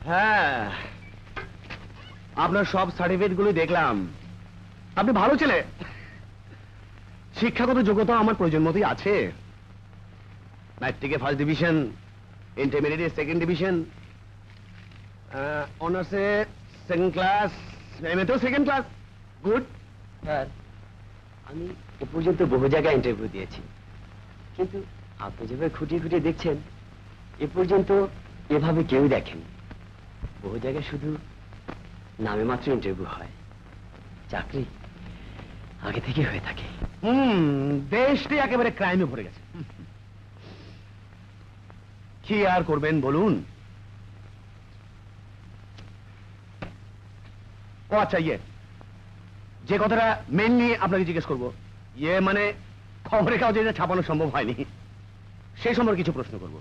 হ্যাঁ, আপনার সব সার্টিফিকেটগুলো দেখলাম। আপনি ভালো ছেলে, শিক্ষাগত যোগ্যতা আমার প্রয়োজন মতোই আছে। ম্যাট্রিকে ফার্স্ট ডিভিশন, ইন্টারমিডিয়েটে সেকেন্ড ডিভিশন, অনার্সে সেকেন্ড ক্লাস, এমএতেও সেকেন্ড ক্লাস। গুড। স্যার, আমি এ পর্যন্ত বহু জায়গায় ইন্টারভিউ দিয়েছি, কিন্তু আপনি যেভাবে খুঁটিয়ে খুঁটিয়ে দেখছেন, এ পর্যন্ত এভাবে কেউ দেখেন। বহু জায়গায় শুধু নামে মাত্র ইন্টারভিউ হয়, চাকরি আগে থেকে হয়ে থাকে। দেশটি একেবারে ক্রাইমে ভরে গেছে। কি আর করবেন বলুন? ও আচ্ছা, যে কথাটা মেনলি আপনাকে জিজ্ঞেস করবো, মানে খবরের কাগজে এটা ছাপানো সম্ভব হয়নি, সেই সম্পর্কে কিছু প্রশ্ন করব।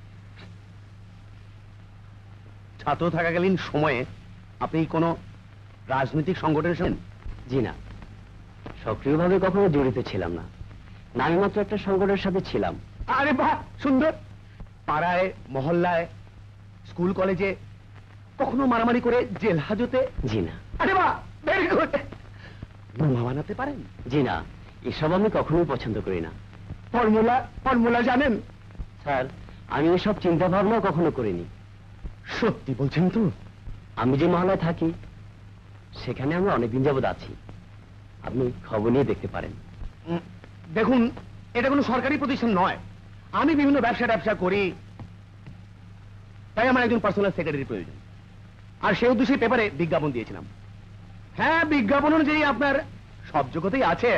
ছাত্র থাকাকালীন সময়ে আপনি কোনো রাজনৈতিক সংগঠনের সঙ্গে? জি না, সক্রিয়ভাবে কখনো জড়িত ছিলাম না, নামে মাত্র একটা সংগঠনের সাথে ছিলাম। আরে বাহ, সুন্দর। পাড়ায়, মহল্লায়, স্কুল কলেজে কখনো মারামারি করে জেল হাজতে? জি না। আরে বাহ, ভেরি গুড। বোমা বানাতে পারেন? জি না, এসব আমি কখনোই পছন্দ করি না। ফর্মুলা জানেন? স্যার, আমি এসব চিন্তা ভাবনা কখনো করিনি। সত্যি বলছেন তো? আমি যে মহল্লায় থাকি সেখানে আমরা অনেকদিন যাবৎ আছি, আপনি খবর নিয়ে দেখতে পারেন। দেখুন, এটা কোনো সরকারি প্রতিষ্ঠান নয়। আমি বিভিন্ন ব্যবসা করি, তাই আমার একজন পার্সোনাল সেক্রেটারি প্রয়োজন। আর সেই উদ্দেশ্যে পেপারে বিজ্ঞাপন দিয়েছিলাম। হ্যাঁ, বিজ্ঞাপন অনুযায়ী আপনার সব যোগ্যতাই আছে,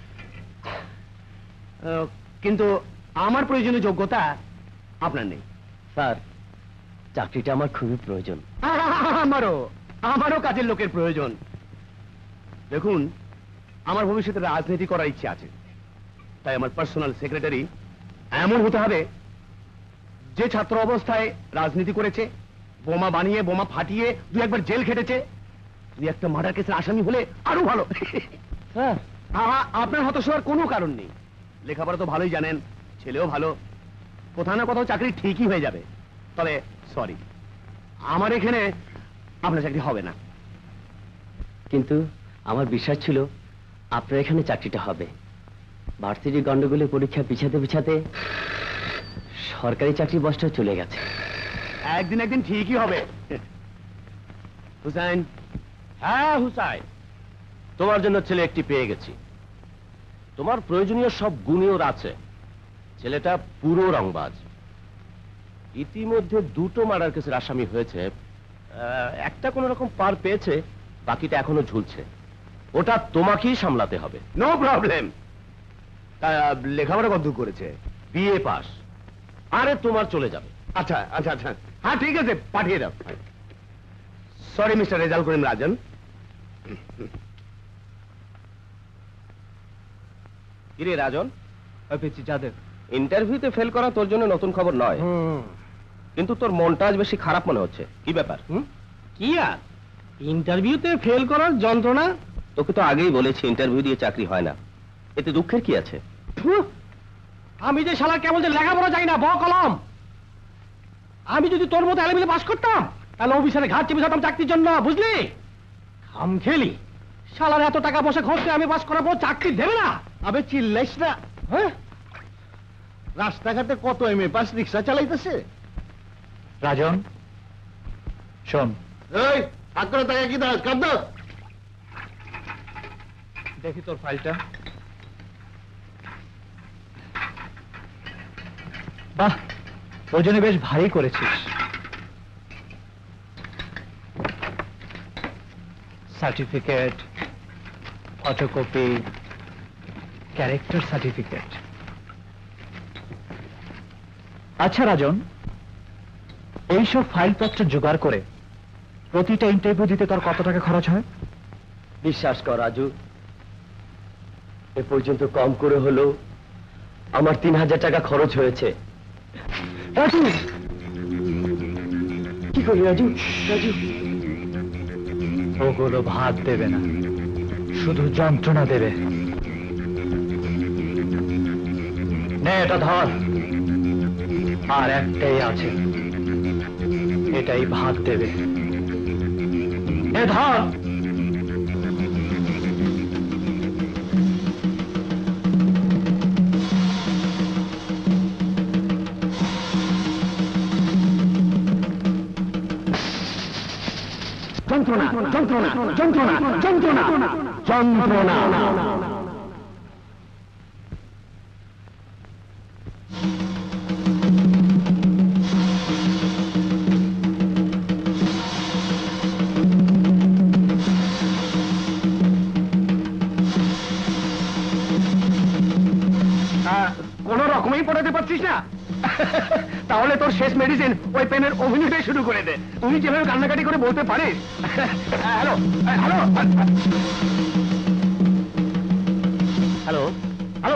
কিন্তু আমার প্রয়োজনীয় যোগ্যতা আপনার নেই। স্যার, চাকরিটা আমার খুবই প্রয়োজন। আমারও কাজের লোকের প্রয়োজন। দেখুন, আমার ভবিষ্যতে রাজনীতি করার ইচ্ছে আছে, তাই আমার পার্সোনাল সেক্রেটারি এমন হতে হবে যে ছাত্র অবস্থায় রাজনীতি করেছে, বোমা বানিয়ে বোমা ফাটিয়ে দুই একবার জেল খেটেছে, দুই একটা মার্ডার কেসের আসামি হলে আরো ভালো। স্যার, আপনার হতাশ হওয়ার কোনো কারণ নেই। লেখাপড়া তো ভালোই জানেন, ছেলেও ভালো, কোথাও না কোথাও চাকরি ঠিকই হয়ে যাবে। তবে সরি, আমার এখানে আপনার চাকরি হবে না। কিন্তু আমার বিশ্বাস ছিল আপনার এখানে চাকরিটা হবে। ভার্সিটি গন্ডগোলের পরীক্ষা পিছাতে সরকারি চাকরি বয়সটা চলে গেছে। একদিন ঠিকই হবে। হুসাইন। হ্যাঁ হুসাইন, তোমার জন্য ছেলে একটি পেয়ে গেছি। তোমার প্রয়োজনীয় সব গুণই ওর আছে। ছেলেটা পুরো রংবাজ। ইতিমধ্যে দুটো মার্ডার কেসের আসামি হয়েছে, একটা কোনো রকম পার পেয়েছে, বাকিটা এখনো ঝুলছে। ওটা তোমাকেই সামলাতে হবে। No problem. লেখাপড়া কতদূর করেছে? BA pass. আরে তোমার চলে যাবে। আচ্ছা, হ্যাঁ ঠিক আছে, পাঠিয়ে দাও। Sorry mister Rezal Karim Rajan. কিরে রাজন, যাদের ইন্টারভিউতে ফেল করা তোর জন্য নতুন খবর নয়, কিন্তু তোর মনটা আজ বেশি খারাপ মনে হচ্ছে। কি ব্যাপার? কি আর ইন্টারভিউতে ফেল করার যন্ত্রণা। তোকে তো আগেই বলেছি ইন্টারভিউ দিয়ে চাকরি হয় না, এতে দুঃখের কি আছে? আমি যে শালা কেবল যে লেখাপড়া জানি না, কলম। আমি যদি তোর মতো এলেমেলে পাস করতাম, তাহলে অফিসারে ঘাট চেপে যেতাম চাকরির জন্য, বুঝলি? খাম খেলি শালার এত টাকা পয়সা খরচ করে আমি পাস করার পর চাকরি দেবে না। আবে চিল্লাইস না। হ্যাঁ, রাস্তাঘাটে কত এমএ পাস রিক্সা চালাইতেছে। রাজন, শোন। এই হাত করে টাকা কি দাও, কাঁদ দাও। দেখি তোর ফাইলটা। বাহ, ওজনে বেশ ভারী করেছিস। Certificate, photocopy, character certificate. আচ্ছা রাজন, এইসব ফাইলপত্র জোগাড় করে প্রতিটা ইন্টারভিউ দিতে তোর কত টাকা খরচ হয়? বিশ্বাস কর রাজু, এ পর্যন্ত কম করে হলো আমার 3000 টাকা খরচ হয়েছে। রাজু, কি করি রাজু? ওগুলো ভাত দেবে না, শুধু যন্ত্রণা দেবে। নে এটা ধর। আর একটাই আছে, এটাই ভাগ দেবে। এ ধর। যন্ত্রণা যন্ত্রণা যন্ত্রণা যন্ত্রণা যন্ত্রণা। কোন রকমই পড়াতে পারছিস না? তাহলে তোর শেষ মেডিসিন ওই পেনের অভিনয়টাই শুরু করে দে। তুই যেভাবে কান্নাকাটি করে বলতে পারিস। Hello hello hello hello.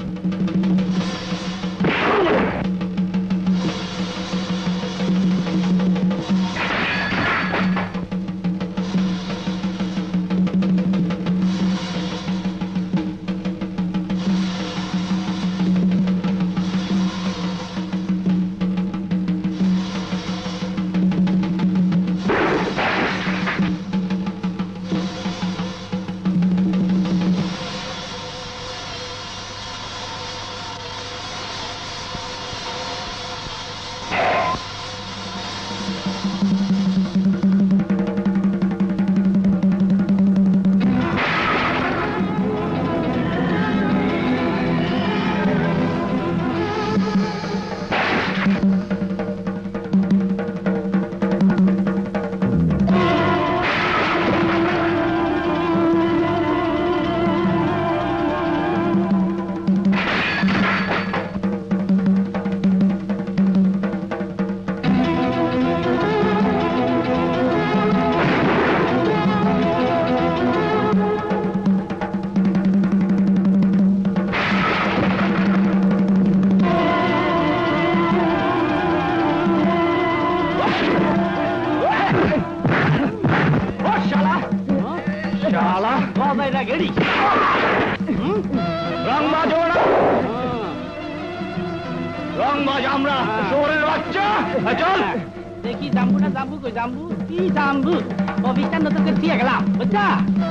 রংবাজ আমরা, শহরের বাচ্চা। চল দেখি জাম্বু না জাম্বু কই জাম্বু কি জাম্বু অফিসটা নতুন করে দিয়ে গেলাম বুঝছা।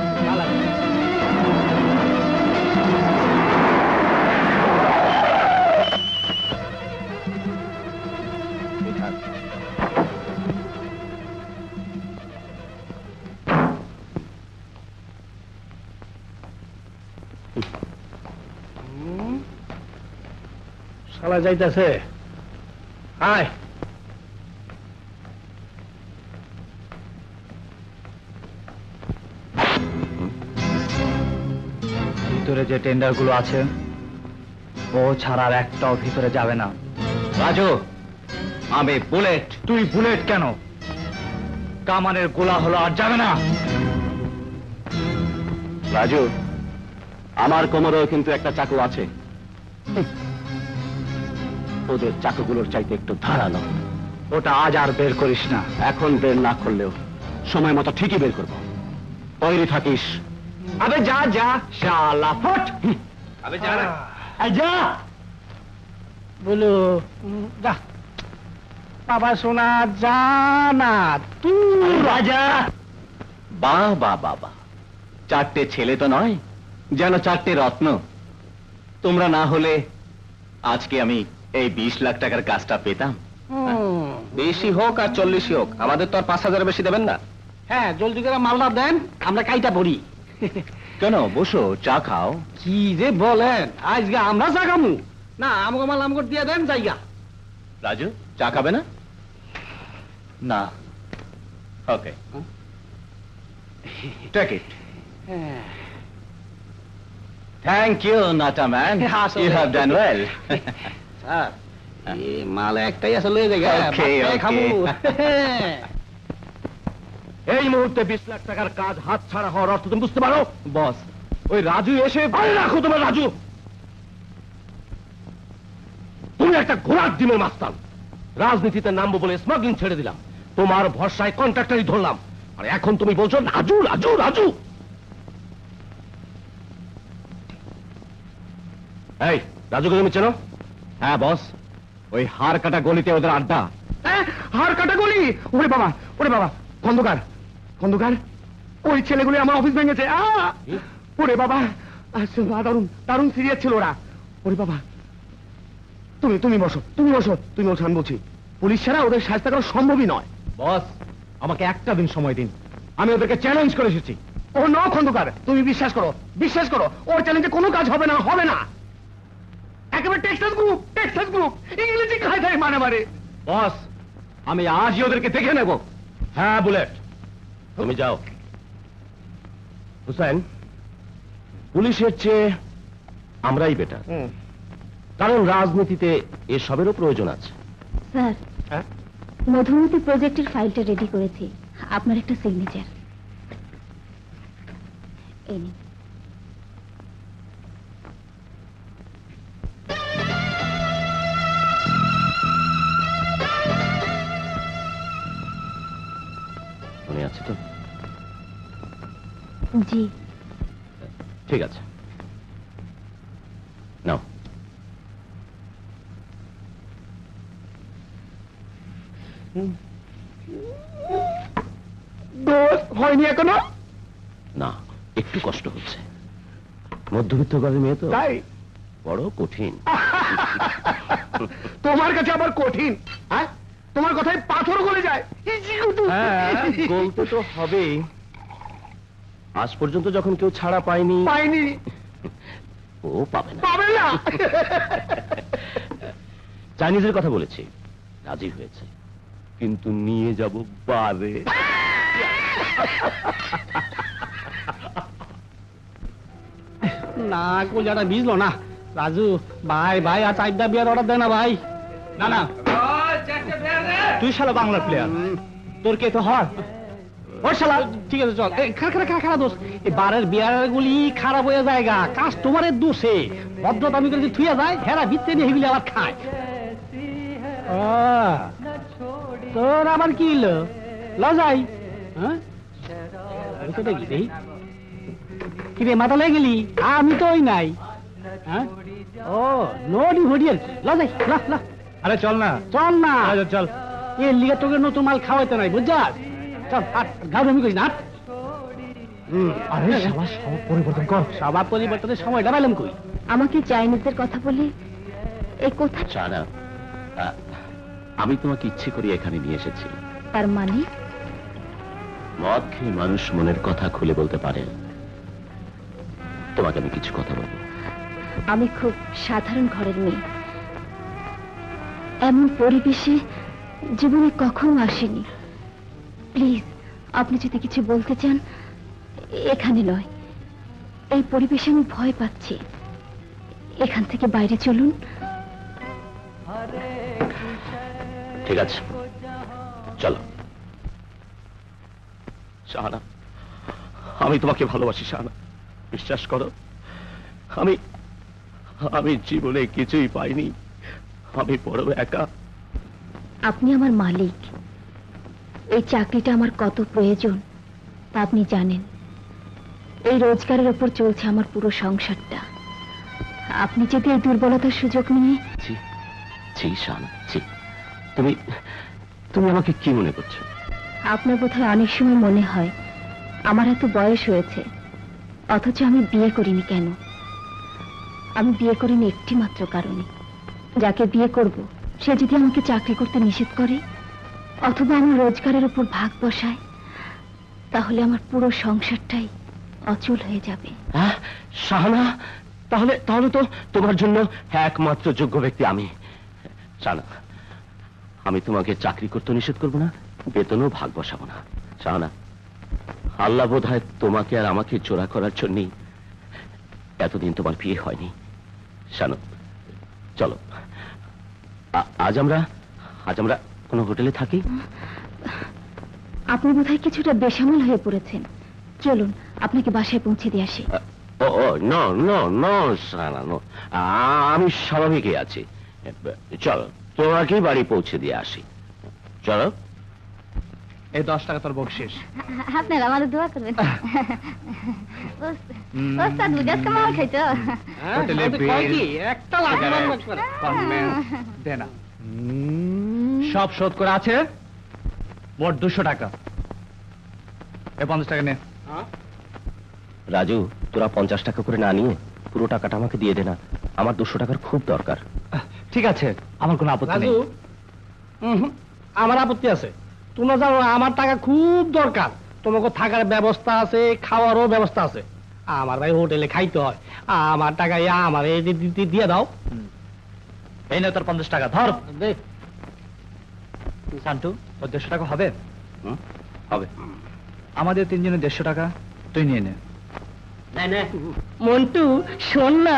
শালা যাইতেছে। আয় ভিতরে যে টেন্ডার গুলো আছে ও ছাড়া আর একটাও ভিতরে যাবে না। রাজু, আমি বুলেট। তুই বুলেট কেন? কামানের গোলা হলো আর যাবে না। রাজু, আমার কোমরেও কিন্তু একটা চাকু আছে। ওদের চাকুগুলোর চাইতে একটু ধারালো। ওটা আজ আর বের করিস না। এখন বের না করলেও সময় মতো ঠিকই বের করবো। তৈরি থাকিস। আবে যা যা, শালা ফট। আবে যা না। যা বলো যা বাবা সোনা জানা তুই রাজা। বাহ বাহ বাহ বাহ, চারটে ছেলে তো নয়, যেন চারটে রত্ন। তোমরা না হলে আজকে আমি এই 20 লাখ টাকার কাজটা পেতাম। বেশি হোক আর 40 হোক, আমাদের তো আর 5,000 বেশি দেবেন না। হ্যাঁ জলদি করে মালটা দেন, আমরা কাইটা পড়ি। কেন, বসো, চা খাও। কি যে বলেন, আজকে আমরা চা খামু না? আমাকে মাল আমগো দিয়ে দেন জায়গা। রাজু, চা খাবে না? না। Okay, take it. Thank you নাটা man, you have done well. Sir এই মাল একটাই আছে, লয়ে জায়গা Okay, okay. খামু। এই মুহূর্তে 20 লাখ টাকার কাজ হাত ছাড়া হওয়ার অর্থ তুমি বুঝতে পারো? বস, ওই রাজু এসে রাখো তোমার রাজু। তুমি একটা ঘোড়ার ডিমের মাস্তান। রাজনীতিতে নামবো বলে স্মাগলিং ছেড়ে দিলাম, তোমার ভরসায় কন্ট্রাক্টরই ধরলাম, আর এখন তুমি বলছো রাজু রাজু রাজু। এই রাজুকে তুমি চেনো? হ্যাঁ বস, ওই হাড় কাটা গলিতে ওদের আড্ডা। হ্যাঁ, হাড় কাটা গুলি। ওরে বাবা, ওরে বাবা, খন্দকার, খন্দকার, ওই ছেলেগুলি আমার অফিস ভেঙেছে। ওরে বাবা, দারুণ দারুণ সিরিয়াস ছিল ওরা। ওরে বাবা, তুমি তুমি বসো, তুমি বসো, তুমি বসো, আমি বলছি। পুলিশ ছাড়া ওদের শাস্তি করা সম্ভবই নয়। বস, আমাকে একটা দিন সময় দিন, আমি ওদেরকে চ্যালেঞ্জ করে এসেছি। ও ন খন্দকার, তুমি বিশ্বাস করো, বিশ্বাস করো, ওর চ্যালেঞ্জে কোনো কাজ হবে না, হবে না। একেবারে টেক্সাস গ্রুপ, টেক্সাস গ্রুপ, ইংরেজি খায় খায় মানে মানে। বস, আমি আজই ওদেরকে দেখে নেব। হ্যাঁ বুলেট, তুমি যাও। হুসাইন, পুলিশের চেয়ে আমরাই বেটার, কারণ রাজনীতিতে এসবেরও প্রয়োজন আছে। স্যার, হ্যাঁ? মধুমতি প্রজেক্টের ফাইলটা রেডি করেছি, আপনার একটা সিগনেচার। এই নিন। মনে আছে তো? জি। ঠিক আছে, নাও। দোষ হয়নি এখনো? না, একটু কষ্ট হচ্ছে। মধ্যবিত্ত ঘরের মেয়ে তো, তাই বড় কঠিন। তোমার কাছে আবার কঠিন? হ্যাঁ, তোমার কথায় পাথর গলে যায়। হ্যাঁ, গলতে তো হবেই। আজ পর্যন্ত যখন কেউ ছাড়া পায়নি, পাইনি, ও পাবে না। পাবে না। চাইনিজের কথা বলেছি, রাজি হয়েছে, কিন্তু নিয়ে যাব বারে। না, কোজাটা ভিজলো না। রাজু ভাই, ভাই আর চারটা বিয়ার অর্ডার দে না ভাই। না না, তুই শালা বাংলার প্লেয়ার, তোর কে তো হয়। ও শালা, ঠিক আছে চল। খারাপ দোষ, এই বারের বিয়ার গুলি খারাপ হয়ে জায়গা, কাস্টমারের দোষে। ভদ্রতা আমি করে থুয়া যায়, হেরা ভিতরে নিয়ে হেগুলি আবার খায়। তোর আবার কি হলো? লজাই হ্যাঁ, কি রে, মাথা লেগে গেলি? আমি তো ওই নাই। হ্যাঁ, ও নডি ভডি আর কি। লজাই, লা আরে চল না, চল না, চল। এর লিগে তোকে নতুন মাল খাওয়াইতে নাই, বুঝছাস? চল, হাট, গাড়ি আমি করিস না, হাট। আরে শালা সব পরিবর্তন কর। স্বভাব পরিবর্তনের সময়টা পাইলাম কই? আমাকে চাইনিজদের কথা বলে এই কথা, সারা, আমি তোমাকে ইচ্ছে করে এখানে নিয়ে এসেছি। তার মানে মদ খেয়ে মানুষ মনের কথা খুলে বলতে পারে। তোমাকে আমি কিছু কথা বলবো। আমি খুব সাধারণ ঘরের মেয়ে, এমন পরিবেশে জীবনে কখনো আসেনি। প্লিজ, আপনি যদি কিছু বলতে চান, এখানে নয়। এই পরিবেশে আমি ভয় পাচ্ছি, এখান থেকে বাইরে চলুন। ঠিক আছে, চলো। শাহানা, আমি তোমাকে ভালোবাসি শাহানা, বিশ্বাস করো। আমি আমি জীবনে কিছুই পাইনি, আমি বড় একা। আপনি আমার মালিক, এই চাকরিটা আমার কত প্রয়োজন তা আপনি জানেন। এই রোজগারের ওপর চলছে আমার পুরো সংসারটা। আপনি যদি এই দুর্বলতার সুযোগ নিয়ে, জি জি শাহানা, জি। তুমি তুমি আমাকে কি মনে করছো? আপনার বোধহয় অনেক সময় মনে হয় আমার এত বয়স হয়েছে, অথচ আমি বিয়ে করিনি কেন? আমি বিয়ে করিনি একটি মাত্র কারণে, যাকে বিয়ে করব সে যদি আমাকে চাকরি করতে নিষেধ করে অথবা আমার রোজগারের উপর ভাগ বসায়, তাহলে আমার পুরো সংসারটাই অচল হয়ে যাবে। হ্যাঁ শাহানা, তাহলে তাহলে তো তোমার জন্য একমাত্র যোগ্য ব্যক্তি আমি। শাহানা, আমি তোমাকে চাকরি করতে নিষেধ করবো না, বেতনও ভাগ বসাবো না। শাহানা, আল্লাহ বোধহয় তোমাকে আর আমাকে জোড়া করার জন্যই এতদিন তোমার বিয়ে হয়নি। শানু, চলো আজ আমরা কোনো হোটেলে থাকি। আপনি বোধহয় কিছুটা বেসামাল হয়ে পড়েছেন, চলুন আপনাকে বাসায় পৌঁছে দিয়ে আসি। Oh no no no Shahana, no, আমি স্বাভাবিকই আছি। চলো, তোমাকে বাড়ি পৌঁছে দিয়ে আসি, চলো। এই 10 টাকা তোর বকশিস। আপনারা আমাদের দোয়া করবেন। ওস্তাদ বুঝাস কেমন খাইতো? হোটেলে কয় কি? একটা লাখ সিগারেট, করে। কনভেন্স, দে না। সব শোধ করে আছে মোট 200 টাকা। এ 50 টাকা নে। রাজু, তোরা 50 টাকা করে না নিয়ে পুরো টাকাটা আমাকে দিয়ে দে না, আমার 200 টাকার খুব দরকার। ঠিক আছে, আমার কোনো আপত্তি নেই। রাজু আমার আপত্তি আছে। তোমরা জানো আমার টাকা খুব দরকার। তোমাকে থাকার ব্যবস্থা আছে, খাওয়ারও ব্যবস্থা আছে। আমার ভাই হোটেলে খাইতে হয়। আমার টাকা আমার দিয়ে দাও। এই নে তোর 50 টাকা, ধর। দে। শান্টু, তোর 150 টাকা হবে? হবে। আমাদের 3 জনের 150 টাকা তুই নিয়ে নে। মন্টু শোন না,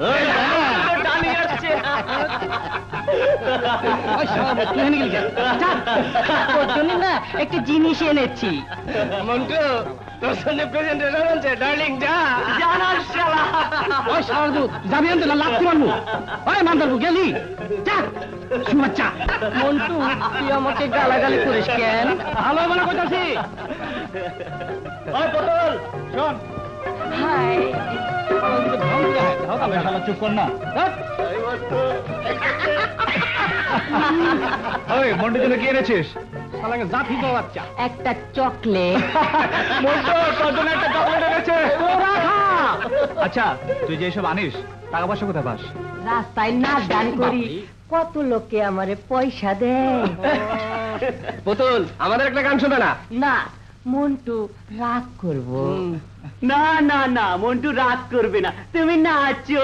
না একটা জিনিস এনেছি। মন্টু, তোর জন্য প্রেজেন্টেশন আছে, ডার্লিং যা। জানার শালা। ওই শালা দুধ, যাবি আনতে না লাথি মারবো। ওই মানদারবো গেলি। যা, সুবাচ্চা। মন্টু, তুই আমাকে গালাগালি করিস কেন? ভালো বলে কইতাছি। ওই পটল, শোন। হাই, চুপ কর না। ওই মন্টুর জন্য কি এনেছিস? শালাকে জাতি তো বাচ্চা। একটা চকলেট। মন্টু, তোর জন্য একটা চকলেট এনেছে। আচ্ছা, তুই যে এসব আনিস, টাকা পয়সা কোথায় পাস? রাস্তায় নাচ গান করি, কত লোকে আমারে পয়সা দেয়। পুতুল, আমাদের একটা গান শোনা না। না, মন্টু রাগ করব। না না না, মন্টু রাগ করবে না, তুমি নাচো।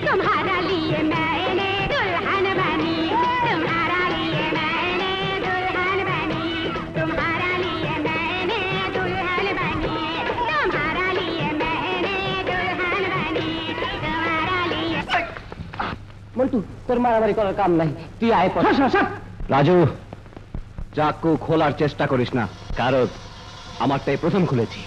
तुम्हारा लिए मैंने दुल्हन बनी, तुम्हारा लिए मैंने दुल्हन बनी, तुम्हारा लिए मैंने दुल्हन बनी, तुम्हारा लिए मैंने दुल्हन बनी, तुम्हारा लिए। মন্টু তোর মারামারি করার কাম নাই, তুই আয় পর। রাজু, চাকু খোলার চেষ্টা করিস না, কারণ আমারটাই প্রথম খুলেছি।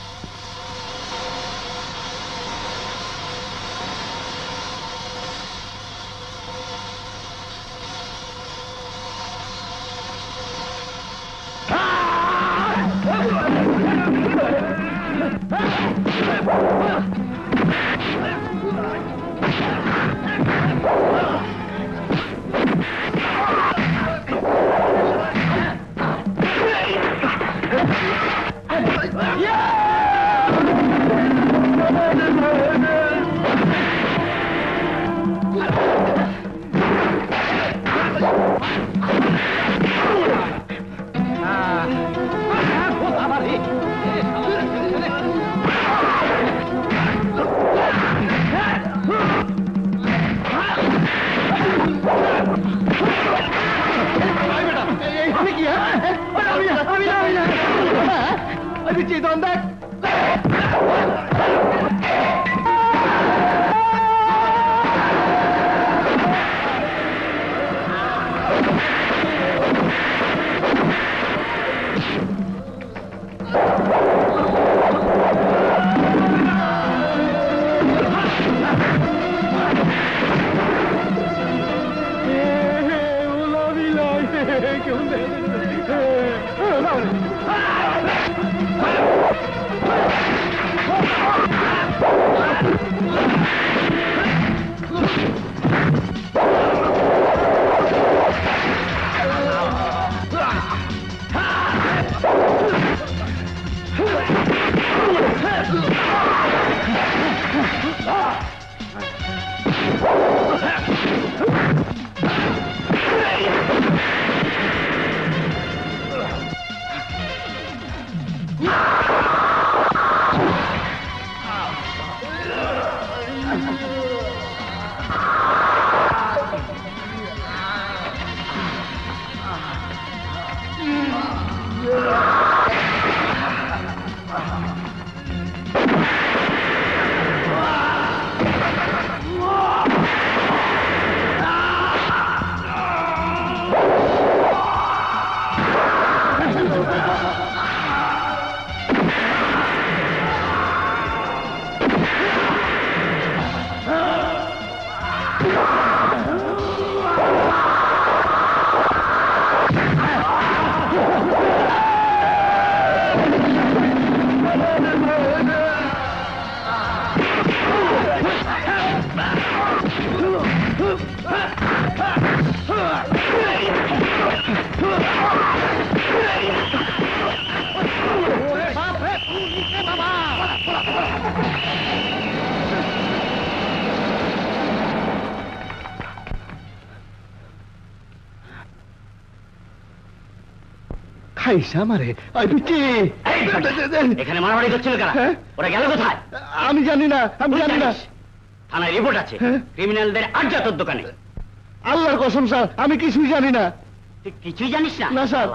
এখানে মারামারি করছিল কারা? ওরা গেল কোথায়? আমি জানি না, আমি জানি না। থানায় রিপোর্ট আছে ক্রিমিনালদের আড্ডা তোর দোকানে। আল্লাহর কসম স্যার, আমি কিছুই জানি না। তুই কিছুই জানিস না? না স্যার।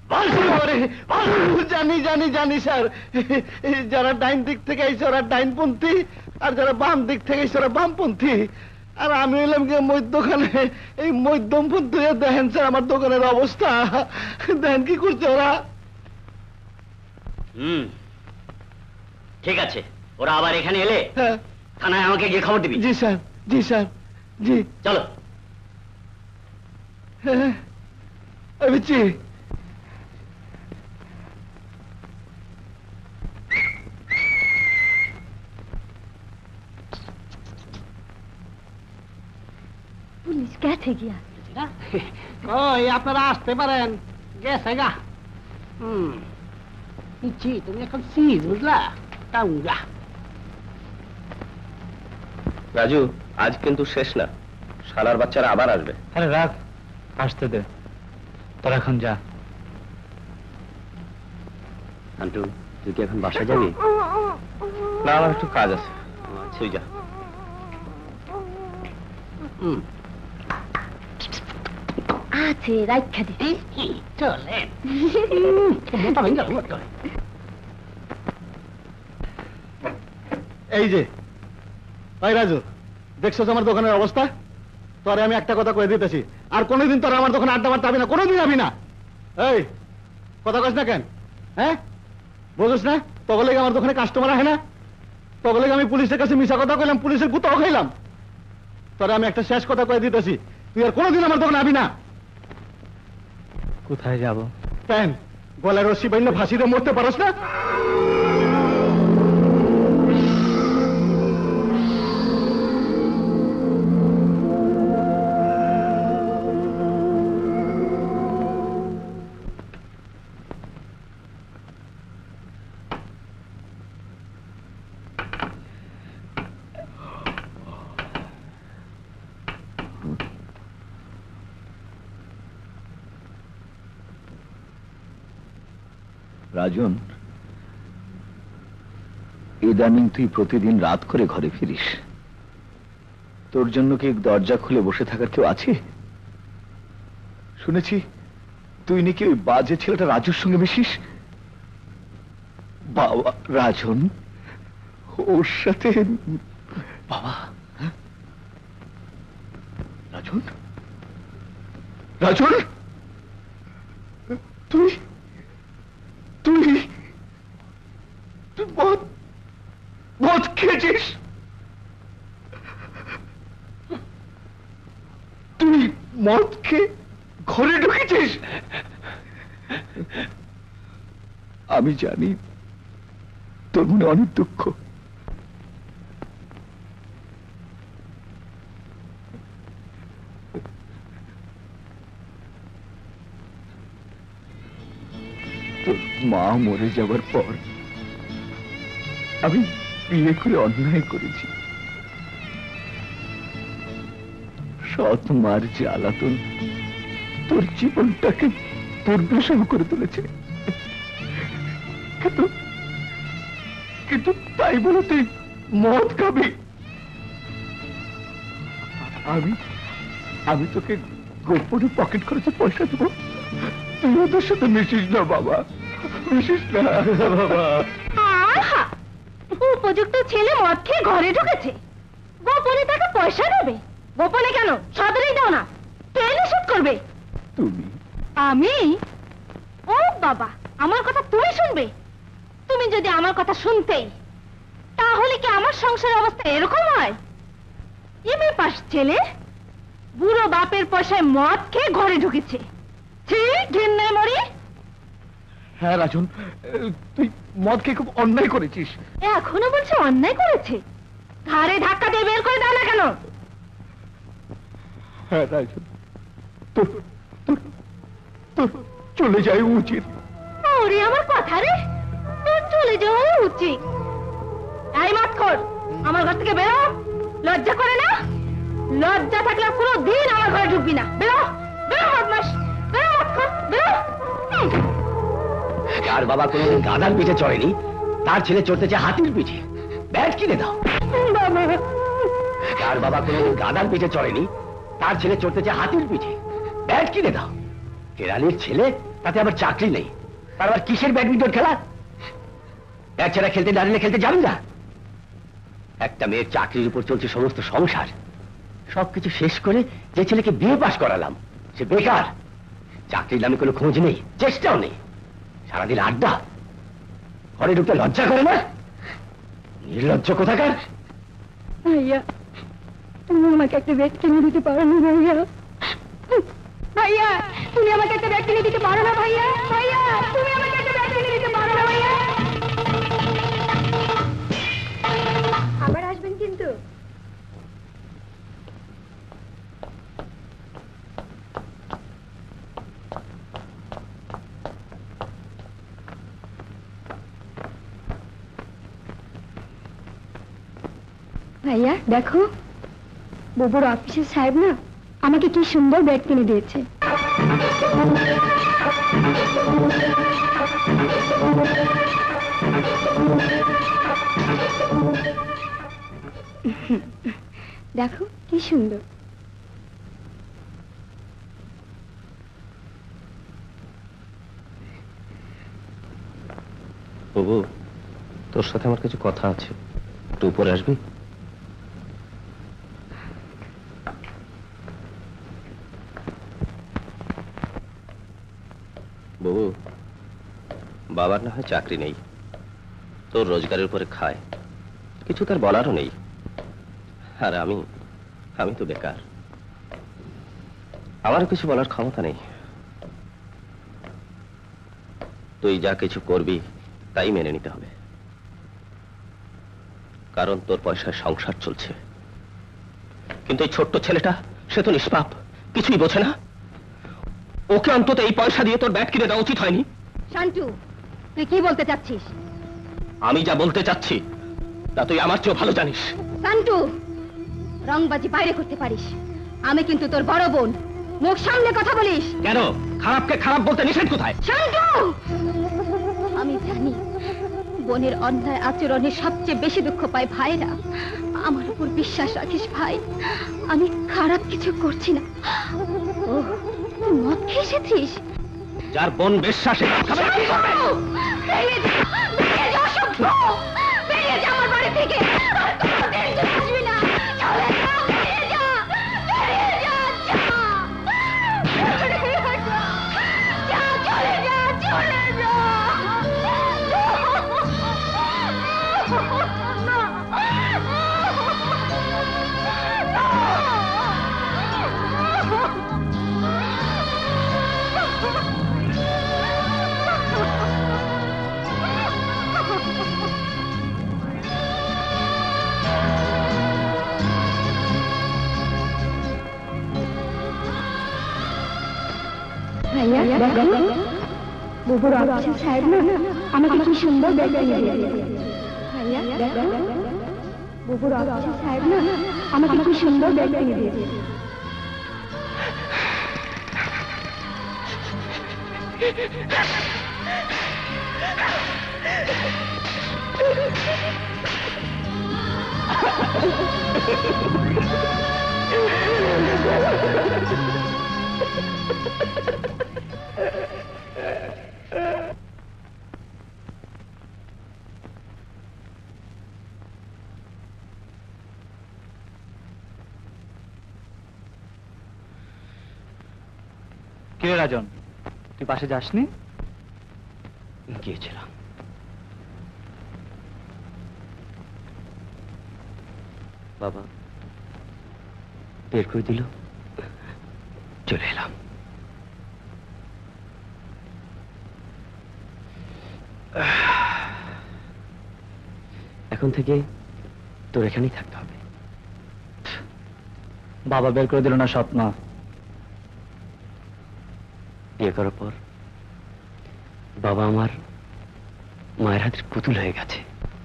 জানি জানি জানি স্যার, যারা ডাইন দিক থেকে এসে ওরা ডাইনপন্থী, আর যারা বাম দিক থেকে এসে ওরা বামপন্থী। আর আমি এলাম গিয়ে মধ্যখানে, এই মধ্যমপন্থী। দেখেন স্যার আমার দোকানের অবস্থা, দেখেন কি করছে ওরা। ঠিক আছে, ওরা আবার এখানে এলে হ্যাঁ থানায় আমাকে গিয়ে খবর দিবি। জি স্যার, জি স্যার, জি। চলো। হ্যাঁ বুঝছি। পুলিশ গেছে গিয়া। ওই আপনারা আসতে পারেন, গেছে গা। ইচ্ছি তুমি এখন সিজ বুঝলা, টাউঙ্গা। রাজু, আজ কিন্তু শেষ না, শালার বাচ্চারা আবার আসবে। আরে রাখ, আসতে দে, তোর এখন যা। আন্টু, তুই কি এখন বাসা যাবি? না, আমার একটু কাজ আছে। তুই যা। আছে রাইখা দিছি চলে মোটা ভেঙ্গা এই যে ভাই রাজু, দেখছো আমার দোকানের অবস্থা? তোরে আমি একটা কথা কয়ে দিতেছি, আর কোনোদিন তোরা আমার দোকানে আড্ডা মারতে যাবি না, কোনোদিন যাবি না। এই কথা কস না কেন? হ্যাঁ, বুঝিস না তখন লেগে আমার দোকানে কাস্টমার আসে না? তখন লেগে আমি পুলিশের কাছে মিশা কথা কইলাম, পুলিশের গুতাও খাইলাম। তোরে আমি একটা শেষ কথা কয়ে দিতেছি, তুই আর কোনোদিন আমার দোকানে আবি না। কোথায় যাব? প্যান গলায় রশি বাইলে ফাঁসিতে মরতে পারস না? রাজন, ইদানিং তুই প্রতিদিন রাত করে ঘরে ফিরিস। তোর জন্য কি দরজা খুলে বসে থাকার কেউ আছে? শুনেছি তুই নাকি ওই বাজে ছেলেটা রাজুর সঙ্গে মিশিস। বাবা, রাজন ওর সাথে? বাবা, রাজন, রাজন তুই তুই তুই মদ খেয়েছিস? তুই মদ খেয়ে ঘরে ঢুকেছিস? আমি জানি তোর মনে অনেক দুঃখ। তোর মা মরে যাবার পর আমি বিয়ে করে অন্যায় করেছি। সৎ মার জ্বালাতন তোর জীবনটাকে দুর্বিষহ করে তুলেছে। কিন্তু তাই বলে তুই মদ খাবি? আমি তোকে গোপনে পকেট খরচে পয়সা দেবো, তুই ওদের সাথে মিশিস না বাবা, মিশিস না বাবা। আহা, উপযুক্ত ছেলে মদ খেয়ে ঘরে ঢুকেছে, গোপনে তাকে পয়সা দেবে? গোপনে কেন, সদরেই দাও না, কে নিষেধ করবে? তুমি? আমি? ও বাবা, আমার কথা তুমি শুনবে? তুমি যদি আমার কথা শুনতেই, তাহলে কি আমার সংসারের অবস্থা এরকম হয়? এমএ পাস ছেলে বুড়ো বাপের পয়সায় মদ খেয়ে ঘরে ঢুকেছে। ছি, ঘৃণায় মরি। হ্যাঁ রাজন, তুই মদ খেয়ে খুব অন্যায় করেছিস। এখনো বলছে অন্যায় করেছে? ঘাড়ে ধাক্কা দিয়ে বের করে দাও না কেন? হ্যাঁ রাজন, তোর চলে যাই উচিত। ওরে আমার কথা রে, তোর চলে যাওয়া উচিত। এই মাতখোর, আমার ঘর থেকে বেরো। লজ্জা করে না? লজ্জা থাকলে কোনো দিন আমার ঘরে ঢুকবি না। বেরো, বেরো বদমাস, বেরো মাতখোর, বেরো। যার বাবা কোনোদিন গাধার পিঠে চড়েনি, তার ছেলে চড়তে চায় হাতির পিঠে, ব্যাট কিনে দাও। যার বাবা কোনোদিন গাধার পিঠে চড়েনি, তার ছেলে চড়তে চায় হাতির পিঠে, ব্যাট কিনে দাও। কেরানির ছেলে, তাতে আবার চাকরি নেই, তার আবার কিসের ব্যাডমিন্টন খেলা? ব্যাট ছাড়া খেলতে দাঁড়িয়ে খেলতে যাবি না? একটা মেয়ের চাকরির উপর চলছে সমস্ত সংসার। সবকিছু শেষ করে যে ছেলেকে বিয়ে পাশ করালাম, সে বেকার। চাকরির নামে কোনো খোঁজ নেই, চেষ্টাও নেই, সারাদিন আড্ডা। ঘরে ঢুকতে লজ্জা করে না? নির্লজ্জ কোথাকার। ভাইয়া, তুমি আমাকে একটা ব্যাগ কিনে দিতে পারো না ভাইয়া? ভাইয়া, তুমি আমাকে একটা ব্যাগ কিনে দিতে পারো না ভাইয়া? ভাইয়া, তুমি আমাকে একটা ব্যাগ কিনে দিতে পারো না ভাইয়া? আবার আসবেন কিন্তু। ভাইয়া দেখো, বুবুর অফিসের সাহেব না আমাকে কি সুন্দর ব্যাগ কিনে দিয়েছে। দেখো কি সুন্দর। বাবু, তোর সাথে আমার কিছু কথা আছে, একটু উপরে আসবি? বাবু, বাবার না হয় চাকরি নেই, তোর রোজগারের উপরে খায়, কিছু তার বলারও নেই। আর আমি তো বেকার, আমারও কিছু বলার ক্ষমতা নেই। তুই যা কিছু করবি তাই মেনে নিতে হবে, কারণ তোর পয়সায় সংসার চলছে। কিন্তু এই ছোট্ট ছেলেটা, সে তো নিষ্পাপ, কিছুই বোঝে না। ওকে অন্তত এই পয়সা দিয়ে তোর ব্যাট কিনে দেওয়া উচিত হয়নি? শান্টু, তুই কি বলতে চাচ্ছিস? আমি যা বলতে চাচ্ছি তা তুই আমার চেয়েও ভালো জানিস। শান্টু, রংবাজি বাইরে করতে পারিস, আমি কিন্তু তোর বড় বোন, মুখ সামনে কথা বলিস। কেন? খারাপকে খারাপ বলতে নিষেধ কোথায়? শান্টু, আমি জানি বোনের অন্যায় আচরণে সবচেয়ে বেশি দুঃখ পায় ভাইরা। আমার উপর বিশ্বাস রাখিস ভাই, আমি খারাপ কিছু করছি না। ও, তুই মদ খেয়ে এসেছিস? যার বোন বিশ্বাসে বেরিয়ে যা, বেরিয়ে যা, অসভ্য! বেরিয়ে যা আমার বাড়ি থেকে, আর কোনোদিন তুই আসবি না। চলে যা, বেরিয়ে যা, বেরিয়ে যা, যা। যা, চলে যা, চলে যা। ভাইয়া দেখো, বুবুর অফিসের সাহেব না আমাকে কি সুন্দর ব্যাগ কিনে দিয়েছে। ভাইয়া দেখো, বুবুর অফিসের সাহেব না আমাকে কি সুন্দর ব্যাগ কিনে দিয়েছে। কে রাজন, তুই পাশে যাসনি? গিয়েছিলাম। বাবা বের করে দিল, চলে এলাম। এখন থেকে তোর এখানেই থাকতে হবে। বাবা বের করে দিল না স্বপ্ন? বিয়ে করার পর বাবা আমার মায়ের হাতের পুতুল হয়ে গেছে।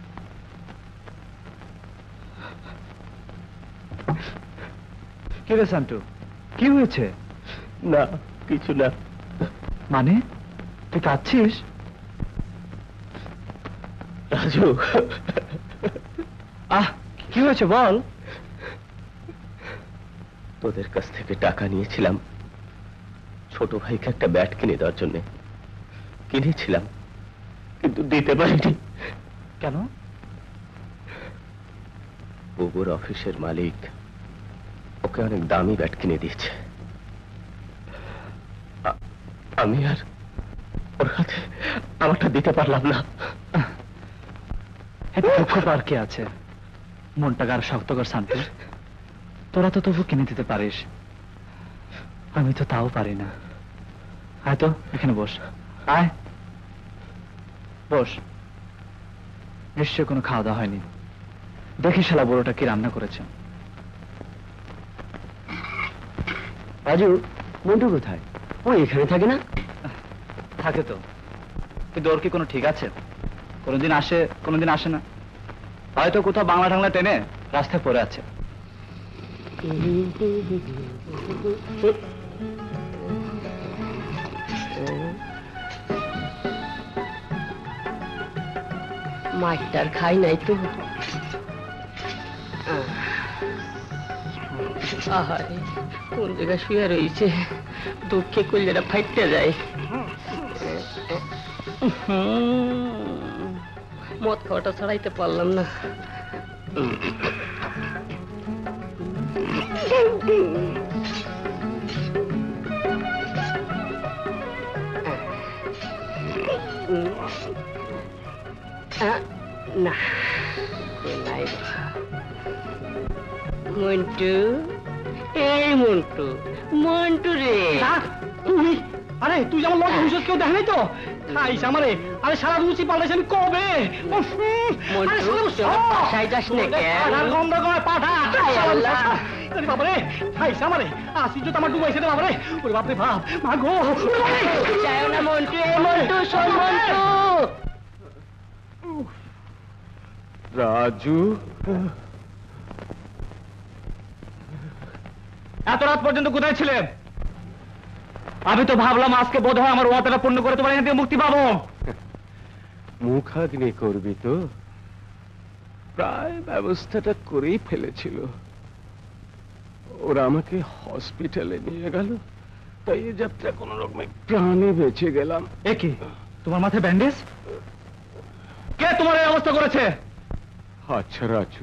কি রে শান্টু, কি হয়েছে? না, কিছু না। মানে তুই কাঁদছিস? রাজু, কি হয়েছে বল। তোদের কাছ থেকে টাকা নিয়েছিলাম ছোট ভাইকে একটা ব্যাট কিনে দেওয়ার জন্য, কিনেছিলাম কিন্তু দিতে পারিনি। কেন? বুবুর অফিসের মালিক ওকে অনেক দামি ব্যাট কিনে দিয়েছে। আমি আর ওর হাতে আমারটা দিতে পারলাম না। দুঃখ পার কি আছে, মনটা গার শক্ত কর শান্তি। তোরা তো তবু কিনে দিতে পারিস, আমি তো তাও পারি না। আয় তো এখানে বস, আয় বস। নিশ্চয় কোনো খাওয়া দাওয়া হয়নি, দেখি শালা বড়টা কি রান্না করেছে। রাজু, মন্টু কোথায়? ও এখানে থাকে না? থাকে তো, কিন্তু ওর কি কোনো ঠিক আছে? কোনোদিন আসে, কোনোদিন আসে না। হয়তো কোথাও বাংলা টাংলা টেনে রাস্তায় পড়ে আছে। মাছটার খাই নাই তো। আহারে, কোন জায়গায় শুয়ে রয়েছে, দুঃখে কইলেরা ফাইটে যায়। মদ খাওয়াটা ছাড়াইতে পারলাম না। না নাই মন্টু, এই মন্টু, মন্টু রে। তুই আরে তুই যেমন লোক হুঁশিয়ার কেউ দেখে নাই তো খাইস আমারে। আরে সারা রুচি পাল্টাইছে আমি কবে। মন্টু বাসায় যাস না কেন? গন্ধ করে পাঠা বাবারে খাইস আমারে। আসি তো আমার ডুবাইছে রে বাবারে। ওরে বাপরে বাপ মা গো যায় না মন্টু, এই মন্টু শোন মন্টু। রাজু, এত রাত পর্যন্ত কোথায় ছিলেন? আমি তো ভাবলাম আজকে বোধ হয় আমার ওয়াদাটা পূর্ণ করে তোমার এখান থেকে মুক্তি পাবো। মুখাগ্নি করবি তো? প্রায় ব্যবস্থাটা করেই ফেলেছিল। ওরা আমাকে হসপিটালে নিয়ে গেল, তাই এ যাত্রা কোন রকমে প্রাণে বেঁচে গেলাম। এ কি তোমার মাথায় ব্যান্ডেজ? কে তোমার এই অবস্থা করেছে? আচ্ছা রাজু,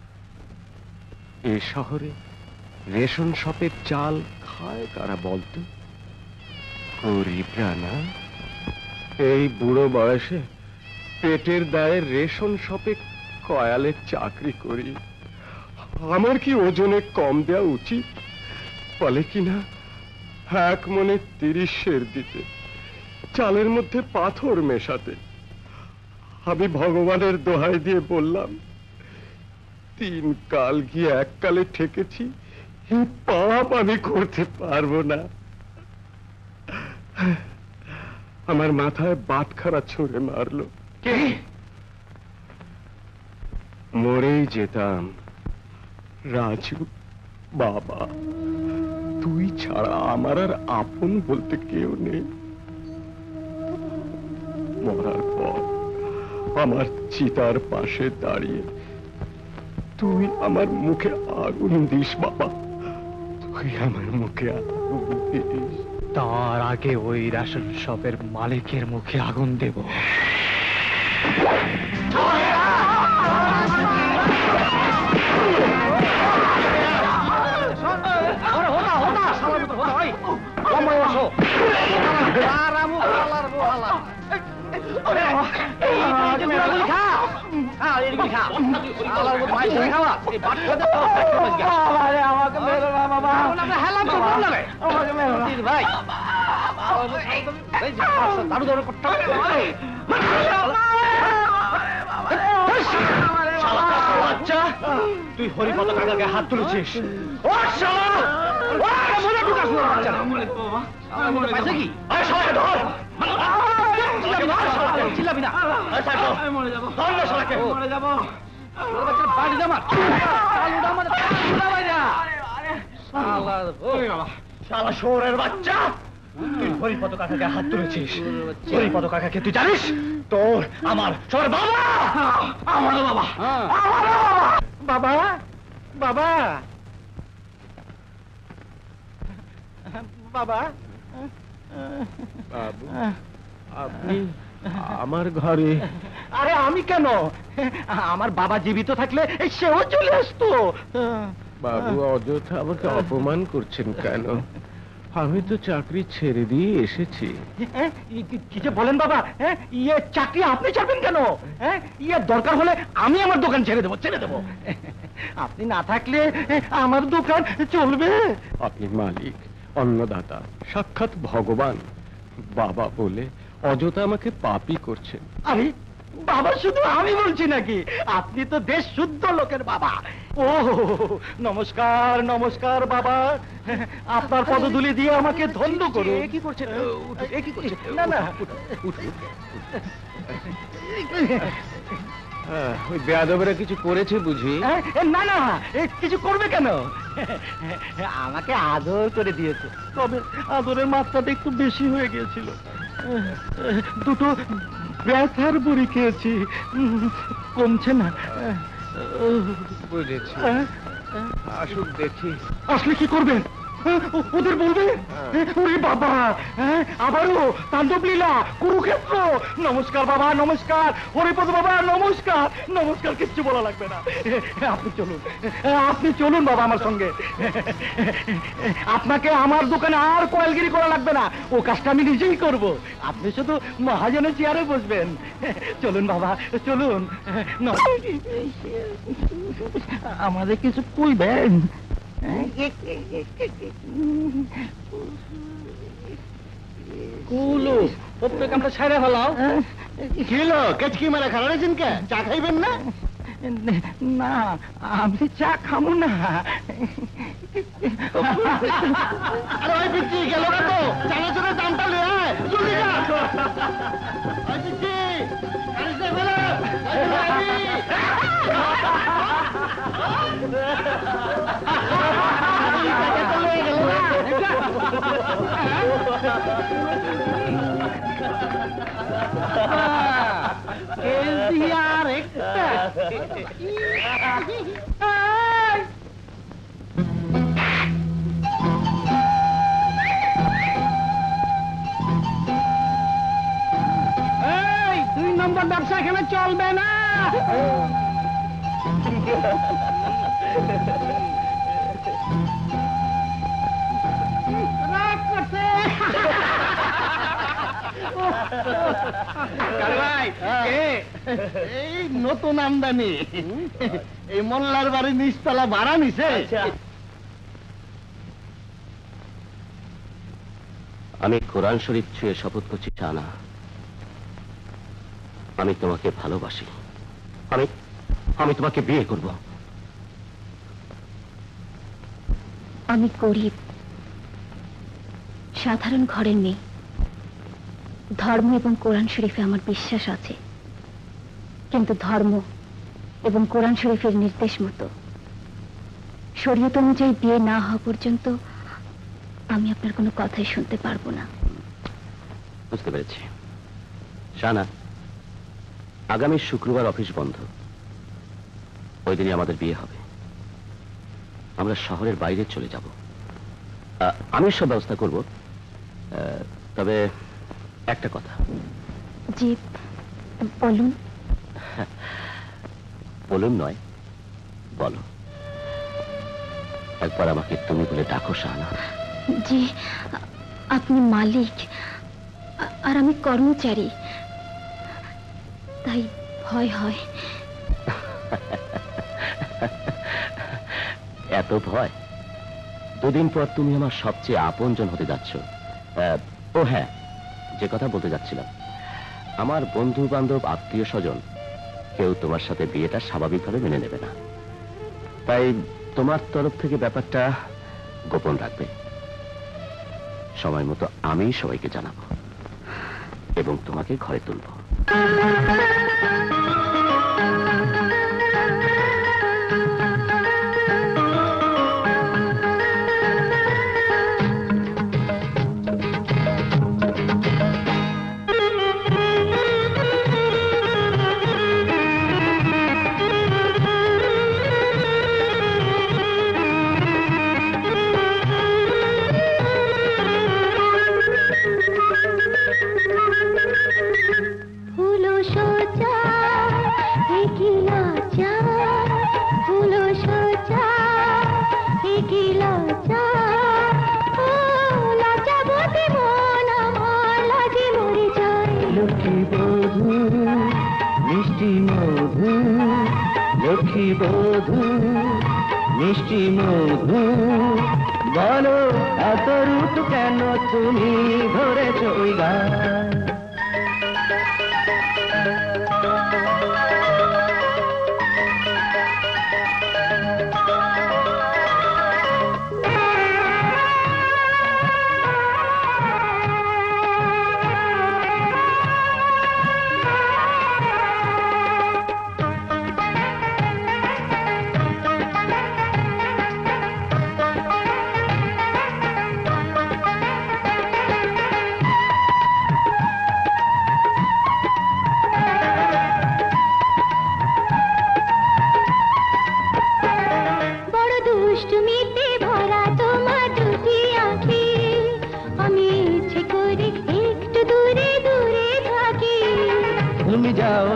এ শহরে রেশন শপের চাল খায় কারা বলতো? গরিবরা না। এই বুড়ো বয়সে পেটের দায়ে রেশন শপে কয়ালের চাকরি করি। আমার কি ওজনে কম দেওয়া উচিত? বলে কিনা এক মনে 30 সের দিতে, চালের মধ্যে পাথর মেশাতে। আমি ভগবানের দোহাই দিয়ে বললাম, 3 কাল গিয়ে 1 কালে ঠেকেছি, এই পাপ আমি করতে পারবো না। আমার মাথায় বাটখারা ছুঁড়ে মারলো। মরেই যেতাম। রাজু বাবা, তুই ছাড়া আমার আর আপন বলতে কেউ নেই। মরার পর আমার চিতার পাশে দাঁড়িয়ে তুই আমার মুখে আগুন দিস বাবা, তুই আমার মুখে আগুন দিস। তার আগে ওই রেশন শপের মালিকের মুখে আগুন দেব। তুই হরিপদ কাকাকে হাত তুলেছিস। শালা শহরের বাচ্চা, তুই হরিপদ কাকাকে হাত তুলেছিস। হরিপদ কাকাকে তুই জানিস? তোর আমার সবার বাবা, আমার বাবা, বাবা, বাবা, বাবা। বাবু, আপনি আমার ঘরে? আরে আমি কেন? আমার বাবা জীবিত থাকলে সেও চলে আসতো। বাবু, অযথা আমাকে অপমান করছেন কেন? আমি তো চাকরি ছেড়ে দিয়ে এসেছি। কি যে বলেন বাবা? ইয়ে চাকরি আপনি ছাড়বেন কেন? ইয়ে দরকার হলে আমি আমার দোকান ছেড়ে দেবো, ছেড়ে দেবো। আপনি না থাকলে আমার দোকান চলবে? আপনি মালিক, অন্নদাতা, সাক্ষাৎ ভগবান। বাবা বলে অযথা আমাকে পাপী করছেন। আরে বাবা, শুধু আমি বলছি নাকি? আপনি তো দেশ শুদ্ধ লোকের বাবা। ও নমস্কার, নমস্কার বাবা। আপনার পদধূলি দিয়ে আমাকে ধন্য করুন। কি করছেন? না না, ওই বেয়াদবেরা কিছু করেছে বুঝি? না না, কিছু করবে কেন? আমাকে আদর করে দিয়েছে, তবে আদরের মাত্রাটা একটু বেশি হয়ে গিয়েছিল। দুটো ব্যথার বড়ি খেয়েছি, কমছে না। বুঝেছি। আসুক দেখি। আসলে কি করবেন? ওদের বলবে ওরে বাবা, আবারও তাণ্ডব লীলা, কুরুক্ষেত্র। নমস্কার বাবা, নমস্কার। হরিপদ বাবা, নমস্কার। নমস্কার, কিচ্ছু বলা লাগবে না। আপনি চলুন বাবা আমার সঙ্গে। আপনাকে আমার দোকানে আর কয়েলগিরি করা লাগবে না, ও কাজটা আমি নিজেই করব। আপনি শুধু মহাজনের চেয়ারে বসবেন। চলুন বাবা, চলুন। আমাদের কিছু কইবেন? কুলু প্রত্যেক আমরা ছাইড়া ফেলাও। কিলো কেচকি মারা খারাইছেন কে? চা খাইবেন না? না, আমি চা খামু না। আরে ওই পিচ্ছি গেল না তো, চানা চুনের দামটা লে আয়, জলদি যা। ওই পিচ্ছি গাড়ি সে ফেলো। আর একটা এই 2 নম্বর ব্যবসা এখানে চলবে না। রাগ করছে। এই নতুন আমদানি, এই মোল্লার বাড়ি নিচতলা ভাড়া নিছে। আমি কোরআন শরীফ ছুঁয়ে শপথ করছি জানা, আমি তোমাকে ভালোবাসি। আমি তোমাকে বিয়ে করব। আমি গরিব, সাধারণ ঘরের মেয়ে। ধর্ম এবং কোরআন শরীফে আমার বিশ্বাস আছে, কিন্তু ধর্ম এবং কোরআন শরীফের নির্দেশ মতো শরীয়ত অনুযায়ী বিয়ে না হওয়া পর্যন্ত আমি আপনার কোনো কথাই শুনতে পারবো না। বুঝতে পেরেছি শানা, আগামী শুক্রবার অফিস বন্ধ, ওই দিনই আমাদের বিয়ে হবে। আমরা শহরের বাইরে চলে যাব। আমি সব ব্যবস্থা করব, তবে একটা কথা। জি বলুন। বলুন নয়, বলো। একবার আমাকে তুমি বলে ডাকো শানা। জি, আপনি মালিক আর আমি কর্মচারী, তাই ভয় হয়। এত ভয়? 2 দিন পর তুমি আমার সবচেয়ে আপনজন হতে যাচ্ছ। ও হ্যাঁ, যে কথা বলতে যাচ্ছিলাম, আমার বন্ধু বান্ধব আত্মীয় স্বজন কেউ তোমার সাথে বিয়েটা স্বাভাবিকভাবে মেনে নেবে না। তাই তোমার তরফ থেকে ব্যাপারটা গোপন রাখবে। সময় মতো আমি সবাইকে জানাবো এবং তোমাকে ঘরে তুলবো। লক্ষ্মী বধূ মিষ্টি মধু, বলো এত রূপ কেন তুমি ধরেছ ওই গান?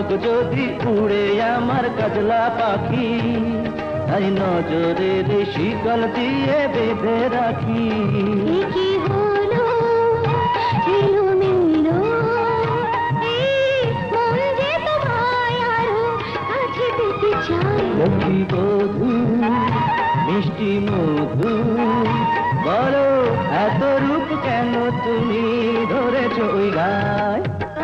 হোক যদি উড়ে আমার কাজলা পাখি, তাই নজরের শিকল দিয়ে বেঁধে রাখি। কি হলো এলোমেলো, এই মন যে তোমায় আরো কাছে পেতে চায়। লক্ষ্মী বধূ মিষ্টি মধু, বলো এত রূপ কেন তুমি ধরেছ ওই গায়?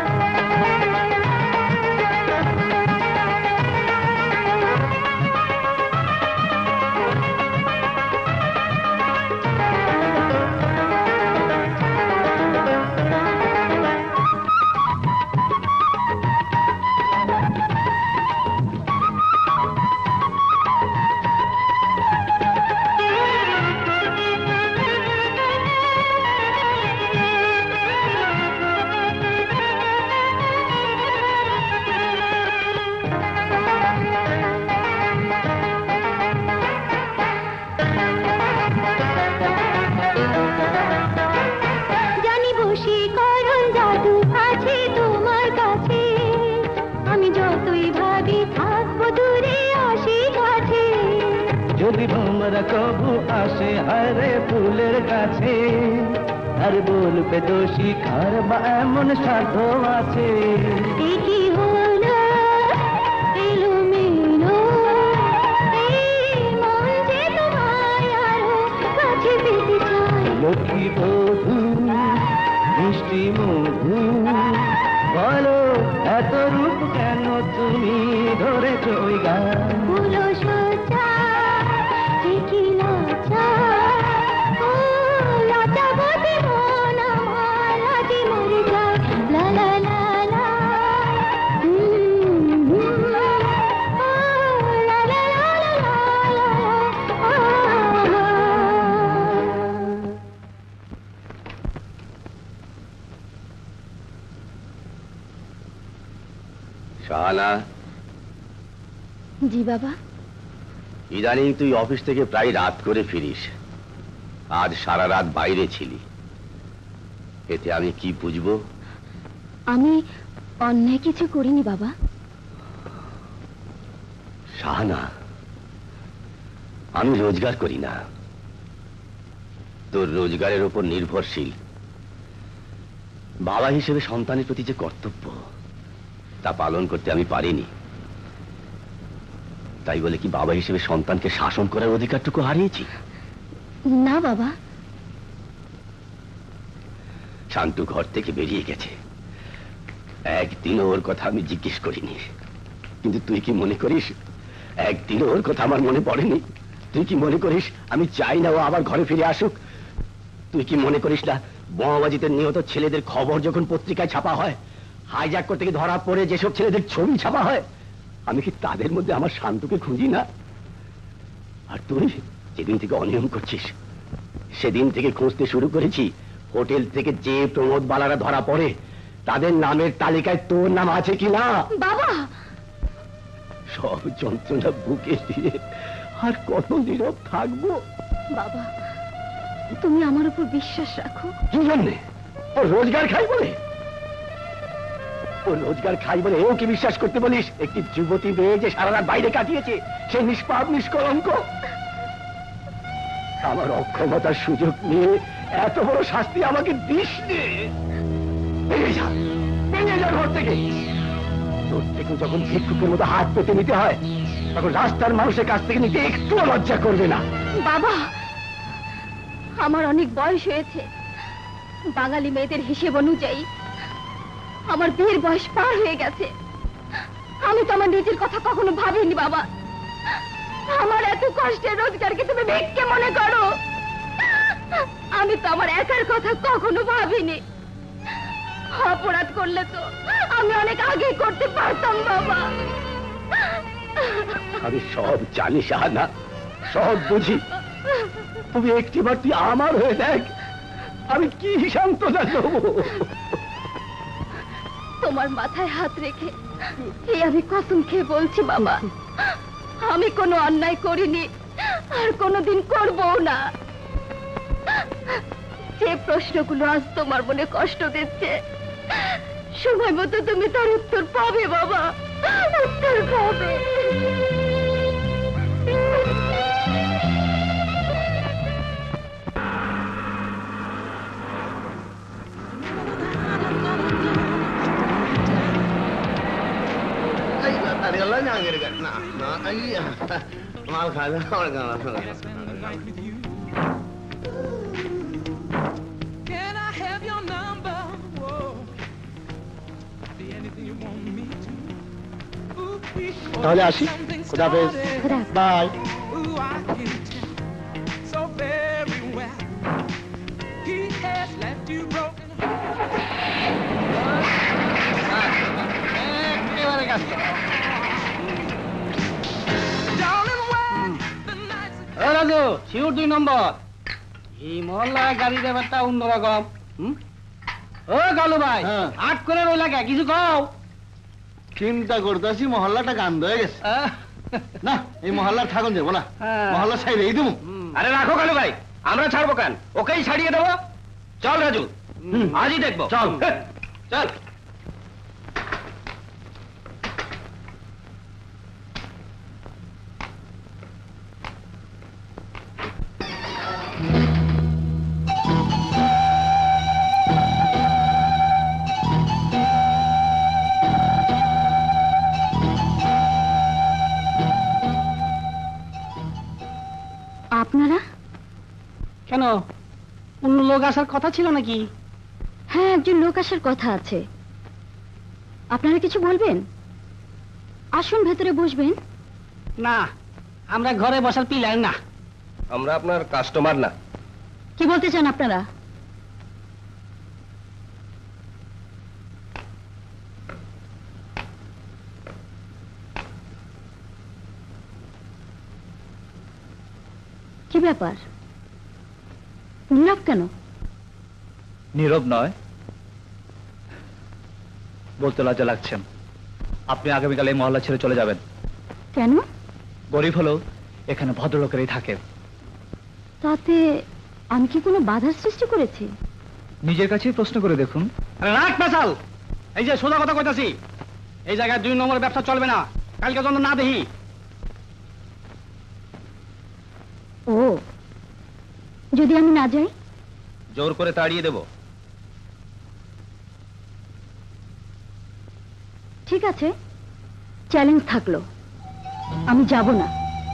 যদি ভোমরা কবু আসে হায়রে ফুলের কাছে, আর বলবে দোষী কার বা এমন সাধ্য আছে। কি হলো এলোমেলো, এই মন যে তোমায় আরো কাছে পেতে চায়। লক্ষ্মী বধূ মিষ্টি মধু, বলো এত রূপ কেন তুমি ধরেছ ওই গান? ফুলো সোজা কি লজ্জা, ও লজ্জা বতে মন আমার লাজে মরে যায়। লা লা লা লা, লা লা লা লা লা। শাহানা, জি বাবা। ইদানিং তুই অফিস থেকে প্রায় রাত করে ফিরিস। আজ সারা রাত বাইরে ছিলি, এতে আমি কি বুঝবো? আমি অন্যায় কিছু করিনি বাবা। শাহানা, আমি রোজগার করি না, তোর রোজগারের উপর নির্ভরশীল। বাবা হিসেবে সন্তানের প্রতি যে কর্তব্য তা পালন করতে আমি পারিনি। তাই বলে কি বাবা হিসেবে সন্তানকে শাসন করার অধিকারটুকু হারিয়েছি? না বাবা। শান্তু ঘর থেকে বেরিয়ে গেছে, একদিনও ওর কথা আমি জিজ্ঞেস করিনি। কিন্তু তুই কি মনে করিস একদিনও ওর কথা আমার মনে পড়েনি? তুই কি মনে করিস আমি চাই না ও আবার ঘরে ফিরে আসুক? তুই কি মনে করিস না বোমাবাজিতে নিহত ছেলেদের খবর যখন পত্রিকায় ছাপা হয়, হাইজ্যাক করতে গিয়ে ধরা পড়ে যেসব ছেলেদের ছবি ছাপা হয়, আমি কি তাদের মধ্যে আমার শান্তুকে খুঁজি না? আর তুই যেদিন থেকে অনিয়ম করছিস সেদিন থেকে খুঁজতে শুরু করেছি। হোটেল থেকে যে প্রমোদ বালারা ধরা পড়ে তাদের নামের তালিকায় তোর নাম আছে কিনা? বাবা, সব যন্ত্রণা বুকে দিয়ে আর কত নীরব থাকবো? বাবা তুমি আমার উপর বিশ্বাস রাখো। কি জন্যে? ও রোজগার খাই বলে? ও রোজগার খাই বলে এও কি বিশ্বাস করতে বলিস একটি যুবতী মেয়ে যে সারা রাত বাইরে কাটিয়েছে সে নিষ্পাপ নিষ্কলঙ্ক? আমার অক্ষমতার সুযোগ নিয়ে এত বড় শাস্তি আমাকে দিস নে। বেরিয়ে যা ঘর থেকে। তোর থেকে যখন ভিক্ষুকের মতো হাত পেতে নিতে হয় তখন রাস্তার মানুষের কাছ থেকে নিতে একটু লজ্জা করবে না? বাবা আমার অনেক বয়স হয়েছে। বাঙালি মেয়েদের হিসেব অনুযায়ী আমার বিয়ের বয়স পার হয়ে গেছে। আমি তো আমার নিজের কথা কখনো ভাবিনি বাবা। আমার এত কষ্টের রোজগারকে তুমি ভিক্ষে মনে করো? আমি তো আমার একার কথা কখনো ভাবিনি। অপরাধ করলে তো আমি অনেক আগে করতে পারতাম বাবা। আমি সব জানি শাহানা, সব বুঝি। তুমি একটিবার তুই আমার হয়ে দেখ, আমি কি সান্ত্বনা দেবো? তোমার মাথায় হাত রেখে এই আমি কসম খেয়ে বলছি বাবা, আমি কোনো অন্যায় করিনি আর কোনোদিন করবও না। যে প্রশ্নগুলো আজ তোমার মনে কষ্ট দিচ্ছে সময় মতো তুমি তার উত্তর পাবে বাবা। উত্তর কবে? মাল খাওয়া Can I have your number? Whoa. Be anything you want me to. Ooh, তাহলে আসি। something খুদাহাফেজ। started. Bye. Ooh, I can tell so very well. He has left you broken. একেবারে কাছে। Darling, when the nights are ও Raju, sure 2 নম্বর। এই মহল্লায় গাড়ি ব্যাপারটা অন্যরকম। ও গালু ভাই, আট করে রইলা কে, কিছু কও। চিন্তা করতেছি মহল্লাটা গান্ধ হয়ে গেছে। না, এই মহল্লার থাকুন যাবো না, মহল্লা ছাইড়েই দেবো। আরে রাখো কালু ভাই, আমরা ছাড়বো কেন? ওকেই ছাড়িয়ে দেবো। চল রাজু, আজই দেখবো। চল চল। আপনারা? কেন, অন্য লোক আসার কথা ছিল নাকি? হ্যাঁ, একজন লোক আসার কথা আছে। আপনারা কিছু বলবেন? আসুন, ভেতরে বসবেন। না, আমরা ঘরে বসার পিলার না। আমরা আপনার কাস্টমার না। কি বলতে চান আপনারা? কি ব্যাপার, নীরব কেন? নীরব নয়, বলতে লজ্জা লাগছে। আপনি আগামীকাল এই মহল্লা ছেড়ে চলে যাবেন। কেন? গরিব হলেও এখানে ভদ্রলোকেরই থাকে। তাতে আমি কি কোনো বাধার সৃষ্টি করেছি? নিজের কাছেই প্রশ্ন করে দেখুন। আরে রাখ পেশাল, এই যে সোজা কথা কইতাছি, এই জায়গায় 2 নম্বরের ব্যবসা চলবে না, কালকে যখন না দেখি। ও, যদি আমি না যাই? জোর করে তাড়িয়ে দেবো। ঠিক আছে, চ্যালেঞ্জ থাকলো, আমি যাব না।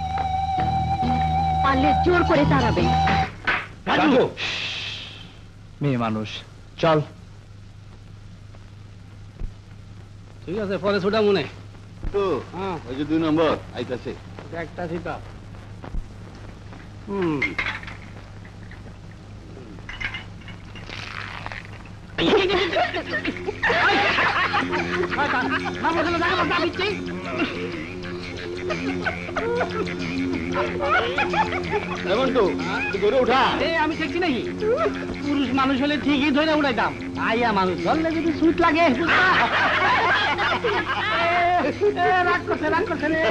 পারলে জোর করে তাড়াবে। রাজু, মেয়ে মানুষ, চল। ঠিক আছে, পরে ছোটা মনে। তো ওই যে 2 নম্বর আইতাছে। একটা চিতা। আমি দেখছি নাকি, পুরুষ মানুষ হলে ঠিকই ধরে উড়াইতাম, আইয়া মানুষ ধরলে যদি সুট লাগে। রাগ করছে, রাগ করছে রে।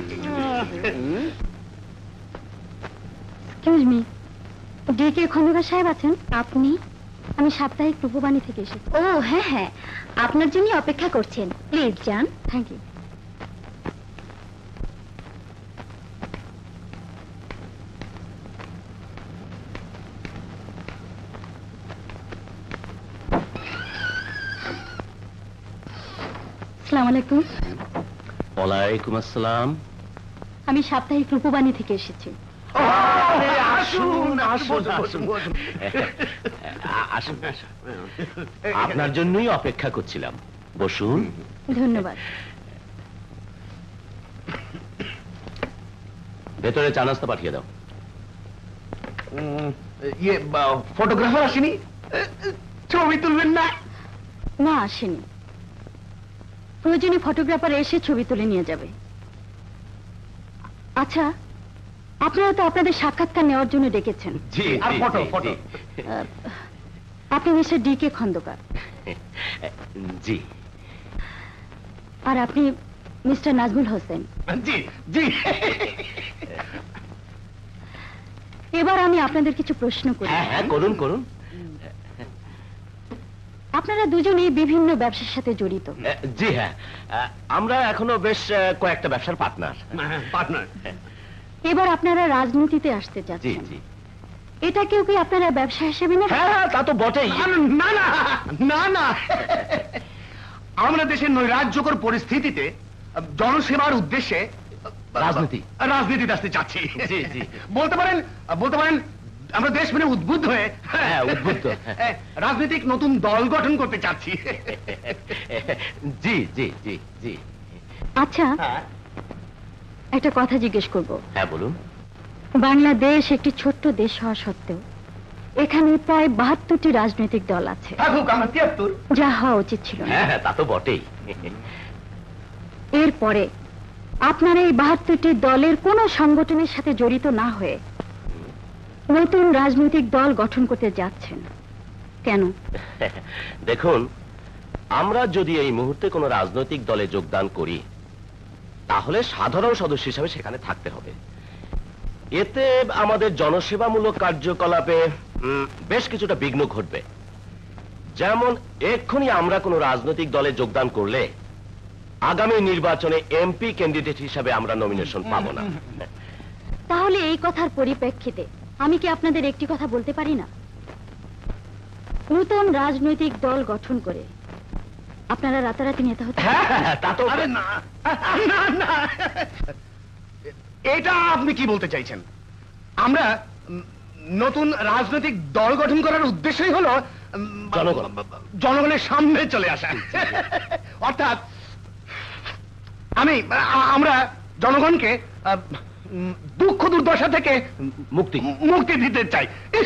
এক্সকিউজ মি, ডিকে খন্দকার সাহেব আছেন? আপনি? আমি সাপ্তাহিক রূপবাণী থেকে এসেছি। ও হ্যাঁ হ্যাঁ, আপনার জন্য অপেক্ষা করছেন, প্লিজ যান। Thank you. আসসালামু আলাইকুম। ওয়ালাইকুম আসসালাম। আমি সাপ্তাহিক রূপবাণী থেকে এসেছি। আসুন আসুন আসুন, আসুন। আপনার জন্যই অপেক্ষা করছিলাম, বসুন। ধন্যবাদ। ভেতরে চা নাস্তা পাঠিয়ে দাও। ইয়ে ফটোগ্রাফার আসেনি, ছবি তুলবেন না? না, আসেনি। প্রয়োজনে ফটোগ্রাফার এসে ছবি তুলে নিয়ে যাবে। আচ্ছা, আপনারা তো আপনাদের সাক্ষাৎকার নেওয়ার জন্য ডেকেছেন। জি, আর ফটো ফটো। আপনি মিস্টার ডিকে খন্দকার, জি আর আপনি মিস্টার নাজমুল হোসেন। জি জি। এবার আমি আপনাদের কিছু প্রশ্ন করি। হ্যাঁ হ্যাঁ, করুন করুন। আপনারা দুজনেই বিভিন্ন ব্যবসার সাথে জড়িত। জি হ্যাঁ, আমরা এখনো বেশ কয়েকটা ব্যবসার পার্টনার। পার্টনার। এবার আপনারা রাজনীতিতে আসতে জি যাচ্ছেন, জি এটাকেও কি আপনারা ব্যবসা হিসেবে নেবেন? হ্যাঁ, তা তো বটেই। না না না না, আমরা দেশের নৈরাজ্যকর পরিস্থিতিতে জনসেবার উদ্দেশ্যে রাজনীতিতে আসতে চাচ্ছি। জি জি বলতে পারেন আমরা দেশ মানে উদ্বুদ্ধ হয়ে হ্যাঁ, উদ্বুদ্ধ। রাজনৈতিক নতুন দল গঠন করতে চাচ্ছি। জি জি জি জি আচ্ছা, একটা কথা জিজ্ঞেস করব। হ্যাঁ বলুন। বাংলাদেশ একটি ছোট্ট দেশ হওয়া সত্ত্বেও এখানে প্রায় 72টি রাজনৈতিক দল আছে, আমার 73। যা হওয়া উচিত ছিল না। হ্যাঁ তা তো বটেই। এরপরে আপনারা এই 72টি দলের কোনো সংগঠনের সাথে জড়িত না হয়ে নতুন রাজনৈতিক দল গঠন করতে যাচ্ছেন কেন? দেখুন, আমরা যদি এই মুহূর্তে কোনো রাজনৈতিক দলে যোগদান করি তাহলে সাধারণ সদস্য হিসাবে সেখানে থাকতে হবে। এতে আমাদের জনসেবামূলক কার্যকলাপে বেশ কিছুটা বিঘ্ন ঘটবে। যেমন এক্ষুনি আমরা কোনো রাজনৈতিক দলে যোগদান করলে আগামী নির্বাচনে এমপি ক্যান্ডিডেট হিসাবে আমরা নমিনেশন পাবো না। তাহলে এই কথার পরিপ্রেক্ষিতে আমি কি আপনাদের একটি কথা বলতে পারি না? নতুন রাজনৈতিক দল গঠন করে আপনারা রাতারাতি নেতা হতে তা তো আরে না না না, এটা আপনি কি বলতে চাইছেন? আমরা নতুন রাজনৈতিক দল গঠন করার উদ্দেশ্যই হলো জনগণের সামনে চলে আসা। অর্থাৎ আমরা জনগণকে দুঃখ দুর্দশা থেকে মুক্তি দিতে চাই।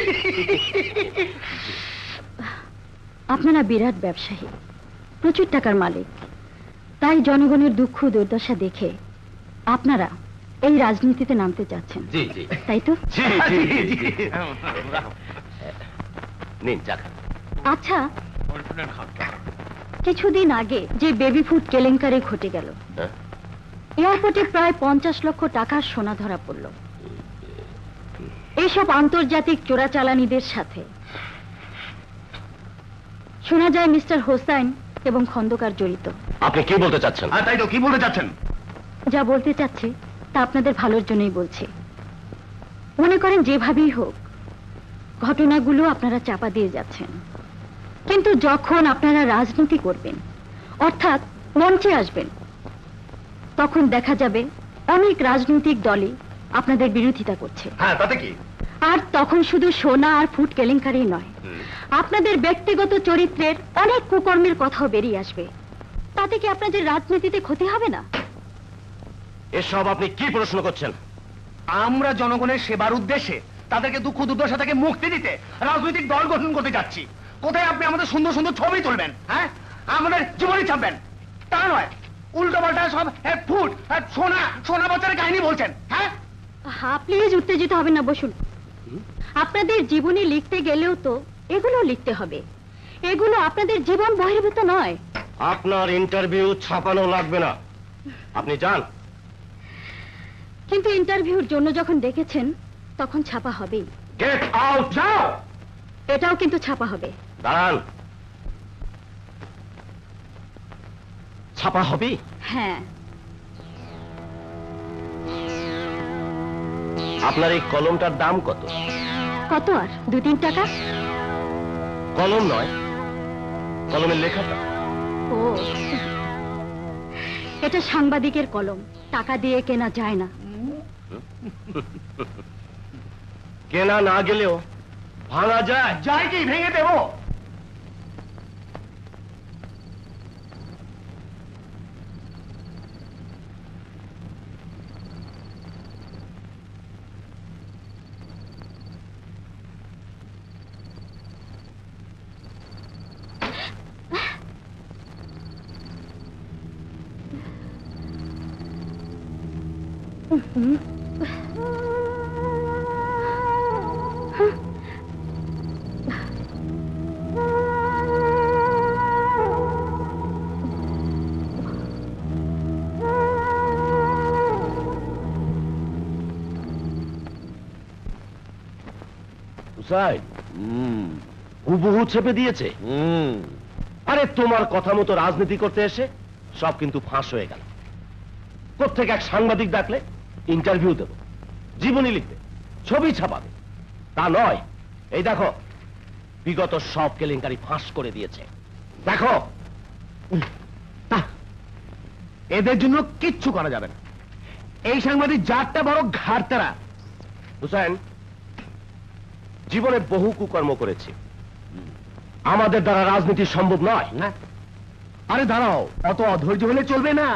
আপনারা বিরাট ব্যবসায়ী, প্রচুর টাকার মালিক, তাই জনগণের দুঃখ দুর্দশা দেখে আপনারা এই রাজনীতিতে নামতে চাচ্ছেন, জি জি তাই তো? জি জি জি নিন চা খান। আচ্ছা, কিছুদিন আগে যে বেবি ফুড কেলেঙ্কারি ঘটে গেল, এয়ারপোর্টে প্রায় 50 লক্ষ টাকার সোনা ধরা পড়ল। এইসব আন্তর্জাতিক চোরাচালানিদের সাথে শোনা যায় মিস্টার হোসাইন এবং খন্দকার জড়িত। আপনি কি বলতে চাচ্ছেন? তাই তো, কি বলতে চাচ্ছেন? যা বলতে চাচ্ছি তা আপনাদের ভালোর জন্যই বলছি। মনে করেন যেভাবেই হোক ঘটনাগুলো আপনারা চাপা দিয়ে যাচ্ছেন, কিন্তু যখন আপনারা রাজনীতি করবেন অর্থাৎ মঞ্চে আসবেন তখন দেখা যাবে অনেক রাজনৈতিক দলই আপনাদের বিরোধিতা করছে। হ্যাঁ, তাতে কি? আর তখন শুধু সোনা আর ফুড কেলেঙ্কারি নয়, আপনাদের ব্যক্তিগত চরিত্রের অনেক কুকর্মের কথাও বেরিয়ে আসবে। তাতে কি আপনাদের রাজনীতিতে ক্ষতি হবে না? এসব আপনি কি প্রশ্ন করছেন? আমরা জনগণের সেবার উদ্দেশ্যে তাদেরকে দুঃখ দুর্দশা থেকে মুক্তি দিতে রাজনৈতিক দল গঠন করতে যাচ্ছি। কোথায় আপনি আমাদের সুন্দর সুন্দর ছবি তুলবেন, হ্যাঁ, আমাদের জীবনী ছাপবেন, তা নয় উল্টো পাল্টা সব ফুট সোনা সোনা বছরের কাহিনী বলছেন। হ্যাঁ, প্লিজ উত্তেজিত হবেন না, বসুন। আপনাদের জীবনী লিখতে গেলেও তো এগুলো লিখতে হবে। এগুলো আপনাদের জীবন বহির্ভূত নয়। আপনার ইন্টারভিউ ছাপানো লাগবে না, আপনি যান। কিন্তু ইন্টারভিউর জন্য যখন ডেকেছেন তখন ছাপা হবেই। গেট আউট, যাও। এটাও কিন্তু ছাপা হবে। দাঁড়ান, ছাপা হবে? হ্যাঁ। আপনার এই কলমটার দাম কত? কত আর 2-3 টাকা? কলম নয়, কলমের লেখাটা। ও, এটা সাংবাদিকের কলম, টাকা দিয়ে কেনা যায় না। কেনা না গেলেও ভাঙা যায়। যাই কি ভেঙে দেবো? হুবহু ছেপে দিয়েছে। আরে তোমার কথা মতো রাজনীতি করতে এসে সব কিন্তু ফাঁস হয়ে গেল। কোত্থেকে এক সাংবাদিক ডাকলে ইন্টারভিউ দেব, জীবনী লিখবে, ছবি ছাপাবে, তা নয়। এই দেখো, বিগত সব কেলেঙ্কারি ফাঁস করে দিয়েছে। দেখো, এদের জন্য কিচ্ছু করা যাবে না। এই সাংবাদিক জাতটা বড় ঘাড়তারা। হুসেন, জীবনে বহু কুকর্ম করেছি, আমাদের দ্বারা রাজনীতি সম্ভব নয়। না, আরে দাঁড়াও, অত অধৈর্য হলে চলবে না।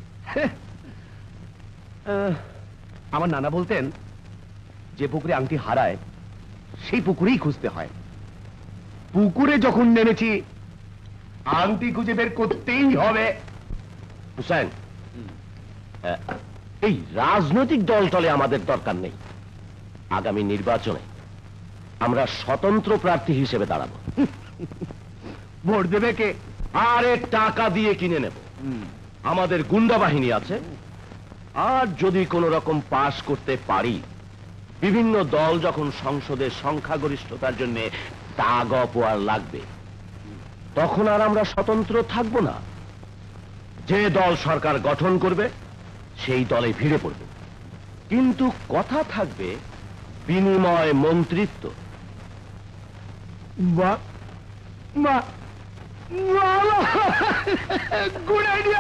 আমার নানা বলতেন, যে পুকুরে আংটি হারায় সেই পুকুরেই খুঁজতে হয়। পুকুরে যখন নেমেছি, আংটি খুঁজে বের করতেই হবে। হুসেন, এই রাজনৈতিক দল টলে আমাদের দরকার নেই। আগামী নির্বাচনে আমরা স্বতন্ত্র প্রার্থী হিসেবে দাঁড়াবো। ভোট দেবে কে? আরে টাকা দিয়ে কিনে নেব। আমাদের গুন্ডা বাহিনী আছে, আর যদি কোনো রকম পাশ করতে পারি, বিভিন্ন দল যখন সংসদের সংখ্যাগরিষ্ঠতার জন্য দাগ অপোয়ার লাগবে, তখন আর আমরা স্বতন্ত্র থাকবো না। যে দল সরকার গঠন করবে সেই দলে ভিড়ে পড়বে, কিন্তু কথা থাকবে বিনিময় মন্ত্রিত্ব। Good idea.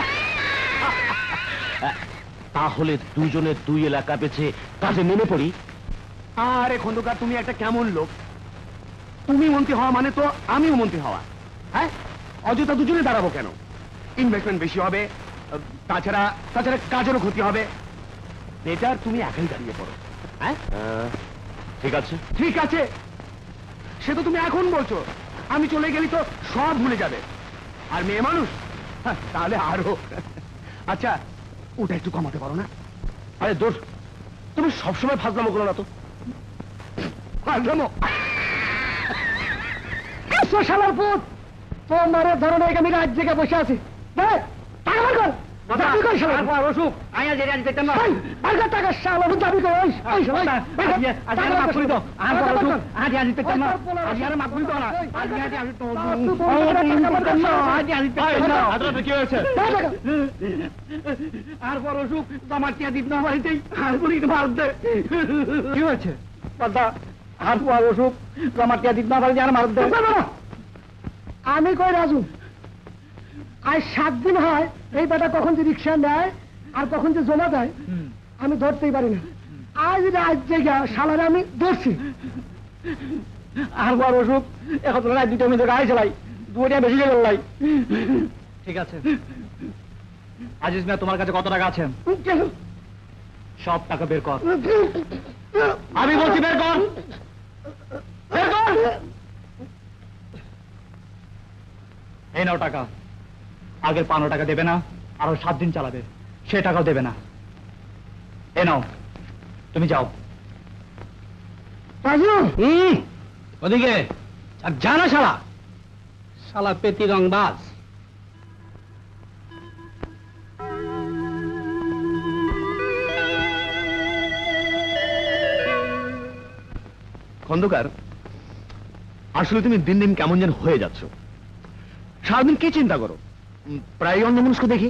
তাহলে দুজনে দুই এলাকা বেছে কাজে নেমে পড়ি। আরে খন্দকার, তুমি একটা কেমন লোক? তুমি মন্ত্রী হওয়া মানে তো আমিও মন্ত্রী হওয়া। হ্যাঁ, অযথা দুজনে দাঁড়াবো কেন? ইনভেস্টমেন্ট বেশি হবে, তাছাড়া কাজেরও ক্ষতি হবে। বেটার তুমি একাই দাঁড়িয়ে পড়ো। হ্যাঁ, ঠিক আছে। ঠিক আছে, সে তো তুমি এখন বলছো। আমি চলে গেলি তো সব ভুলে যাবে। আর মেয়ে মানুষ, তাহলে আরো। আচ্ছা, ওটা একটু কমাতে পারো না? আরে দোষ, তুমি সবসময় ফাজলামো করো না তো। ফাজলামো? শালার পুত, তোমার ধরনের আমি রাত জেগে বসে আছি। আর বড় অসুখ আমার টিয়া দিত না বাড়িতেই আর বলি মার দে। কি হয়েছে? আর বড় অসুখ আমার টিয়া দিত না বাড়িতে আর মার দে। আমি কই রাজু, আজ 7 দিন হয় এই বেটা কখন যে রিক্সা নেয় আর কখন যে জমা দেয় আমি ধরতেই পারি না। আজ রাত জেগে শালারে আমি ধরছি। আর বড় অসুখ এখন রাত 2টা মিনিট গাড়ি চালাই, 2টা বেশি গেল। ঠিক আছে, আজিজ মিয়া, তোমার কাছে কত টাকা আছে? সব টাকা বের কর। আমি বলছি বের কর, বের কর। এই নাও টাকা। আগের 15 টাকা দেবে না, আরো 7 দিন চালাবে, সে টাকাও দেবে না। এ নাও, তুমি যাও। ওদিকে আর জানা শালা, শালা পেতি রংবাজ। খন্দকার, আসলে তুমি দিন দিন কেমন যেন হয়ে যাচ্ছ। সারাদিন কি চিন্তা করো? প্রায় অন্যমনস্ক দেখি।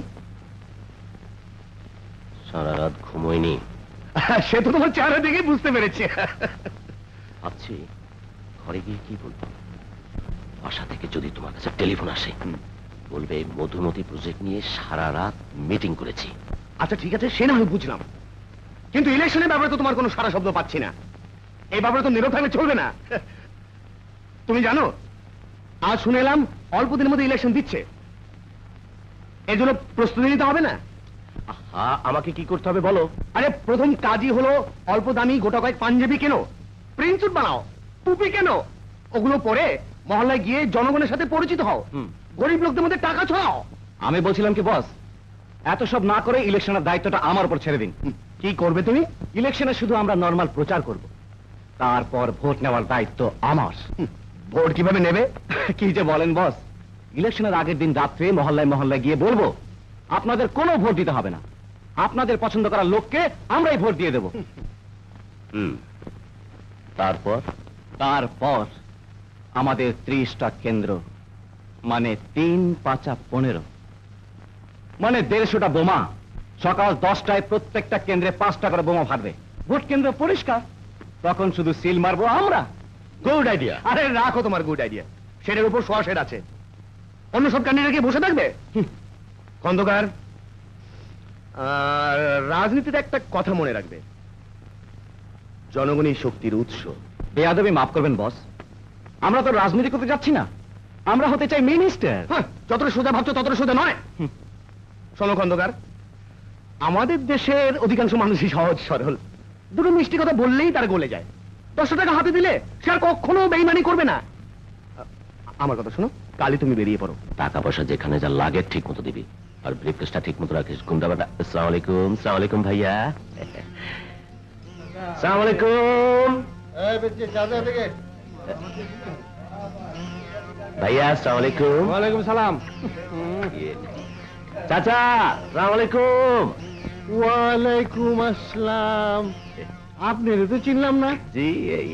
সারা রাত ঘুমোয়নি। সে তো তোমার চেহারা দেখে বুঝতে পেরেছি। ভাবছি ঘরে গিয়ে কি বলবো। বাসা থেকে যদি তোমার কাছে টেলিফোন আসে, বলবে মধুমতি প্রজেক্ট নিয়ে সারা রাত মিটিং করেছি। আচ্ছা ঠিক আছে, সে না হয় বুঝলাম, কিন্তু ইলেকশনের ব্যাপারে তো তোমার কোনো সারা শব্দ পাচ্ছি না। এই ব্যাপারে তো নীরব থাকলে চলবে না। তুমি জানো, আজ শুনে এলাম অল্প দিনের মধ্যে ইলেকশন দিচ্ছে। এর জন্য প্রস্তুতি নিতে হবে না? হ্যাঁ, আমাকে কি করতে হবে বলো? আরে প্রথম কাজই হলো অল্প দামি গোটা কয়েক পাঞ্জাবি কেনো, প্রিন্ট স্যুট বানাও, টুপি কেনো, ওগুলো পরে মহল্লায় গিয়ে জনগণের সাথে পরিচিত হও, গরিব লোকদের মধ্যে টাকা ছড়াও। আমি বলছিলাম কি বস, এত সব না করে ইলেকশনের দায়িত্বটা আমার উপর ছেড়ে দিন। কি করবে তুমি? ইলেকশনে শুধু আমরা নর্মাল প্রচার করব, তারপর ভোট নেওয়ার দায়িত্ব আমার। ভোট কিভাবে নেবে? কি যে বলেন বস, ইলেকশনের আগের দিন রাত্রে মহল্লায় মহল্লায় গিয়ে বলবো আপনাদের কোনো ভোট দিতে হবে না, আপনাদের পছন্দ করা লোককে আমরাই ভোট দিয়ে দেব। তারপর তারপর আমাদের 30টা কেন্দ্র, মানে 3 5 15, মানে 150টা বোমা। সকাল 10টায় প্রত্যেকটা কেন্দ্রে 5টা করে বোমা ফাটবে। ভোট কেন্দ্র পরিষ্কার, তখন শুধু সিল মারবো আমরা। Good idea. আরে রাখো তোমার গুড আইডিয়া, সেটার উপর সোয়াশের আছে। অন্য সব ক্যান্ডিডেট কি বসে থাকবে? খন্দকার, রাজনীতিতে একটা কথা মনে রাখবে, জনগণই শক্তির উৎস। বেয়াদবি মাফ করবেন বস, আমরা তো রাজনীতি করতে যাচ্ছি না, আমরা হতে চাই মিনিস্টার। যতটা সোজা ভাবছো ততটা সোজা নয়। শোনো খন্দকার, আমাদের দেশের অধিকাংশ মানুষই সহজ সরল, দুটো মিষ্টি কথা বললেই তার গলে যায়। 10 টাকা হাতে দিলে সে আর কখনো বেইমানি করবে না। আমার কথা শোনো, কালই তুমি বেরিয়ে পড়ো। টাকা পয়সা যেখানে যা লাগে ঠিক মতো দিবি, আর ব্রিফকেসটা ঠিক মতো রাখিস। গুন্ডাবাটা। আসসালামু আলাইকুম। আসসালামু আলাইকুম ভাইয়া। আসসালামু আলাইকুম ভাইয়া। আসসালামু আলাইকুম। ওয়ালাইকুম সালাম। চাচা আসসালামু আলাইকুম। ওয়ালাইকুম আসসালাম। আপনার তো চিনলাম না। জি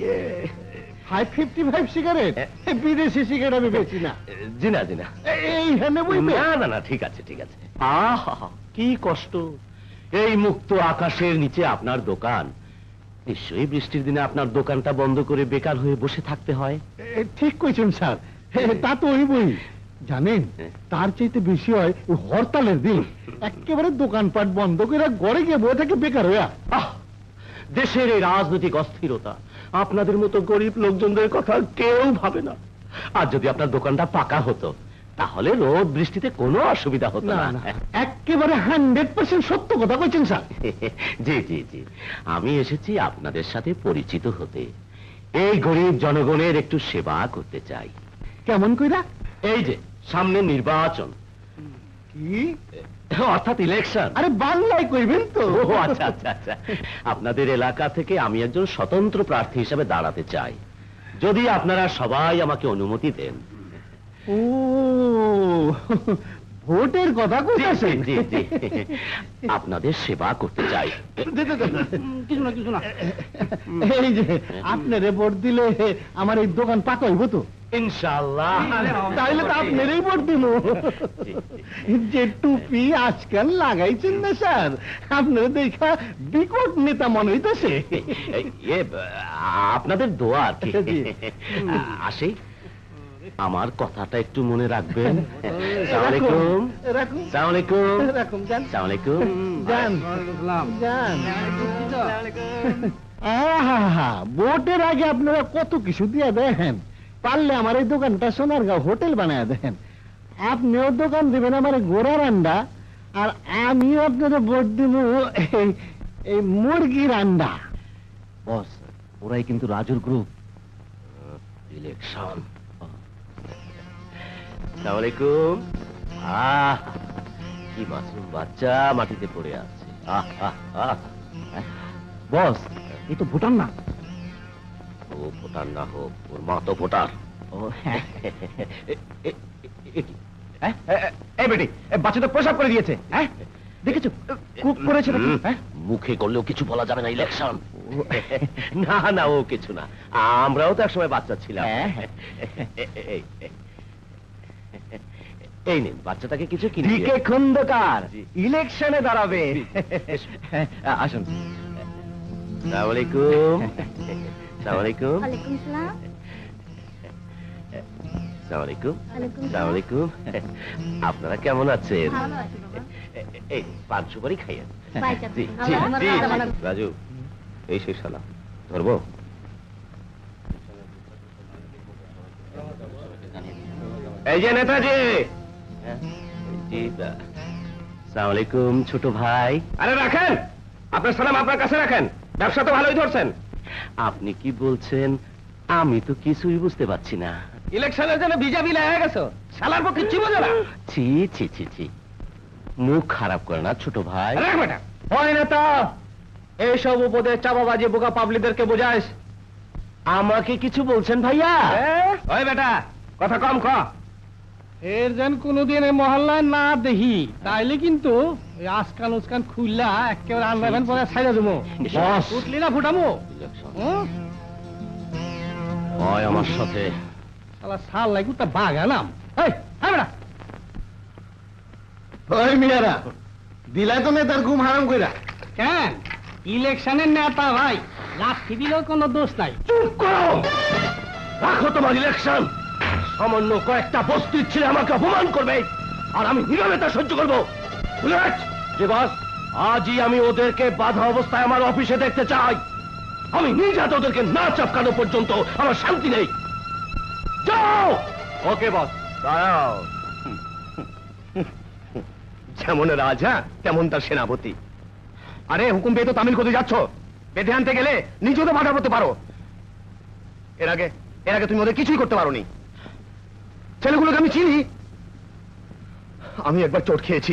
555 সিগারেট, বিদেশি সিগারেট আমি বেচি না। জি না জি না, এইখানে বইবে? না না না, ঠিক আছে ঠিক আছে। আহা কি কষ্ট, এই মুক্ত আকাশের নিচে আপনার দোকান। নিশ্চয়ই বৃষ্টির দিনে আপনার দোকানটা বন্ধ করে বেকার হয়ে বসে থাকতে হয়। ঠিক কইছেন স্যার, তা তো হইবই। জানেন, তার চাইতে বেশি হয় ওই হরতালের দিন একেবারে দোকানপাট বন্ধ করে ঘরে গিয়ে বসে থাকে বেকার হইয়া। দেশের এই রাজনৈতিক অস্থিরতা, আপনাদের মতো গরিব লোকজনদের কথা কেউ ভাবে না। আর যদি আপনার দোকানটা পাকা হতো, তাহলে রোদ বৃষ্টিতে কোনো অসুবিধা হতো না। একেবারে 100% সত্য কথা কইছেন স্যার। জি জি জি, আমি এসেছি আপনাদের সাথে পরিচিত হতে। এই গরিব জনগণের একটু সেবা করতে চাই। কেমন কইরা? এই যে সামনে নির্বাচন। কি? অর্থাৎ ইলেকশন। আরে বাংলায় কইবেন তো? ও আচ্ছা আচ্ছা আচ্ছা, আপনাদের এলাকা থেকে আমি একজন স্বতন্ত্র প্রার্থী হিসেবে দাঁড়াতে চাই, যদি আপনারা সবাই আমাকে অনুমতি দেন। ও, ভোটের কথা কইতেছেন? জি জি, আপনাদের সেবা করতে চাই। কিছু না কিছু না। এই যে আপনারে ভোট দিলে আমার এই দোকান পাকা হইব তো? ইনশাআল্লাহ। তাইলে তো আপনারই ভোট দিব। যে টুপি আজকাল লাগাইছেন না স্যার, আপনারা দেখা বিকট নেতা মনে হইতেছে। আপনাদের দোয়া আর কি। আসি, আমার কথাটা একটু মনে রাখবেন। আসসালামু আলাইকুম। আসসালামু আলাইকুম। আসসালামু আলাইকুম। আহা, ভোটের আগে আপনারা কত কিছু দিয়ে দেখেন। পারলে আমার এই দোকানটা সোনারগাঁও হোটেল বানায় দেন। আপনিও দোকান দিবেন আমার গোড়ার আন্ডা, আর আমিও আপনাদের ভোট দিব এই মুরগির আন্ডা। বস, ওরাই কিন্তু রাজুর গ্রুপ। ইলেকশন। আসসালামু আলাইকুম। কি মাসুম বাচ্চা মাটিতে পড়ে আছে। বস, এই তো ভুটান না। ও ভোটার না হোক, ওর মা তো ভোটার। এই বেটি, বাচ্চা তো প্রসাব করে দিয়েছে। হ্যাঁ দেখেছো, খুব করেছে নাকি? মুখে করলেও কিছু বলা যাবে না, ইলেকশন। না না, ও কিছু না, আমরাও তো একসময় বাচ্চা ছিলাম। এই নিন, বাচ্চাটাকে কিছু কিনে দিয়ে। ডিকে খন্দকার ইলেকশনে দাঁড়াবে। আসুন। আসসালামু আলাইকুম। আসসালামু আলাইকুম। ওয়ালাইকুম সালাম। আসসালামু আলাইকুম। ওয়ালাইকুম আসসালামু আলাইকুম। আপনারা কেমন আছেন? ভালো আছি বাবা। এই পান সুপারি খাইয়েন। বাই চাচা। জি জি আমার জি। ভালো। রাজু, এই সেই শালা ধরবো। এই যে নেতাজি। জি, আসসালামু আলাইকুম ছোট ভাই। আরে রাখেন, আপনার সালাম আপনার কাছে রাখেন, ব্যবসা তো ভালোই ধরছেন। আপনি কি বলছেন আমি তো কিছুই বুঝতে পারছি না। ইলেকশনের জন্য বিজেপি লেগে গেছো, শালার পর কিচ্ছু বোঝে না। ছি ছি ছি ছি, মুখ খারাপ করে না ছোট ভাই। রাখ বেটা। হয় নেতা, এইসব উপদেশ চাপাবাজি বোকা পাবলিকদেরকে বোঝাইস। আমাকে কিছু বলছেন ভাইয়া? ওই বেটা, কথা কম ক। এর যেন কোনোদিন এই মহল্লায় না দেখি, তাইলে কিন্তু ওই আসকান উস্কান খুললা একেবারে আনবেন পরে ছাইড়া দেবো। বস। উঠলি না ফুটামো। হয় আমার সাথে। শালা সাল লাগু তা বাঘা নাম। এই বেটা ওই মিয়ারা দিলাই তো নেতার ঘুম হারাম কইরা। কেন ইলেকশনের নেতা ভাই লাঠি দিলেও কোনো দোষ নাই। চুপ করো, রাখো তোমার ইলেকশন। সামান্য কয়েকটা বস্তির ছেলে আমাকে অপমান করবে আর আমি নীরবে তা সহ্য করবো। বুলেট যে বস, আজই আমি ওদেরকে বাধা অবস্থায় আমার অফিসে দেখতে চাই। আমি নিজে হাতে ওদেরকে না চাপকানো পর্যন্ত আমার শান্তি নেই। যাও। ওকে বস, দাঁড়াও। যেমন রাজা তেমন তার সেনাপতি। আরে হুকুম পেয়ে তো তামিল কোথায় যাচ্ছ? বেঁধে আনতে গেলে নিজেও তো বাধা করতে পারো। এর আগে তুমি ওদের কিছুই করতে পারোনি। ছেলেগুলোকে আমি চিনি, আমি একবার চোট খেয়েছি।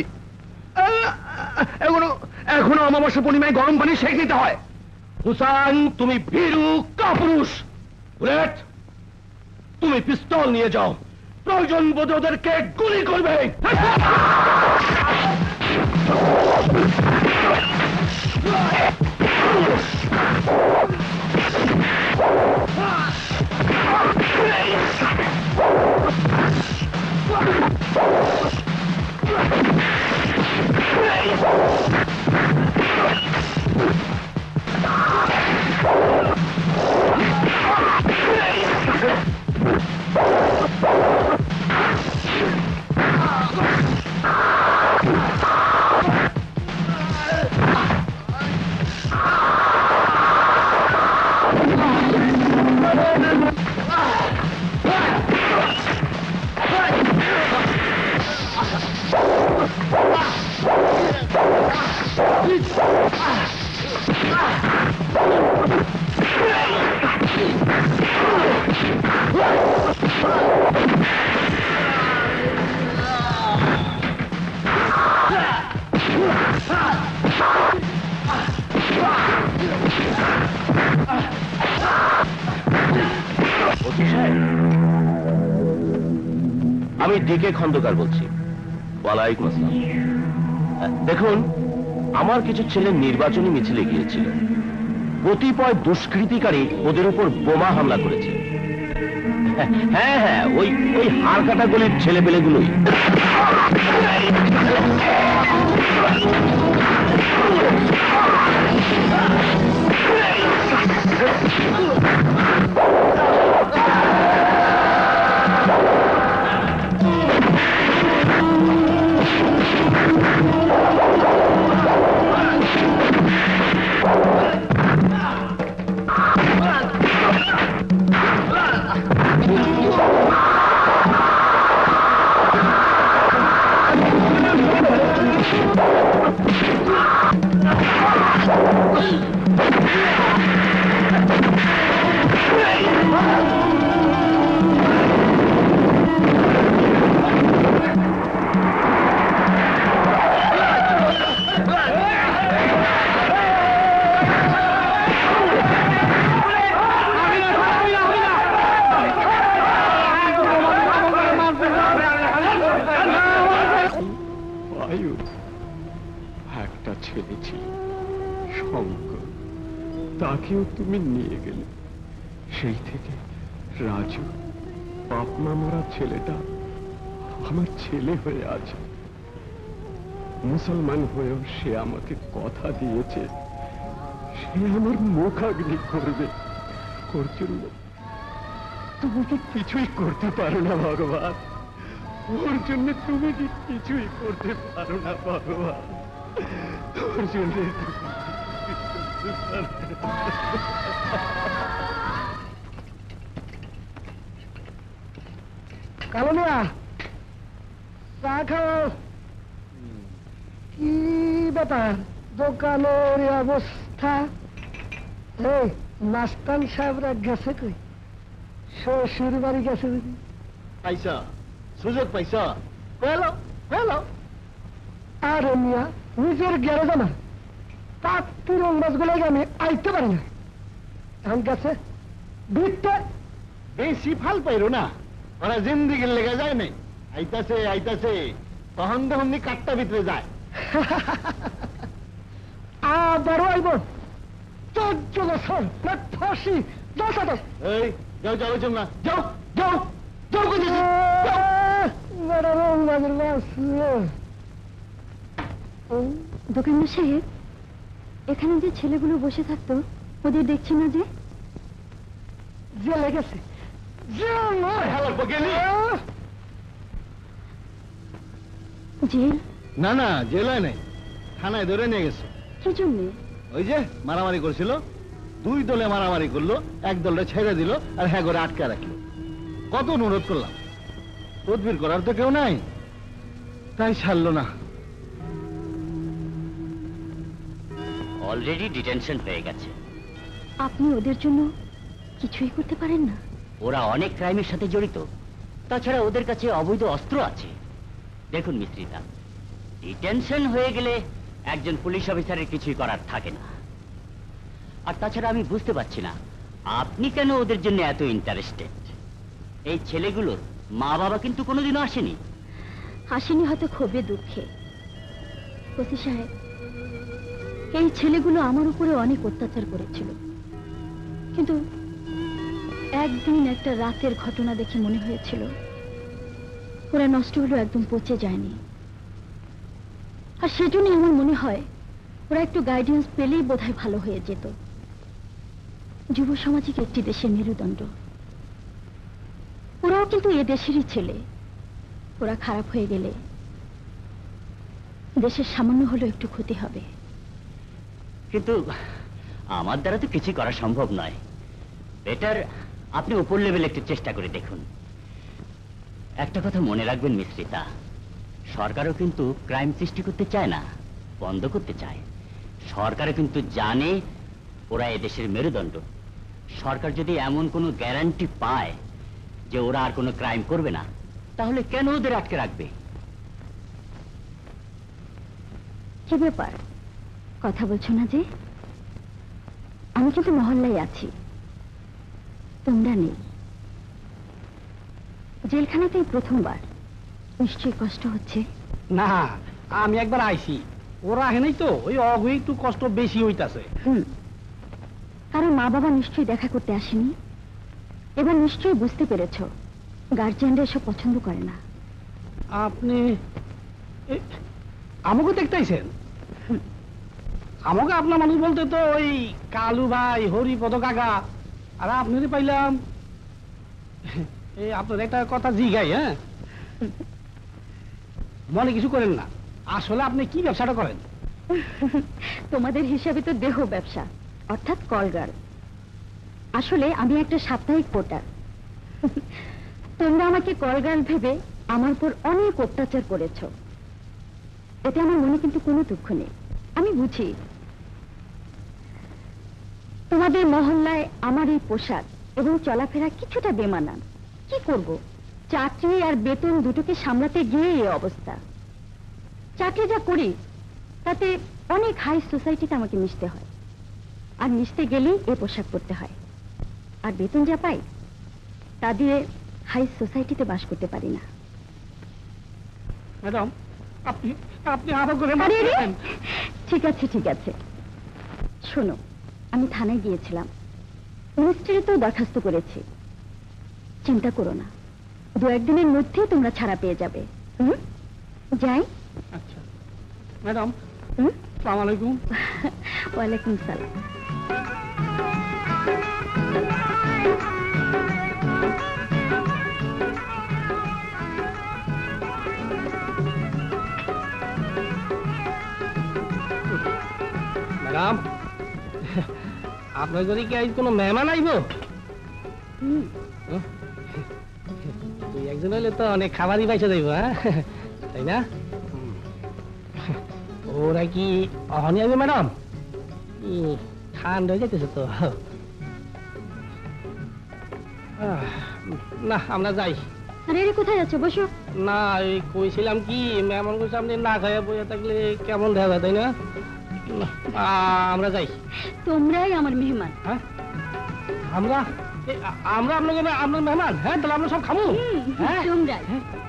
এখনো অমাবস্যা পূর্ণিমায় গরম পানি সেঁক দিতে হয়। হুসাইন, তুমি ভীরু কাপুরুষ। বুলেট, তুমি পিস্তল নিয়ে যাও, প্রয়োজন বোধে ওদেরকে গুলি করবে। আমি ডিকে খন্দকার বলছি। ওয়ালাইকুম আসসালাম। দেখুন, আমার কিছু ছেলে নির্বাচনী মিছিলে গিয়েছিল। কতিপয় দুষ্কৃতিকারী ওদের উপর বোমা হামলা করেছে। হ্যাঁ হ্যাঁ, ওই হাড় কাটা গলির ছেলে পেলেগুলোই। একটা ছেলে ছিল শঙ্কর, তাকেও তুমি নিয়ে গেলে। সেই থেকে রাজু, বাপমা মরা ছেলেটা আমার ছেলে হয়ে আছে। মুসলমান হয়েও সে আমাকে কথা দিয়েছে সে আমার মুখাগ্নি করবে। ওর জন্য তুমি কি কিছুই করতে পারো না ভগবান? ওর জন্য তুমি কি কিছুই করতে পারো না ভগবান? ওর জন্য কালো মিয়া, চা খাও। কি ব্যাপার দোকানের অবস্থা? এই মাস্তান সাহেবরা গেছে কই? শ্বশুর বাড়ি গেছে বুঝি? পাইছা সুযোগ পাইছা? পেলো পেলো। আরে মিয়া, নিজের গ্যারেজ আমার, তার পুরন মাছগুলো আমি আইতে পারি না। এখন গেছে ভিড়তে। বেশি ফাল পাইরো না, ওরা জিন্দিগির লেগে যায় নাই। আইতাছে আইতাছে, তখন তখন কাটটা ভিতরে যায়। আবারও আইব 14 বছর ফাঁসি। এই যাও যাও না, যাও যাও যাও। দোকানদার সাহেব, এখানে যে ছেলেগুলো বসে থাকতো ওদের দেখছি না যে? জেলে গেছে। জেল? না না, জেলায় নেই, থানায় ধরে নিয়ে গেছে। কি জন্যে? ওই যে মারামারি করছিল, দুই দলে মারামারি করলো, এক দলটা ছেড়ে দিল আর হ্যাঁ করে আটকে রাখলো। কত অনুরোধ করলাম, তদবির করার তো কেউ নাই, তাই ছাড়লো না। অলরেডি ডিটেনশন হয়ে গেছে। আপনি ওদের জন্য কিছুই করতে পারেন না? ওরা অনেক ক্রাইমের সাথে জড়িত, তাছাড়া ওদের কাছে অবৈধ অস্ত্র আছে। দেখুন মিস্ত্রিদা, ডিটেনশন হয়ে গেলে একজন পুলিশ অফিসারের কিছুই করার থাকে না। আর তাছাড়া আমি বুঝতে পারছি না আপনি কেন ওদের জন্য এত ইন্টারেস্টেড। এই ছেলেগুলোর মা বাবা কিন্তু কোনোদিনও আসেনি। আসেনি হয়তো ক্ষোভে দুঃখে। ওসি সাহেব, এই ছেলেগুলো আমার উপরে অনেক অত্যাচার করেছিল, কিন্তু একদিন একটা রাতের ঘটনা দেখে মনে হয়েছিল ওরা নষ্ট হলো, একদম পচে যায়নি। আর সেজন্যই আমার মনে হয় ওরা একটু গাইডেন্স পেলেই বোধহয় ভালো হয়ে যেত। যুব সামাজিক একটি দেশের মেরুদণ্ড, ওরাও কিন্তু এ দেশেরই ছেলে। ওরা খারাপ হয়ে গেলে দেশের সামান্য হলেও একটু ক্ষতি হবে। কিন্তু আমার দ্বারা তো কিছু করা সম্ভব নয়। বেটার আপনি উপর লেভেলে একটু চেষ্টা করে দেখুন। একটা কথা মনে রাখবেন মিশ্রিতা, সরকারও কিন্তু ক্রাইম সৃষ্টি করতে চায় না, বন্ধ করতে চায়। সরকারও কিন্তু জানে ওরা এদেশের মেরুদণ্ড। সরকার যদি এমন কোনো গ্যারান্টি পায় যে ওরা আর কোনো ক্রাইম করবে না, তাহলে কেন ওদের আটকে রাখবে? কি ব্যাপার, কথা বলছো না যে? আমি কিন্তু মহল্লায় আছি, তোমরা নেই। জেলখানাতেই প্রথমবার, নিশ্চয়ই কষ্ট হচ্ছে। না, আমি একবার আইছি, ওরা আহে নাই তো, ওই অগু একটু কষ্ট বেশি হইতাছে। কারণ মা বাবা নিশ্চয়ই দেখা করতে আসেনি। এবার নিশ্চয়ই বুঝতে পেরেছ গার্জিয়ানরা এসব পছন্দ করে না। আপনি আমাকে দেখতেইছেন? আমাকে আপনার মানুষ বলতে তো ওই কালু ভাই, হরিপদ কাকা, আর আপনারই পাইলাম। এই আপনার একটা কথা জিগাই, হ্যাঁ, মনে কিছু করেন না, আসলে আপনি কি ব্যবসাটা করেন? তোমাদের হিসাবে তো দেহ ব্যবসা, অর্থাৎ কলগার্ল। আসলে আমি একটা সাপ্তাহিক পোর্টার। তোমরা আমাকে কলগার্ল ভেবে আমার উপর অনেক অত্যাচার করেছ, এতে আমার মনে কিন্তু কোনো দুঃখ নেই। আমি বুঝি তোমাদের মহল্লায় আমার এই পোশাক এবং চলাফেরা কিছুটা বেমানান। কি করব, চাকরি আর বেতন দুটোকে সামলাতে গিয়ে এই অবস্থা। চাকরি যা করি তাতে অনেক হাই সোসাইটিতে আমাকে মিশতে হয়, আর মিশতে গেলেই এ পোশাক পরতে হয়। আর বেতন যা পাই তা দিয়ে হাই সোসাইটিতে বাস করতে পারি না। ম্যাডাম, আপনি আপনি আরো করে ঠিক আছে ঠিক আছে, শোনো, আমি থানায় গিয়েছিলাম, মিনিস্ট্রিতেও দরখাস্ত করেছি। চিন্তা করো না, দু একদিনের মধ্যেই তোমরা ছাড়া পেয়ে যাবে। যাই। আচ্ছা ম্যাডাম, আসসালামু আলাইকুম। ওয়ালাইকুম সালাম। ম্যাডাম, আপনার যদি কি আজ কোনো মেহমান আইব? তুই একজন হলে তো অনেক খাবারই পাইছে যাইব, হ্যাঁ, তাই না? ওরা কি অহনি আসবে ম্যাডাম? ঠান্ডা হয়ে যেতেছে তো। না, আমরা যাই। আরে কোথায় যাচ্ছ? বসো। না, এই কইছিলাম কি, মেহমান কইছে আপনি না খাইয়া বইয়া থাকলে কেমন দেখা যায়, তাই না? আমরা যাই। তোমরাই আমার মেহমান। হ্যাঁ, আমরা আমরা আপনার মেহমান? হ্যাঁ, তাহলে আমরা সব খাবো। হ্যাঁ, তোমরাই।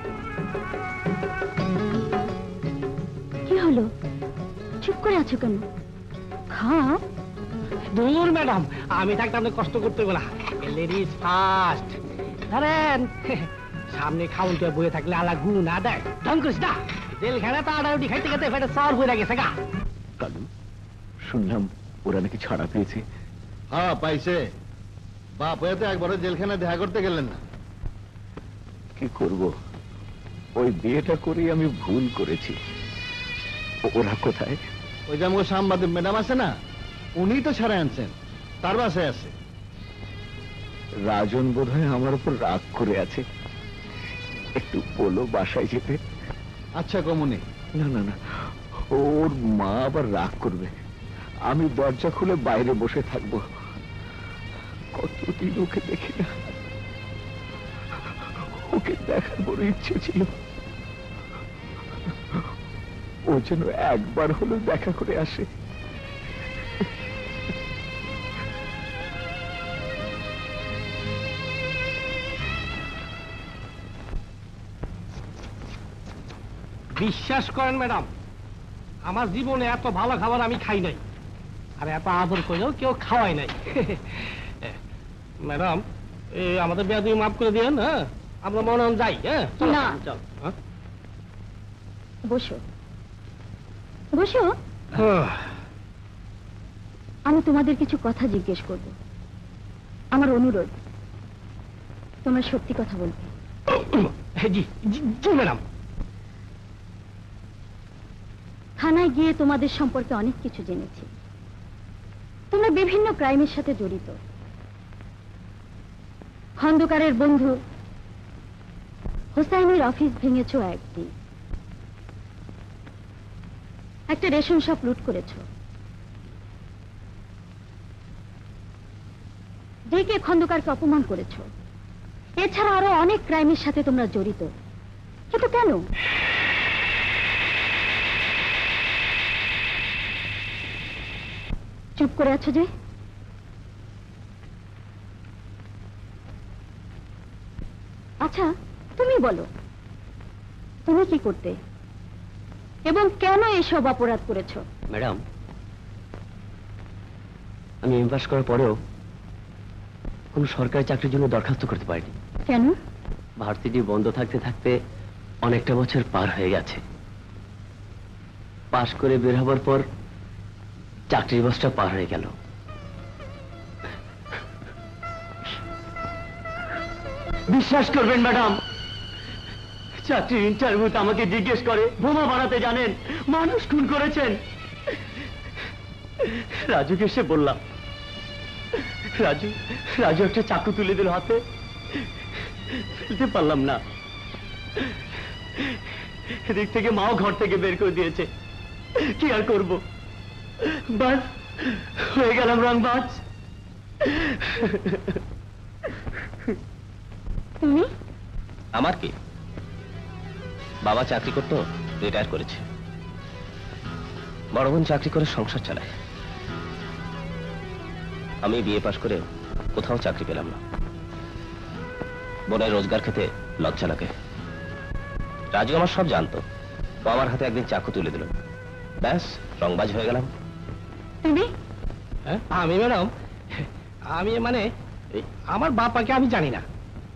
কি হলো, চুপ করে আছো কেন? খাও। দূর ম্যাডাম, আমি থাকতে আপনি কষ্ট করতে হবে না। Ladies first. ধরেন, সামনে খাউন্টে বয়ে থাকলে আলা গু না দেয় ঢং করিস না জেলখানা তো আড়াউটি খাইতে খাইতে ফেটে সর বয়ে গেছে গা। কালু, শুনলাম ওরা নাকি ছাড়া পেয়েছে। হ্যাঁ পাইছে। বাপ হয়ে তো একবারও জেলখানায় দেখা করতে গেলেন না। কি করব, ওই বিয়েটা করেই আমি ভুল করেছি। ওরা কোথায়? ওই যে আমার সাংবাদিক ম্যাডাম আছে না, উনি তো ছাড়াই আনছেন, তার বাসায় আছে। রাজন বোধহয় আমার উপর রাগ করে আছে, একটু বলো বাসায় যেতে। আচ্ছা কমুনি। না না না, ওর মা আবার রাগ করবে। আমি দরজা খুলে বাইরে বসে থাকবো। কতদিন ওকে দেখি না, ওকে দেখার বড় ইচ্ছে ছিল। ও যেন একবার হলো দেখা করে আসে। বিশ্বাস করেন ম্যাডাম, আমার জীবনে এত ভালো খাবার আমি খাই নাই, আর এত আদর করেও কেউ খাওয়াই নাই। ম্যাডাম, আমাদের বিয়া তুমি মাফ করে দিয়েন। হ্যাঁ, আমরা মনে হয় যাই। হ্যাঁ না। চল। বসো বসো, আমি তোমাদের কিছু কথা জিজ্ঞেস করব। আমার অনুরোধ, তোমরা সত্যি কথা বলবে। জি জি জি ম্যাডাম। থানায় গিয়ে তোমাদের সম্পর্কে অনেক কিছু জেনেছি। তোমরা বিভিন্ন ক্রাইমের সাথে জড়িত। খন্দকারের বন্ধু হোসাইনের অফিস ভেঙেছ একদিন, একটা রেশন শপ লুট করেছ, ডেকে খন্দকারকে অপমান করেছ। এছাড়া আরো অনেক ক্রাইমের সাথে তোমরা জড়িত। কিন্তু কেন? চুপ করে আছো যে? আচ্ছা, তুমি বলো, তুমি কি করতে এবং কেন এসব অপরাধ করেছো? ম্যাডাম, আমি এম পাস করার পরেও কোন সরকারি চাকরির জন্য দরখাস্ত করতে পারিনি। কেন? ভার্সিটি বন্ধ থাকতে থাকতে অনেকটা বছর পার হয়ে গেছে। পাশ করে বের হবার পর চাকরির বয়সটা পার হয়ে গেল। বিশ্বাস করবেন ম্যাডাম, চাকরির ইন্টারভিউতে আমাকে জিজ্ঞেস করে বোমা বানাতে জানেন, মানুষ খুন করেছেন। রাজুকে এসে বললাম, রাজু একটা চাকু তুলে দিল হাতে, ফেলতে পারলাম না। এদিক থেকে মাও ঘর থেকে বের করে দিয়েছে। কি আর করবো, বাস হয়ে গেলাম রংবাজ। তুমি? আমার কি, বাবা চাকরি করতো, রিটায়ার করেছে। বড় বোন চাকরি করে সংসার চালায়। আমি বিএ পাশ করে কোথাও চাকরি পেলাম না। বোনের রোজগার খেতে লজ্জা লাগে। রাজু আমার সব জানতো, ও আমার হাতে একদিন চাকু তুলে দিল, ব্যাস রংবাজ হয়ে গেলাম। তুমি? আমি ম্যাডাম, আমি মানে আমার বাপাকে আমি জানি না।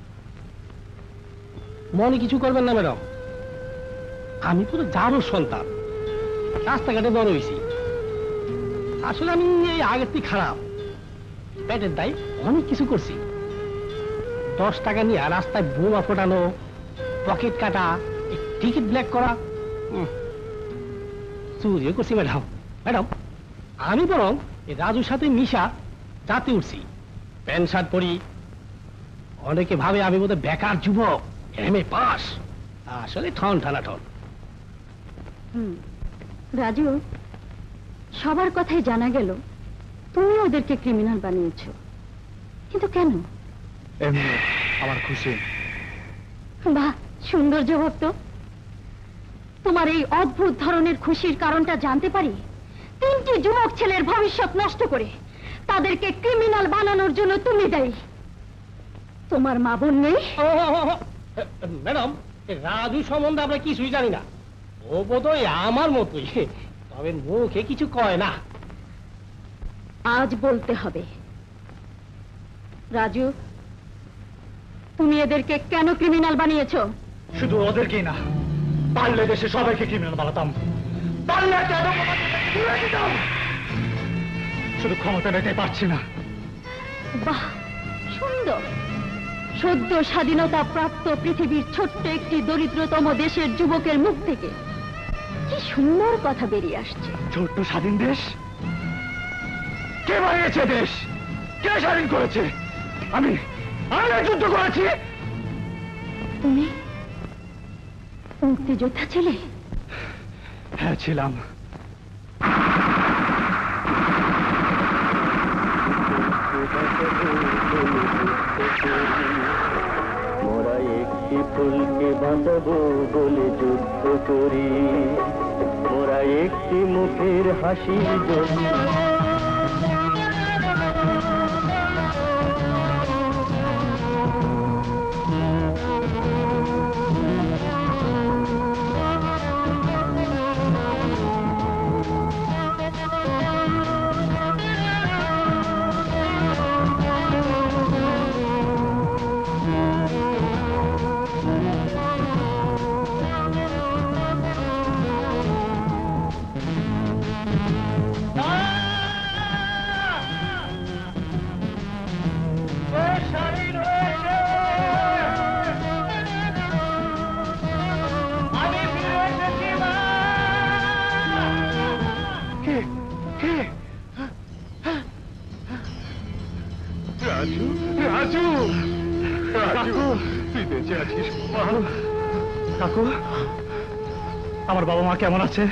মনে কিছু করবেন না ম্যাডাম, আমি পুরো যারও সন্তান, রাস্তাঘাটে বড় হয়েছি। আসলে আমি এই আগের থেকে খারাপ, পেটের দায় অনেক কিছু করছি। 10 টাকা নিয়ে রাস্তায় বোমা ফোটানো, পকেট কাটা, টিকিট ব্ল্যাক করা, চুরিও করছি ম্যাডাম। ম্যাডাম, আমি বরং এই রাজুর সাথে মিশা যাতে উঠছি, প্যান্ট শার্ট পরি। অনেকে ভাবে আমি বোধহয় বেকার যুবক, এমএ পাস। আসলে ঠন ঠানা ঠন। রাজু, সবার কথাই জানা গেল তুমি ওদেরকে ক্রিমিনাল বানিয়েছো, কিন্তু কেন? এমনি আমার খুশি। বাহ, সুন্দর জবাব তো। তোমার এই অদ্ভুত ধরনের খুশির কারণটা জানতে পারি? 3টি যুবক ছেলের ভবিষ্যৎ নষ্ট করে তাদেরকে ক্রিমিনাল বানানোর জন্য তুমি দায়ী। তোমার মা বোন নেই? ম্যাডাম, রাজু সম্বন্ধে আমরা কিছুই জানি না। ও বোধহয় আমার মতোই, তবে মুখে কিছু কয় না। আজ বলতে হবে। রাজু, তুমি এদেরকে কেন ক্রিমিনাল বানিয়েছো? শুধু ওদেরকেই না, পারলে দেশে সবাইকে ক্রিমিনাল বানাতাম, পারলে একটা অধঃপতনকে তুলে দিতাম। শুধু ক্ষমতা নিতে পারছি না। বাহ, সুন্দর। সদ্য স্বাধীনতা প্রাপ্ত পৃথিবীর ছোট্ট একটি দরিদ্রতম দেশের যুবকের মুখ থেকে কি সুন্দর কথা বেরিয়ে আসছে। ছোট্ট স্বাধীন দেশ? কে বানিয়েছে দেশ? কে স্বাধীন করেছে? আমি যুদ্ধ করেছি। তুমি মুক্তিযোদ্ধা ছিলে? হ্যাঁ, ছিলাম। মোরা একটি ফুলকে বাঁচাবো বলে যুদ্ধ করি, মোরা একটি মুখের হাসির জন্য। রাজু, রাজু, রাজু, তুই বেঁচে আছিস? কাকু, আমার বাবা মা কেমন আছে?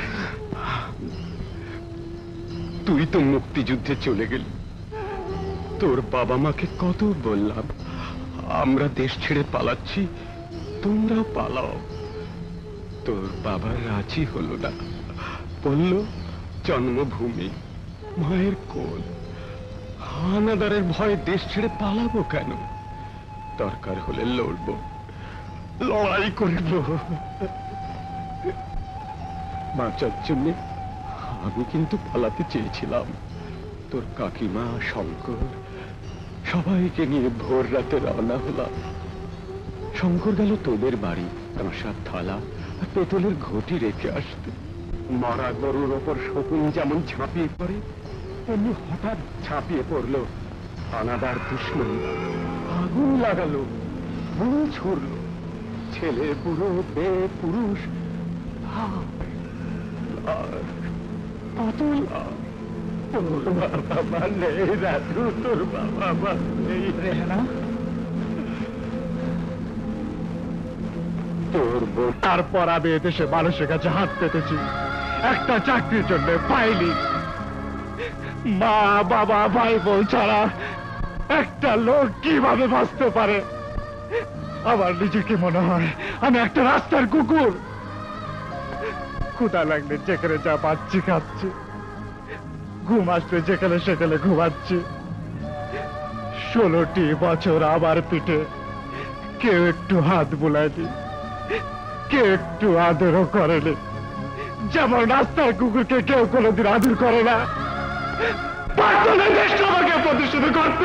তুই তো মুক্তিযুদ্ধে চলে গেলি, তোর বাবা মাকে কত বললাম আমরা দেশ ছেড়ে পালাচ্ছি, তোমরাও পালাও। তোর বাবা রাজি হলো না, বলল জন্মভূমি, মায়ের কোল, হানাদারের ভয়ে দেশ ছেড়ে পালাবো কেন? দরকার হলে লড়বো, লড়াই করব। বাঁচার জন্য আমি কিন্তু পালাতে চেয়েছিলাম। তোর কাকিমা, শঙ্কর, সবাইকে নিয়ে ভোর রাতে রওনা হলাম। শঙ্কর গেল তোদের বাড়ি, কাঁসার থালা আর পেতলের ঘটি রেখে আসতে। মরা গরুর ওপর শকুন যেমন ঝাঁপিয়ে পড়ে, তেমনি হঠাৎ ঝাঁপিয়ে পড়লো হানাদার দুশ্মন। আগুন লাগালো, বুড়ো ছড়লো, ছেলে বুড়ো, মেয়ে পুরুষ, তোর বাবা মা নেই রাজু, তোর বাবা মা নেই। রেহানা, তোর বোন। তারপর আমি এদেশে মানুষের কাছে হাত পেতেছি, একটা চাকরির জন্য পাইনি। মা, বাবা, ভাই বোন ছাড়া একটা লোক কিভাবে বাঁচতে পারে? আমার নিজেকে মনে হয় আমি একটা রাস্তার কুকুর। ক্ষুধা লাগলে যেখানে যা পাচ্ছি খাচ্ছি, ঘুম আসলে যেখানে সেখানে ঘুমাচ্ছি। 16টি বছর আমার পিঠে কেউ একটু হাত বুলায়নি, কেউ একটু আদরও করেনি। যেমন রাস্তার কুকুরকে কেউ কোনোদিন আদর করে না, দেশটাকে প্রতিষ্ঠিত করতে।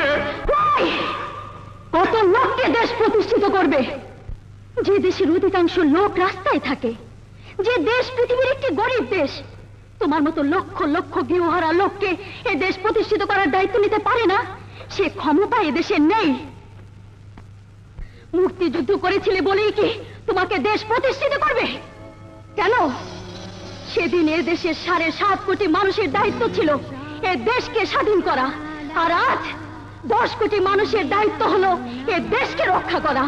কত লোককে দেশ প্রতিষ্ঠিত করবে? যে দেশের অধিকাংশ লোক রাস্তায় থাকে, যে দেশ পৃথিবীর একটি গরিব দেশ, তোমার মতো লক্ষ লক্ষ গৃহহারা লোককে এ দেশ প্রতিষ্ঠিত করার দায়িত্ব নিতে পারে না, সে ক্ষমতা এ দেশে নেই। মুক্তিযুদ্ধ করেছিলে বলেই কি তোমাকে দেশ প্রতিষ্ঠিত করবে? কেন? সেদিন এ দেশের 7.5 কোটি মানুষের দায়িত্ব ছিল এ দেশকে স্বাধীন করা, আর আজ 10 কোটি মানুষের দায়িত্ব হলো এ দেশকে রক্ষা করা।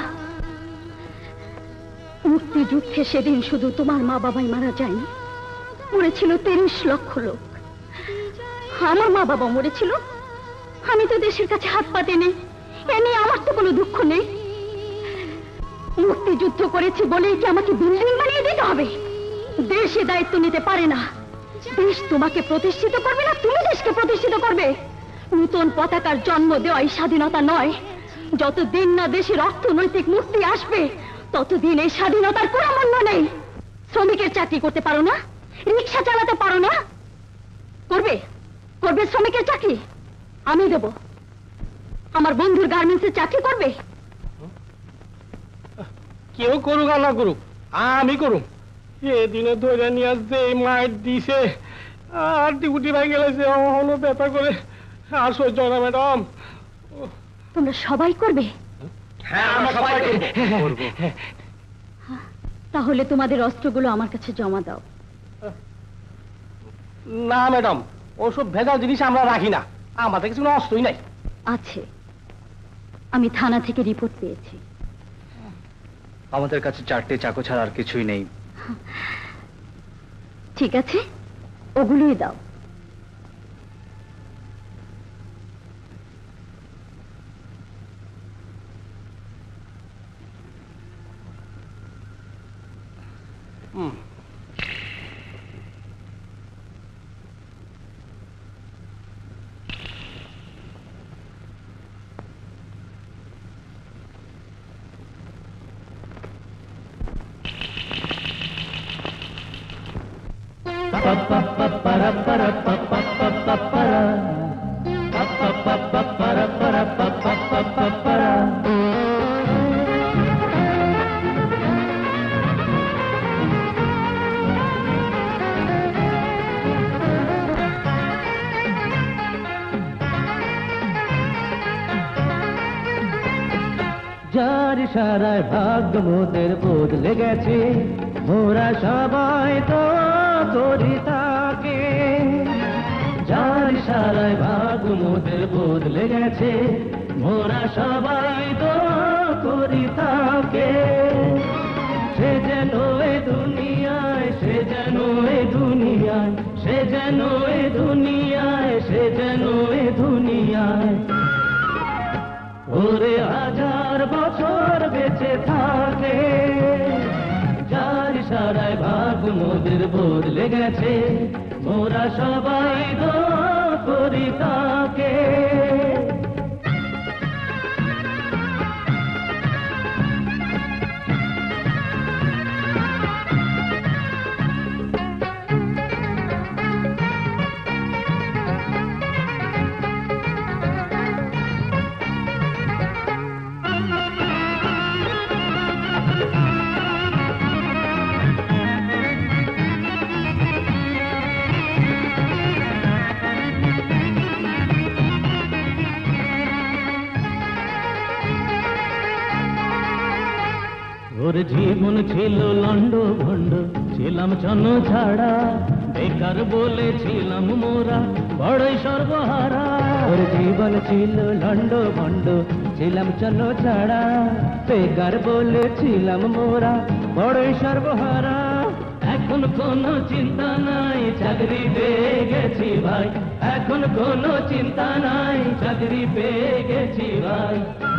মুক্তিযুদ্ধে সেদিন শুধু তোমার মা বাবাই মারা যায়নি, মরেছিল 30 লক্ষ লোক। আমার মা বাবা মরেছিল, আমি তো দেশের কাছে হাত পাতিনি, এ নিয়ে আমার তো কোনো দুঃখ নেই। মুক্তিযুদ্ধ করেছি বলেই কি আমাকে বিল্ডিং বানিয়ে দিতে হবে? দেশে দায়িত্ব নিতে পারে না। দেশ তোমাকে প্রতিষ্ঠিত করবে না তুমি দেশকে প্রতিষ্ঠিত করবে। নতুন পতাকার জন্ম দেওয়াই স্বাধীনতা নয়। যতদিন না দেশের অর্থনৈতিক মুক্তি আসবে ততদিন এই স্বাধীনতার কোনো মূল্য নেই। শ্রমিকের চাকরি করতে পারো না, রিক্সা চালাতে পারো না, করবে করবে শ্রমিকের চাকরি? আমি দেব। আমার বন্ধুর গার্মেন্টসের চাকরি করবে? কেউ করুক আর না করুক, আমি করুম। এদিনে ধরে নিয়ে যে মাইট দিছে আর গুটি ভাই গেলেছে, হলো ব্যথা করে আর সহ্য হয় না ম্যাডাম। তোমরা সবাই করবে? হ্যাঁ, আমরা সবাই করব। তাহলে তোমাদের অস্ত্রগুলো আমার কাছে জমা দাও। না ম্যাডাম, ওসব ভেজাল জিনিস আমরা রাখি না, আমাদের কিছু কোনো অস্ত্রই নাই। আছে, আমি থানা থেকে রিপোর্ট পেয়েছি। আমাদের কাছে 4টে চাকু ছাড়া আর কিছুই নেই। ঠিক আছে, ওগুলোই দাও। যার ইশারায় ভাগ্য মোদের বদলে গেছে, মোরা সবাই তো করি তাকে। যার ইশারায় ভাগ্য মোদের বদলে গেছে, মোরা সবাই তো করি তাকে। সে যেন এ দুনিয়ায়, সে যেন এ দুনিয়ায়, সে যেন এ দুনিয়ায়, সে যেন এ দুনিয়ায় ওরে 1000 বছর বেঁচে থাকে। যার ইশারায় ভাগ্য মোদের বদলে গেছে, মোরা সবাই দোয়া করি তাকে। ওর জীবন ছিল লন্ড ভন্ড, ছিলাম চন্ন ছাড়া, বেকার বলেছিলাম মোরা বড়ই সর্বহারা। ওর জীবন ছিল লন্ড ভন্ড, ছিলাম চন্ন ছাড়া, বেকার বলেছিলাম মোরা বড়ই সর্বহারা। এখন কোনো চিন্তা নাই, চাকরি পেয়ে গেছি ভাই, এখন কোনো চিন্তা নাই, চাকরি পেয়ে গেছি ভাই।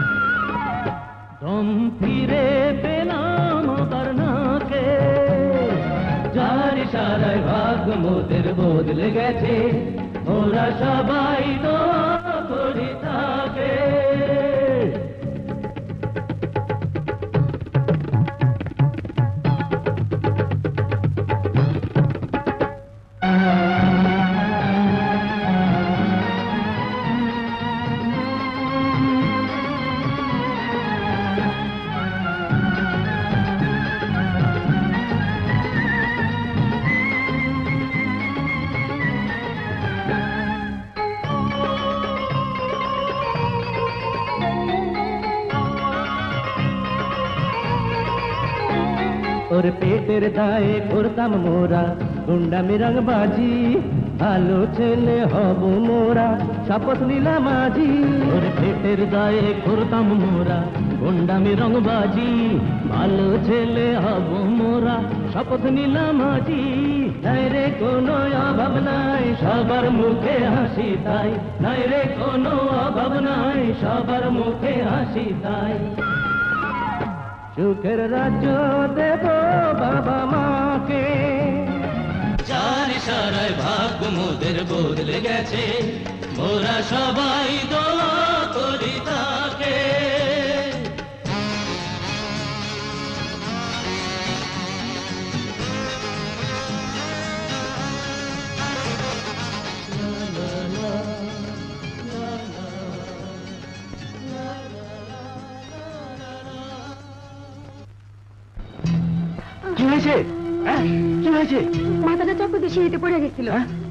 দম ফিরে পেলাম করনাকে, যার ইশারায় ভাগ্য মোদের বদলে গেছে, ওরা সবাই তো করি তাকে। ওর পেটের দায়ে করতাম মোরা গুন্ডামি রংবাজি, ভালো ছেলে হব মোরা শপথ নিলাম আজি। ওর পেটের দায়ে করতাম মোরা গুন্ডামি রংবাজি, ভালো ছেলে হব মোরা শপথ নিলাম আজি। নাই রে কোনো অভাব নাই, সবার মুখে হাসি তাই, নাই রে কোনো অভাব নাই, সবার মুখে হাসি তাই। সুখের রাজ্য দেব বাবা মাকে, যার ইশারায় ভাগ্য মোদের বদলে গেছে, মোরা সবাই দোয়া করি তাকে। হয়েছে? হ্যাঁ, কি হয়েছে? মাথাটা চক্কর দিয়ে সিঁড়িতে পড়ে গেছিল।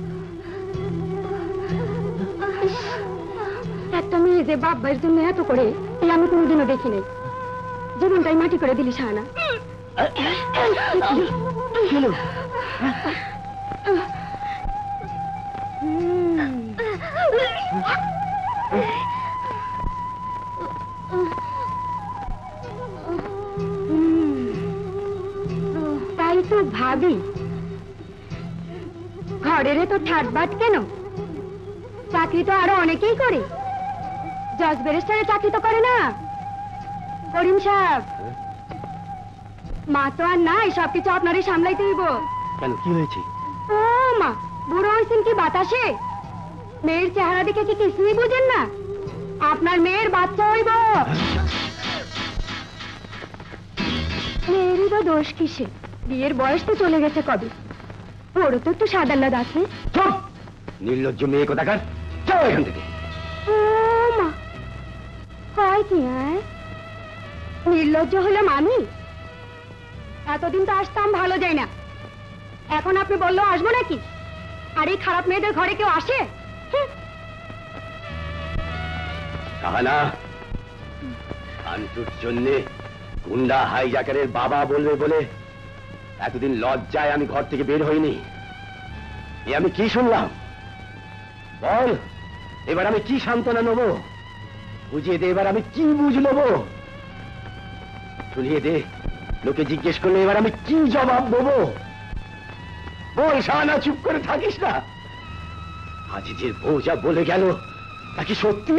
একটা মেয়ে যে বাপ ভাইয়ের জন্য এত করে এই আমি কোনোদিনও দেখি নাই। জীবনটাই মাটি করে দিলি শাহানা। তাই তো ভাবি ঘরের তো ঠাটবাট কেন? চাকরি তো আরো অনেকেই করে। জজ ব্যারিস্টারের চাকরি তো করে না। করিম সাহেব, মা তো আর নাই, সবকিছু আপনারই সামলাইতে হইব। কেন, কি হয়েছে? ও মা, বুড়ো হয়েছেন কি বাতাসে? মেয়ের চেহারা দেখে কি কিছুই বুঝেন না? আপনার মেয়ের বাচ্চা হইব। মেয়েরই বা দোষ কিসে? বিয়ের বয়স তো চলে গেছে কবে। ওর তো একটু সাদাল্লাদ আছে। চুপ! নির্লজ্জ মেয়ে কোথাকার, চলো এখান থেকে। ও মা, হয় কি? নির্লজ্জ হলাম আমি? এতদিন তো আসতাম ভালো যাই না, এখন আপনি বললেও আসবো নাকি? আর এই খারাপ মেয়েদের ঘরে কেউ আসে? শাহানা, আন্টুর জন্যে গুন্ডা হাইজাকারের বাবা বলবে বলে এতদিন লজ্জায় আমি ঘর থেকে বের হইনি। এ আমি কি শুনলাম? বল, এবার আমি কি সান্ত্বনা নেবো? বুঝিয়ে দে, এবার আমি কি বুঝ নেবো? শুনিয়ে দে, লোকে জিজ্ঞেস করলে এবার আমি কি জবাব দেবো? বল শাহানা, চুপ করে থাকিস না। আজিজের বউ যা বলে গেল তা কি সত্যি?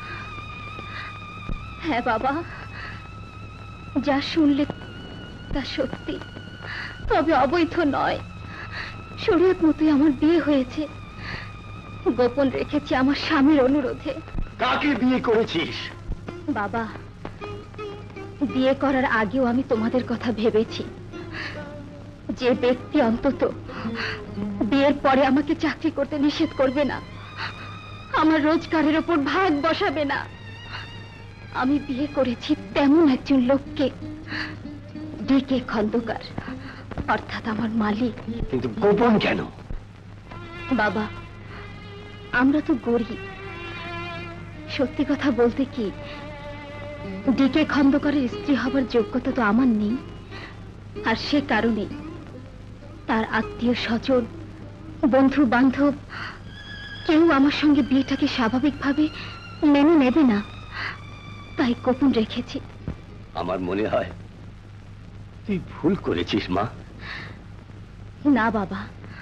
হ্যাঁ বাবা, যা শুনলে তা সত্যি, তবে অবৈধ নয়। শরীয়ত মতোই আমার বিয়ে হয়েছে, গোপন রেখেছি আমার স্বামীর অনুরোধে। কাকে বিয়ে করেছিস? বাবা, বিয়ে করার আগেও আমি তোমাদের কথা ভেবেছি। যে ব্যক্তি অন্তত বিয়ের পরে আমাকে চাকরি করতে নিষেধ করবে না, আমার রোজগারের ওপর ভাগ বসাবে না, আমি বিয়ে করেছি তেমন একজন লোককে, ডিকে খন্দকার, অর্থাৎ আমার মালিক। কিন্তু গোপন কেন? বাবা, আমরা তো গরিব। সত্যি কথা বলতে কি, ডিকে খন্দকারের স্ত্রী হবার যোগ্যতা তো আমার নেই। আর সে কারণে তার আত্মীয় স্বজন, বন্ধু বান্ধব কেউ আমার সঙ্গে বিয়েটাকে স্বাভাবিকভাবে মেনে নেবে না, তাই গোপন রেখেছি। আমার মনে হয় তুই ভুল করেছিস মা। না বাবা,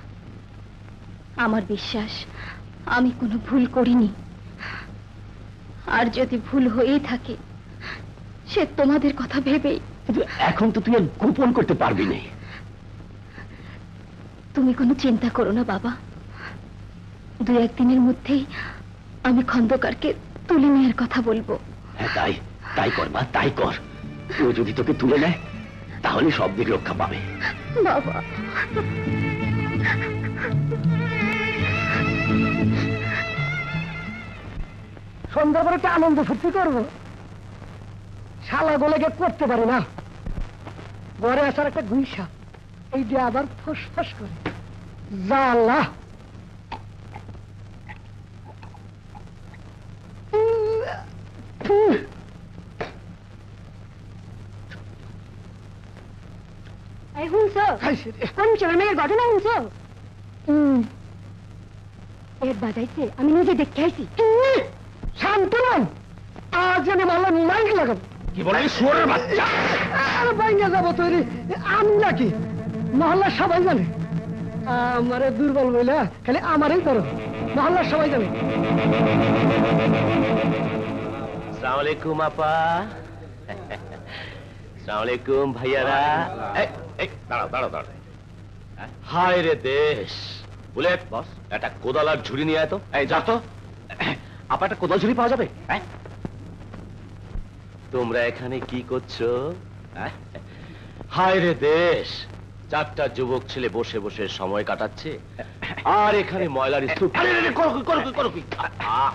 আমার বিশ্বাস আমি কোনো ভুল করিনি। আর যদি ভুল হয়েই থাকে সে তোমাদের কথা ভেবেই। কিন্তু এখন তো তুই আর গোপন করতে পারবি না। তুমি কোনো চিন্তা করো না বাবা, 2-1 দিনের মধ্যেই আমি খন্দকারকে তুলে নেওয়ার কথা বলবো। হ্যাঁ, তাই কর মা, তাই কর। ও যদি তোকে তুলে নেয় তাহলে সব দিক রক্ষা পাবে। বাবা, সন্ধ্যার পরে একটা আনন্দ ফুর্তি করবো। শালা গোলেকে করতে পারি না, ঘরে আসার একটা গুইসা, এই দিয়ে আবার ফস ফস করে জালা। শুনছো কোন মেয়ের ঘটনা শুনছো? পেট বাজাইছে, আমি নিজে দেখে আইছি। শান্ত নন, আজ আমি মারলাম মাইক লাগাবো। কি বলে শুয়োরের বাচ্চা? আরে বাইঙ্গা যাবো তৈরি, আমি নাকি মহল্লার সবাই জানে। আমারে দুর্বল বইলা খালি আমারই করো, মহল্লার সবাই জানে। আসসালামু আলাইকুম আপা। আসসালামু আলাইকুম ভাইয়ারা। দাঁড়াও। হায় রে দেশ। বুলেট বস, একটা কোদাল আর ঝুড়ি নিয়ে আয় তো। এই যা তো। আপা, একটা কোদাল ঝুড়ি পাওয়া যাবে? তোমরা এখানে কি করছো? হায় রে দেশ, 4টা যুবক ছেলে বসে বসে সময় কাটাচ্ছে, আর এখানে ময়লার স্তূপ।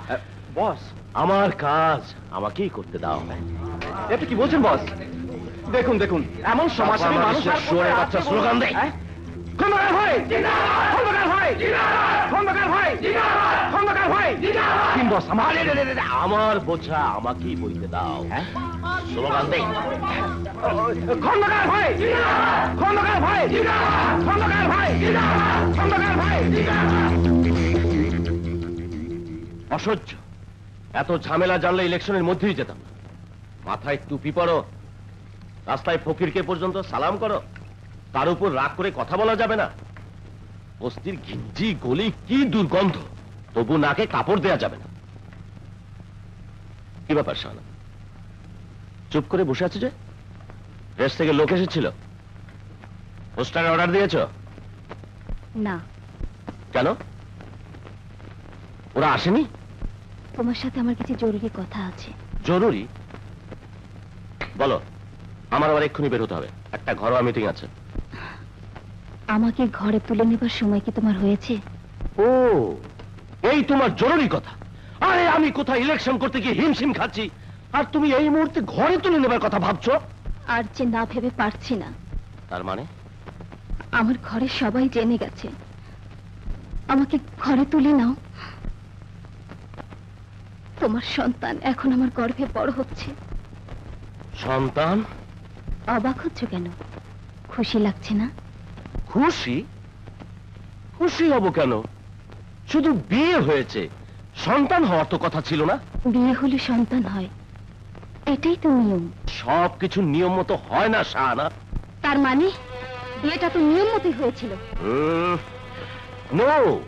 বস, আমার কাজ আমাকেই করতে দাও। আপনি কি বলছেন বস? দেখুন দেখুন এমন সমাজসেবী মানুষ আর শুয়োরের বাচ্চা স্লোগান দেয়। খন্দকার ভাই খন্দকার ভাই খন্দকার ভাই খন্দকার ভাই তিন বস আমার বোঝা আমাকেই বইতে দাও। স্লোগান দেই। খন্দকার ভাই খন্দকার ভাই খন্দকার ভাই খন্দকার ভাই। অসহ্য, এত ঝামেলা জানলে ইলেকশনের মধ্যেই যেতাম না। মাথায় টুপি পরো, রাস্তায় ফকিরকে পর্যন্ত সালাম করো, তার উপর রাগ করে কথা বলা যাবে না। বস্তির ঘিঞ্জি গলি কি দুর্গন্ধ, তবু নাকে কাপড় দেয়া যাবে না। কি ব্যাপার শাহানা, চুপ করে বসে আছে যে? দেশ থেকে লোক এসেছিল, পোস্টার অর্ডার দিয়েছ? না, কেন, ওরা আসেনি? তোমার সাথে আমার কিছু জরুরি কথা আছে। জরুরি? বলো, আমার আবার এক্ষুনি বের হতে হবে, একটা ঘরোয়া মিটিং আছে। আমাকে ঘরে তুলে নেবার সময় কি তোমার হয়েছে? ও, এই তোমার জরুরি কথা? আরে আমি কোথায় ইলেকশন করতে গিয়ে হিমশিম খাচ্ছি, আর তুমি এই মুহূর্তে ঘরে তুলে নেবার কথা ভাবছো? আর যে না ভেবে পারছি না। তার মানে? আমার ঘরে সবাই জেনে গেছে, আমাকে ঘরে তুলে নাও। তোমার সন্তান এখন আমার গর্ভে বড় হচ্ছে। সন্তান? অবাক হচ্ছ কেন? খুশি লাগছে না? খুশি? খুশি হব কেন? শুধু বিয়ে হয়েছে, সন্তান হওয়ার তো কথা ছিল না। বিয়ে হলে সন্তান হয়, এটাই তো নিয়ম। সবকিছু নিয়ম মতো হয় না শাহানা। তার মানে বিয়েটা তো নিয়ম মতোই হয়েছিল। নো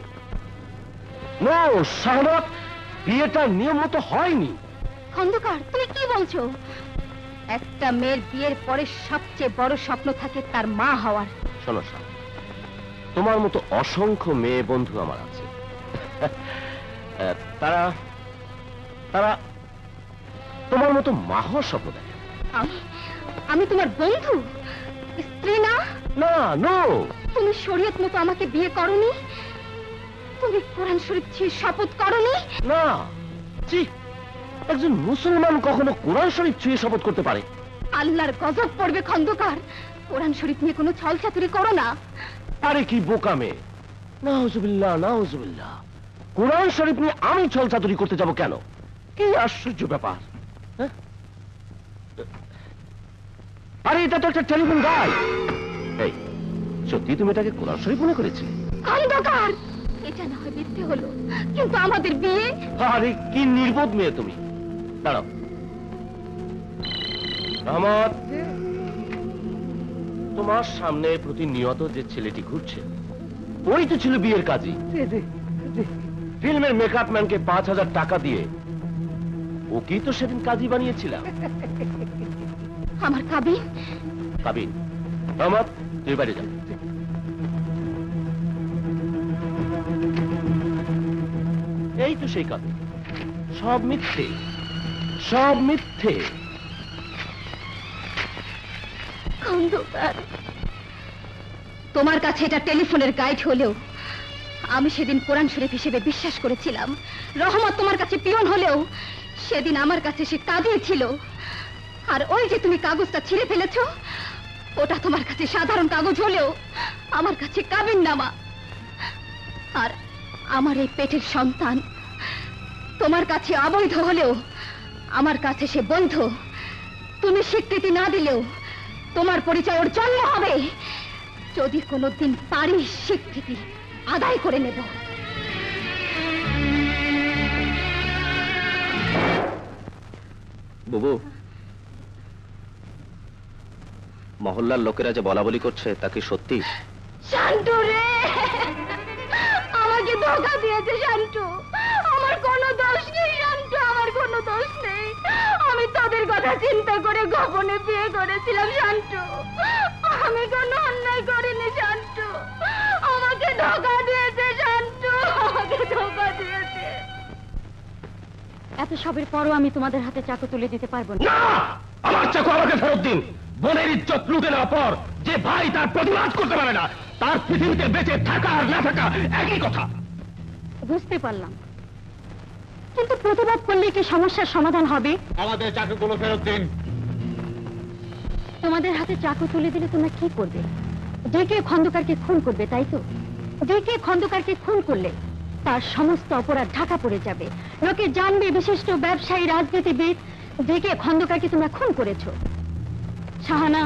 নো শাহানা, বিয়েটা নিয়ম মতো হয়নি। খন্দকার, তুমি কি বলছো? একটা মেয়ের বিয়ের পরে সবচেয়ে বড় স্বপ্ন থাকে তার মা হওয়ার। শোনো শাহানা, তোমার মতো অসংখ্য মেয়ে বন্ধু আমার আছে। তারা তারা তোমার মতো মা হওয়ার স্বপ্ন দেখে। আমি তোমার বন্ধু, স্ত্রী না? না, নো। তুমি শরীয়ত মতো আমাকে বিয়ে করনি, তুমি কোরআন শরীফ ছুঁয়ে শপথ করনি। না, জি, একজন মুসলমান কখনো কোরআন শরীফ ছুঁয়ে শপথ করতে পারে? আল্লাহর গজব পড়বে খন্দকার, কোরআন শরীফ নিয়ে কোনো ছলচাতুরি করো না। আরে কি বোকা মেয়ে, নাউজুবিল্লাহ নাউজুবিল্লাহ। কোরআন শরীফ নিয়ে আমি ছলচাতুরি করতে যাব কেন? কি আশ্চর্য ব্যাপার। হ্যাঁ? আরে এটা তো একটা টেলিফোন গাই। এই, সত্যি তুমি এটাকে কোরআন শরীফ মনে করেছিলে? খন্দকার, এটা না হয় মিথ্যে হলো, কিন্তু আমাদের বিয়ে। আরে কি নির্বোধ মেয়ে তুমি। দাঁড়াও রহমত, তোমার সামনে প্রতিনিয়ত যে ছেলেটি ঘুরছে, ওই তো ছিল বিয়ের কাজী। ফিল্মের মেকআপ ম্যানকে 5,000 টাকা দিয়ে ওকেই তো সেদিন কাজী বানিয়েছিলাম। আমার কাবিন। কাবিন? রহমত, তুই বাড়ি যা। এই তো সেই কাবিন। সব মিথ্যে, সব মিথ্যে। খন্দকার, তোমার কাছে এটা টেলিফোনের গাইড হলেও আমি সেদিন কোরআন শরীফ হিসেবে বিশ্বাস করেছিলাম। রহমত তোমার কাছে পিয়ন হলেও সেদিন আমার কাছে সে কাজী ছিল। আর ওই যে তুমি কাগজটা ছিঁড়ে ফেলেছো, ওটা তোমার কাছে সাধারণ কাগজ হলেও আমার কাছে কাবিননামা। আর আমার এই পেটের সন্তান তোমার কাছে অবৈধ হলেও আমার কাছে সে বৈধ। তুমি স্বীকৃতি না দিলেও তোমার পরিচয় ওর জন্ম হবে। যদি কোনোদিন পারি স্বীকৃতি আদায় করে নেব। বুবু, মহল্লার লোকেরা যে বলা বলি করছে তা কি সত্যি? শান্টু রে, আমাকে ধোঁকা দিয়েছে শান্টু। আমার কোনো দোষ নেই শান্টু, আমার কোনো দোষ নেই। আমি তোদের কথা চিন্তা করে গোপনে বিয়ে করেছিলাম শান্টু। আমি কোনো অন্যায় করিনি শান্টু। আমাকে ধোঁকা দিয়েছে শান্টু, আমাকে ধোঁকা দিয়েছে। এত সবের পরও আমি তোমাদের হাতে চাকু তুলে দিতে পারবো না। আমার চাকু আমাকে ফেরত দিন। বোনের ইজ্জত লুটে নেওয়ার পর যে ভাই তার প্রতিবাদ করতে পারে না, তার পৃথিবীতে বেঁচে থাকা আর না থাকা একই কথা। বুঝতে পারলাম, কিন্তু প্রতিবাদ করলে কি সমস্যার সমাধান হবে? আমাদের চাকুগুলো ফেরত দিন। তোমাদের হাতে চাকু তুলে দিলে তোমরা কি করবে? ডেকে খন্দকারকে খুন করবে, তাই তো? ডেকে খন্দকারকে খুন করলে তার সমস্ত অপরাধ ঢাকা পড়ে যাবে, লোকে জানবে বিশিষ্ট ব্যবসায়ী রাজনীতিবিদ ডেকে খন্দকারকে তোমরা খুন করেছো। শাহানা,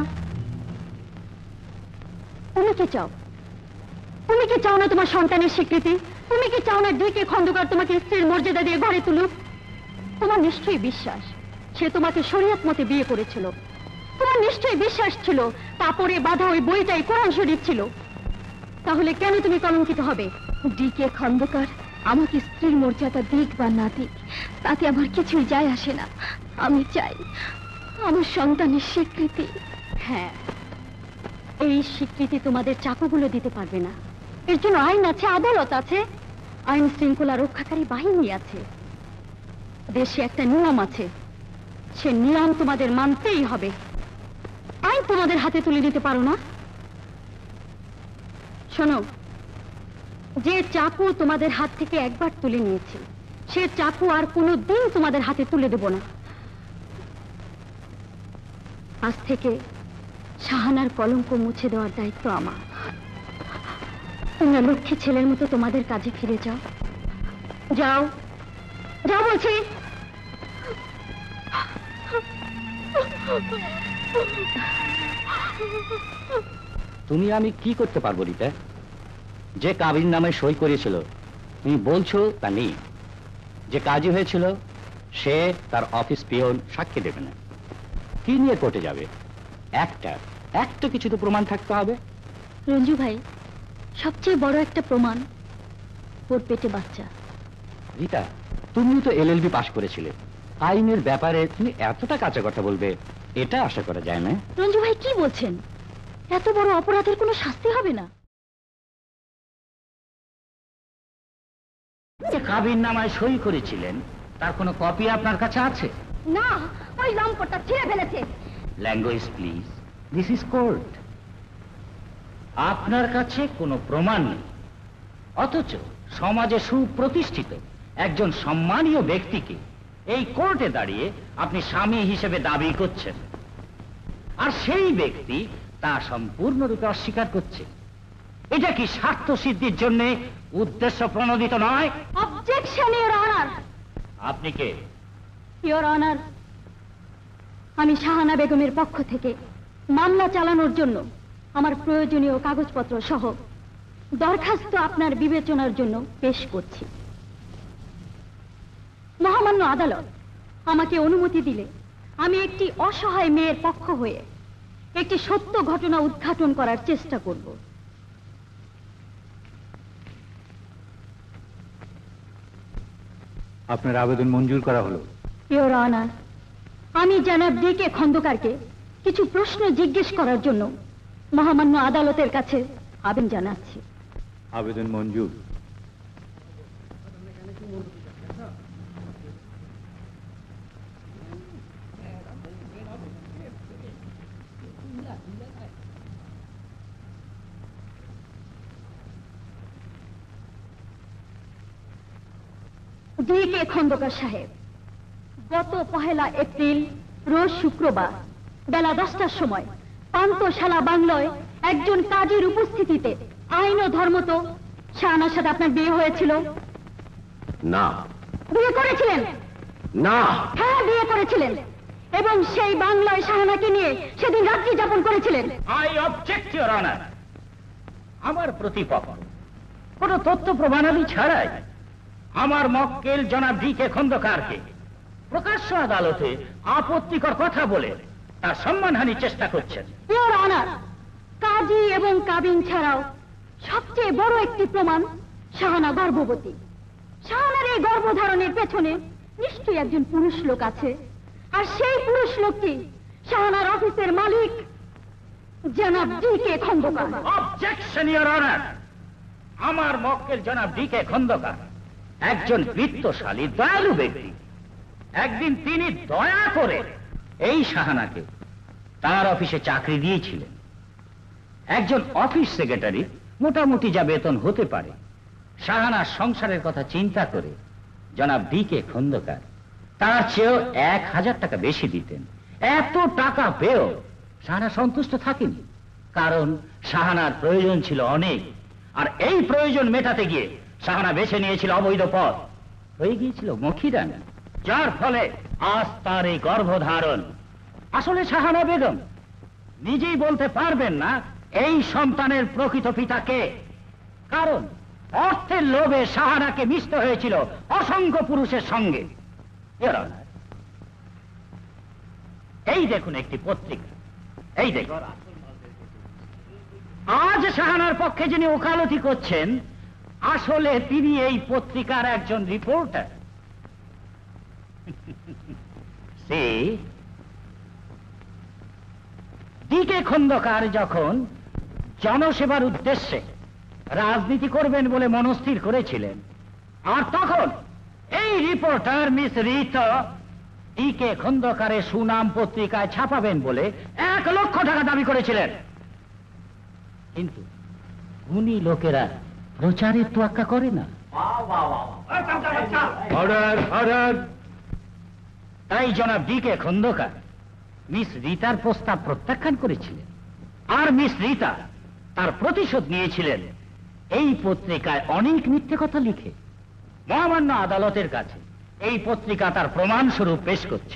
তুমি কি চাও? তুমি কি চাও না তোমার সন্তানের স্বীকৃতি? তুমি কি চাও না ডেকে খন্দকার তোমাকে স্ত্রীর মর্যাদা দিয়ে ঘরে তুলুক? তোমার নিশ্চয়ই বিশ্বাস সে তোমাকে শরীয়ত মতে বিয়ে করেছিল। তোমার নিশ্চয়ই বিশ্বাস ছিল কাপড়ে বাঁধা ওই বইটাই কোরআন শরীফ ছিল। তাহলে কেন তুমি কলঙ্কিত হবে? ডিকে খন্দকার আমাকে স্ত্রীর মর্যাদা দিক বা না দিক তাতে আমার কিছুই যায় আসে না। আমি চাই আমার সন্তানের স্বীকৃতি। হ্যাঁ, এই স্বীকৃতি তোমাদের চাকুগুলো দিতে পারবে না। এর জন্য আইন আছে, আদালত আছে, আইন শৃঙ্খলা রক্ষাকারী বাহিনী আছে, দেশে একটা নিয়ম আছে, সে নিয়ম তোমাদের মানতেই হবে। আইন তোমাদের হাতে তুলে দিতে পারো না। শোনো, যে চাকু তোমাদের হাত থেকে একবার তুলে নিয়েছে সে চাকু আর কোনোদিন তোমাদের হাতে তুলে দেব না। আজ থেকে শাহানার কলঙ্ক মুছে দেওয়ার দায়িত্ব আমার। তোমরা লক্ষ্মী ছেলের মতো তোমাদের কাজে ফিরে যাও। যাও, যাও বলছি। তুমি আমি কি করতে পারবো রিতা? যে কাবির নামে সই করেছিল তুমি বলছো তা নেই। যে কাজই হয়েছিল সে তার অফিস পিয়ন সাক্ষী দেবে না। কি নিয়ে কোর্টে যাবে? একটা কিছু তো প্রমাণ থাকতে হবে। রঞ্জু ভাই, সবচেয়ে বড় একটা প্রমাণ ওর পেটে বাচ্চা। রিতা, তুমি তো এলএলবি পাশ করেছিলে, আইনের ব্যাপারে তুমি এতটা কাঁচা কথা বলবে এটা আশা করা যায় না। রঞ্জু ভাই কি বলছেন? এত বড় অপরাধের কোনো শাস্তি হবে না? যে কাবির নামায় সই করেছিলেন তার কোনো কপি আপনার কাছে আছে? না, ওই লম্পটটা ছিঁড়ে ফেলেছে। Language please, this is court. আপনার কাছে কোনো প্রমাণ নেই, অথচ সমাজে সুপ্রতিষ্ঠিত একজন সম্মানীয় ব্যক্তিকে এই কোর্টে দাঁড়িয়ে আপনি স্বামী হিসেবে দাবি করছেন, আর সেই ব্যক্তি তা সম্পূর্ণরূপে অস্বীকার করছে। এটা কি স্বার্থ সিদ্ধির জন্য উদ্দেশ্য প্রণোদিত নয়? Objection, your honour. আপনি কে? ইওর অনার, আমি শাহানা বেগমের পক্ষ থেকে মামলা চালানোর জন্য আমার প্রয়োজনীয় কাগজপত্র সহ দরখাস্ত আপনার বিবেচনার জন্য পেশ করছি। মহামান্য আদালত আমাকে অনুমতি দিলে আমি একটি অসহায় মেয়ের পক্ষ হয়ে একটি সত্য ঘটনা উদ্ঘাটন করার চেষ্টা করব। আপনার আবেদন মঞ্জুর করা হলো। ইওর অনার, আমি জনাব ডিকে খন্দকারকে কিছু প্রশ্ন জিজ্ঞেস করার জন্য মহামান্য আদালতের কাছে আবেদন জানাচ্ছি। আবেদন মঞ্জুর। ডিকে খন্দকার সাহেব, গত 1 এপ্রিল রোজ শুক্রবার বেলা 10টার সময় পান্তশালা বাংলায় একজন কাজীর উপস্থিতিতে আইন ও ধর্ম তো শাহানার সাথে আপনার বিয়ে হয়েছিল? না। বিয়ে করেছিলেন? না। হ্যাঁ, বিয়ে করেছিলেন, এবং সেই বাংলায় শাহানাকে নিয়ে সেদিন রাত্রি যাপন করেছিলেন। I object your honour. আমার প্রতিপক্ষ কোনো তথ্য প্রমাণাদি ছাড়াই আমার মক্কেল জনাব ডিকে খন্দকারকে প্রকাশ্য আদালতে আপত্তিকর কথা বলে তার সম্মানহানির চেষ্টা করছেন। ইওর অনার, কাজী এবং কাবিন ছাড়াও সবচেয়ে বড় একটি প্রমাণ শাহানা গর্ভবতী। শাহানার এই গর্ভধারণের পেছনে নিশ্চয়ই একজন পুরুষ লোক আছে, আর সেই পুরুষ লোকটি শাহানার অফিসের মালিক জনাব D K Khandakar. Objection your honour. আমার মক্কেল জনাব ডিকে খন্দকার একজন বৃত্তশালী দয়ালু ব্যক্তি। একদিন তিনি দয়া করে এই শাহানাকে তার অফিসে চাকরি দিয়েছিলেন। একজন অফিস সেক্রেটারি মোটামুটি যা বেতন হতে পারে, শাহানার সংসারের কথা চিন্তা করে জনাব ডিকে খন্দকার তার চেয়েও 1000 টাকা বেশি দিতেন। এত টাকা পেয়েও শাহানা সন্তুষ্ট থাকেনি, কারণ শাহানার প্রয়োজন ছিল অনেক, আর এই প্রয়োজন মেটাতে গিয়ে শাহানা বেছে নিয়েছিল অবৈধ পথ, হয়ে গিয়েছিল মখিরানা, যার ফলে আজ তার এই গর্ভধারণ। আসলে শাহানা বেগম নিজেই বলতে পারবেন না এই সন্তানের প্রকৃত পিতা কে, কারণ অর্থের লোভে শাহানাকে মিশতে হয়েছিল অসংখ্য পুরুষের সঙ্গে। এই দেখুন একটি পত্রিকা, এই দেখুন, আজ শাহানার পক্ষে যিনি ওকালতি করছেন আসলে তিনি এই পত্রিকার একজন রিপোর্টার। ডিকে খন্দকার যখন জনসেবার উদ্দেশ্যে রাজনীতি করবেন বলে মনস্থির করেছিলেন, আর তখন এই রিপোর্টার মিস রীতা ডিকে খন্দকারের সুনাম পত্রিকায় ছাপাবেন বলে 1 লক্ষ টাকা দাবি করেছিলেন, কিন্তু গুণী লোকেরা প্রচারের তোয়াক্কা করে না। তাই জনাব ডিকে খন্দকার মিস রীতার প্রস্তাব প্রত্যাখ্যান করেছিলেন, আর মিস রীতা তার প্রতিশোধ নিয়েছিলেন এই পত্রিকায় অনেক মিথ্যে কথা লিখে। মহামান্য আদালতের কাছে এই পত্রিকা তার প্রমাণ স্বরূপ পেশ করছে।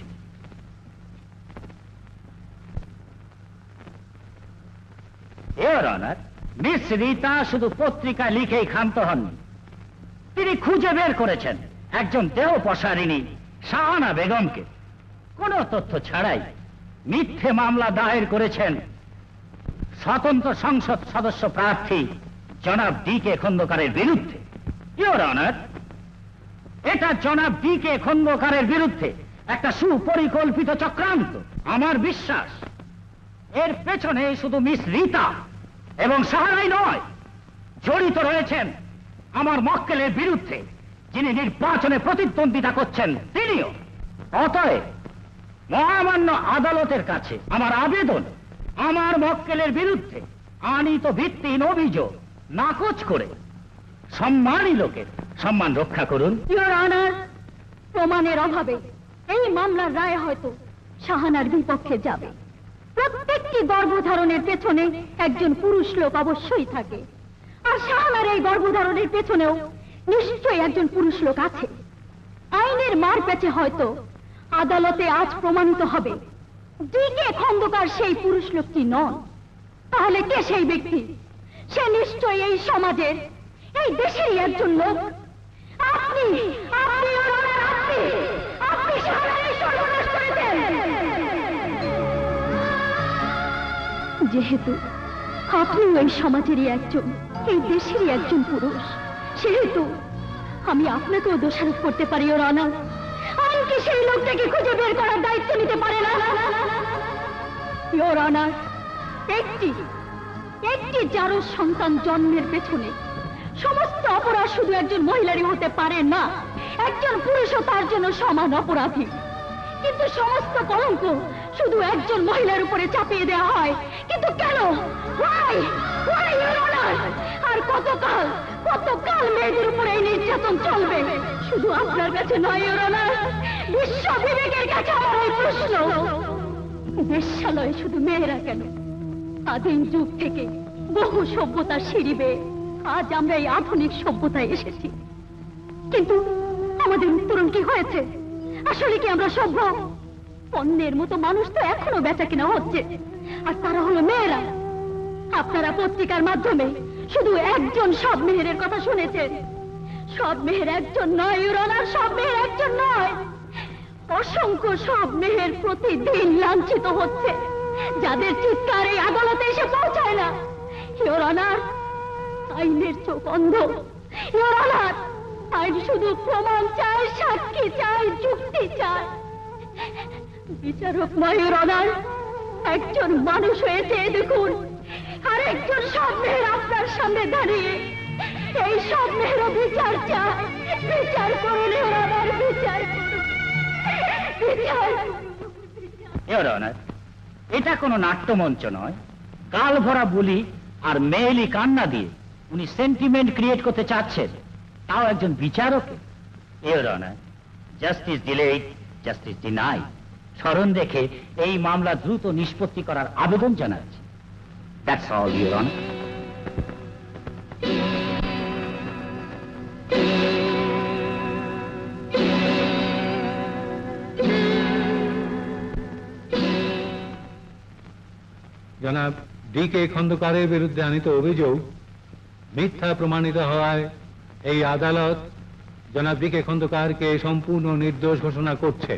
ইওর অনার, মিস রীতা শুধু পত্রিকা লিখেই ক্ষান্ত হননি, তিনি খুঁজে বের করেছেন একজন দেহ পসারিণী শাহানা বেগমকে কোনো তথ্য ছাড়াই মিথ্যে মামলা দায়ের করেছেন স্বতন্ত্র সংসদ সদস্য প্রার্থী জনাব ডিকে খন্দকারের বিরুদ্ধে। ইওর অনার, এটা জনাব ডিকে খন্দকারের বিরুদ্ধে একটা সুপরিকল্পিত চক্রান্ত। আমার বিশ্বাস এর পেছনে শুধু মিস রীতা এবং শাহানাই নয়, জড়িত রয়েছেন আমার মক্কেলের বিরুদ্ধে যিনি নির্বাচনে প্রতিদ্বন্দ্বিতা করছেন তিনিও। অতএব মহামান্য আদালতের কাছে আমার আবেদন, আমার মক্কেলের বিরুদ্ধে আনিত ভিত্তিহীন অভিযোগ নাকচ করে সম্মানী লোকের সম্মান রক্ষা করুন। ইওর অনার, প্রমাণের অভাবে এই মামলার রায় হয়তো শাহানার বিপক্ষে যাবে। প্রত্যেকটি গর্ভধারণের পেছনে একজন পুরুষ লোক অবশ্যই থাকে, আর শাহানার এই গর্ভধারণের পেছনেও নিশ্চয়ই একজন পুরুষ লোক আছে। আইনের মার পেছে হয়তো আদালতে আজ প্রমাণিত হবে ডিকে খন্দকার সেই পুরুষ লোকটি নন। তাহলে কে সেই ব্যক্তি? সে নিশ্চয়ই এই সমাজের, এই দেশেরই একজন লোক। আপনি আপনি আপনি শাহানার সর্বনাশ করেছেন। যেহেতু আপনিও এই সমাজেরই একজন, এই দেশেরই একজন পুরুষ, সেহেতু আমি আপনাকেও দোষারোপ করতে পারি। ওর অনার, আইনকে সেই লোকটাকে খুঁজে বের করার দায়িত্ব নিতে পারে না। ওর অনার, একটি জারজ সন্তান জন্মের পেছনে সমস্ত অপরাধ শুধু একজন মহিলারই হতে পারে না, একজন পুরুষও তার জন্য সমান অপরাধী। কিন্তু সমস্ত কলঙ্ক শুধু একজন মহিলার উপরে চাপিয়ে দেওয়া হয়, কিন্তু কেন? আর কতকাল মেয়েদের উপরে এই নির্যাতন চলবে? শুধু আপনার কাছে নয় ইওর অনার, বিশ্ব বিবেকের কাছে আমার এই প্রশ্ন। বেশ্যালয়ে শুধু মেয়েরা কেন? আদিম যুগ থেকে বহু সভ্যতার সিঁড়ি বেয়ে আজ আমরা এই আধুনিক সভ্যতায় এসেছি, কিন্তু আমাদের উত্তরণ কি হয়েছে? আসলে কি আমরা সভ্য? পণ্যের মতো মানুষ তো এখনো বেচা কিনা হচ্ছে, আর তারা হলো মেয়েরা। আপনারা পত্রিকার মাধ্যমে শুধু একজন সব মেহেরের কথা শুনেছেন। সব মেহের একজন নয় ইওর অনার, সব মেহের একজন নয়। অসংখ্য সব মেহের প্রতিদিন লাঞ্ছিত হচ্ছে, যাদের চিৎকার এই আদালতে এসে পৌঁছায় না। ইওর অনার, আইনের চোখ অন্ধ। ইওর অনার, আইন শুধু প্রমাণ চায়, সাক্ষী চায়, যুক্তি চায়। বিচারক নয় ইওর অনার, একজন মানুষ হয়েছে দেখুন, আর একজন সব মেহের আপনার সামনে দাঁড়িয়ে এই সব মেয়েরও বিচার চায়। বিচার করুন ইওর অনার, বিচার করুন, বিচার। ইওর অনার, এটা কোনো নাট্যমঞ্চ নয়। গাল ভরা বুলি আর মেয়েলি কান্না দিয়ে উনি সেন্টিমেন্ট ক্রিয়েট করতে চাচ্ছেন, তাও একজন বিচারকে। Your honour, justice delayed, justice denied. স্মরণ রেখে এই মামলা দ্রুত নিষ্পত্তি করার আবেদন জানাচ্ছি। That's all, your honour. জনাব ডি.কে. খন্দকারের বিরুদ্ধে আনিত অভিযোগ মিথ্যা প্রমাণিত হওয়ায় এই আদালত জনাব ডি.কে. খন্দকারকে সম্পূর্ণ নির্দোষ ঘোষণা করছে।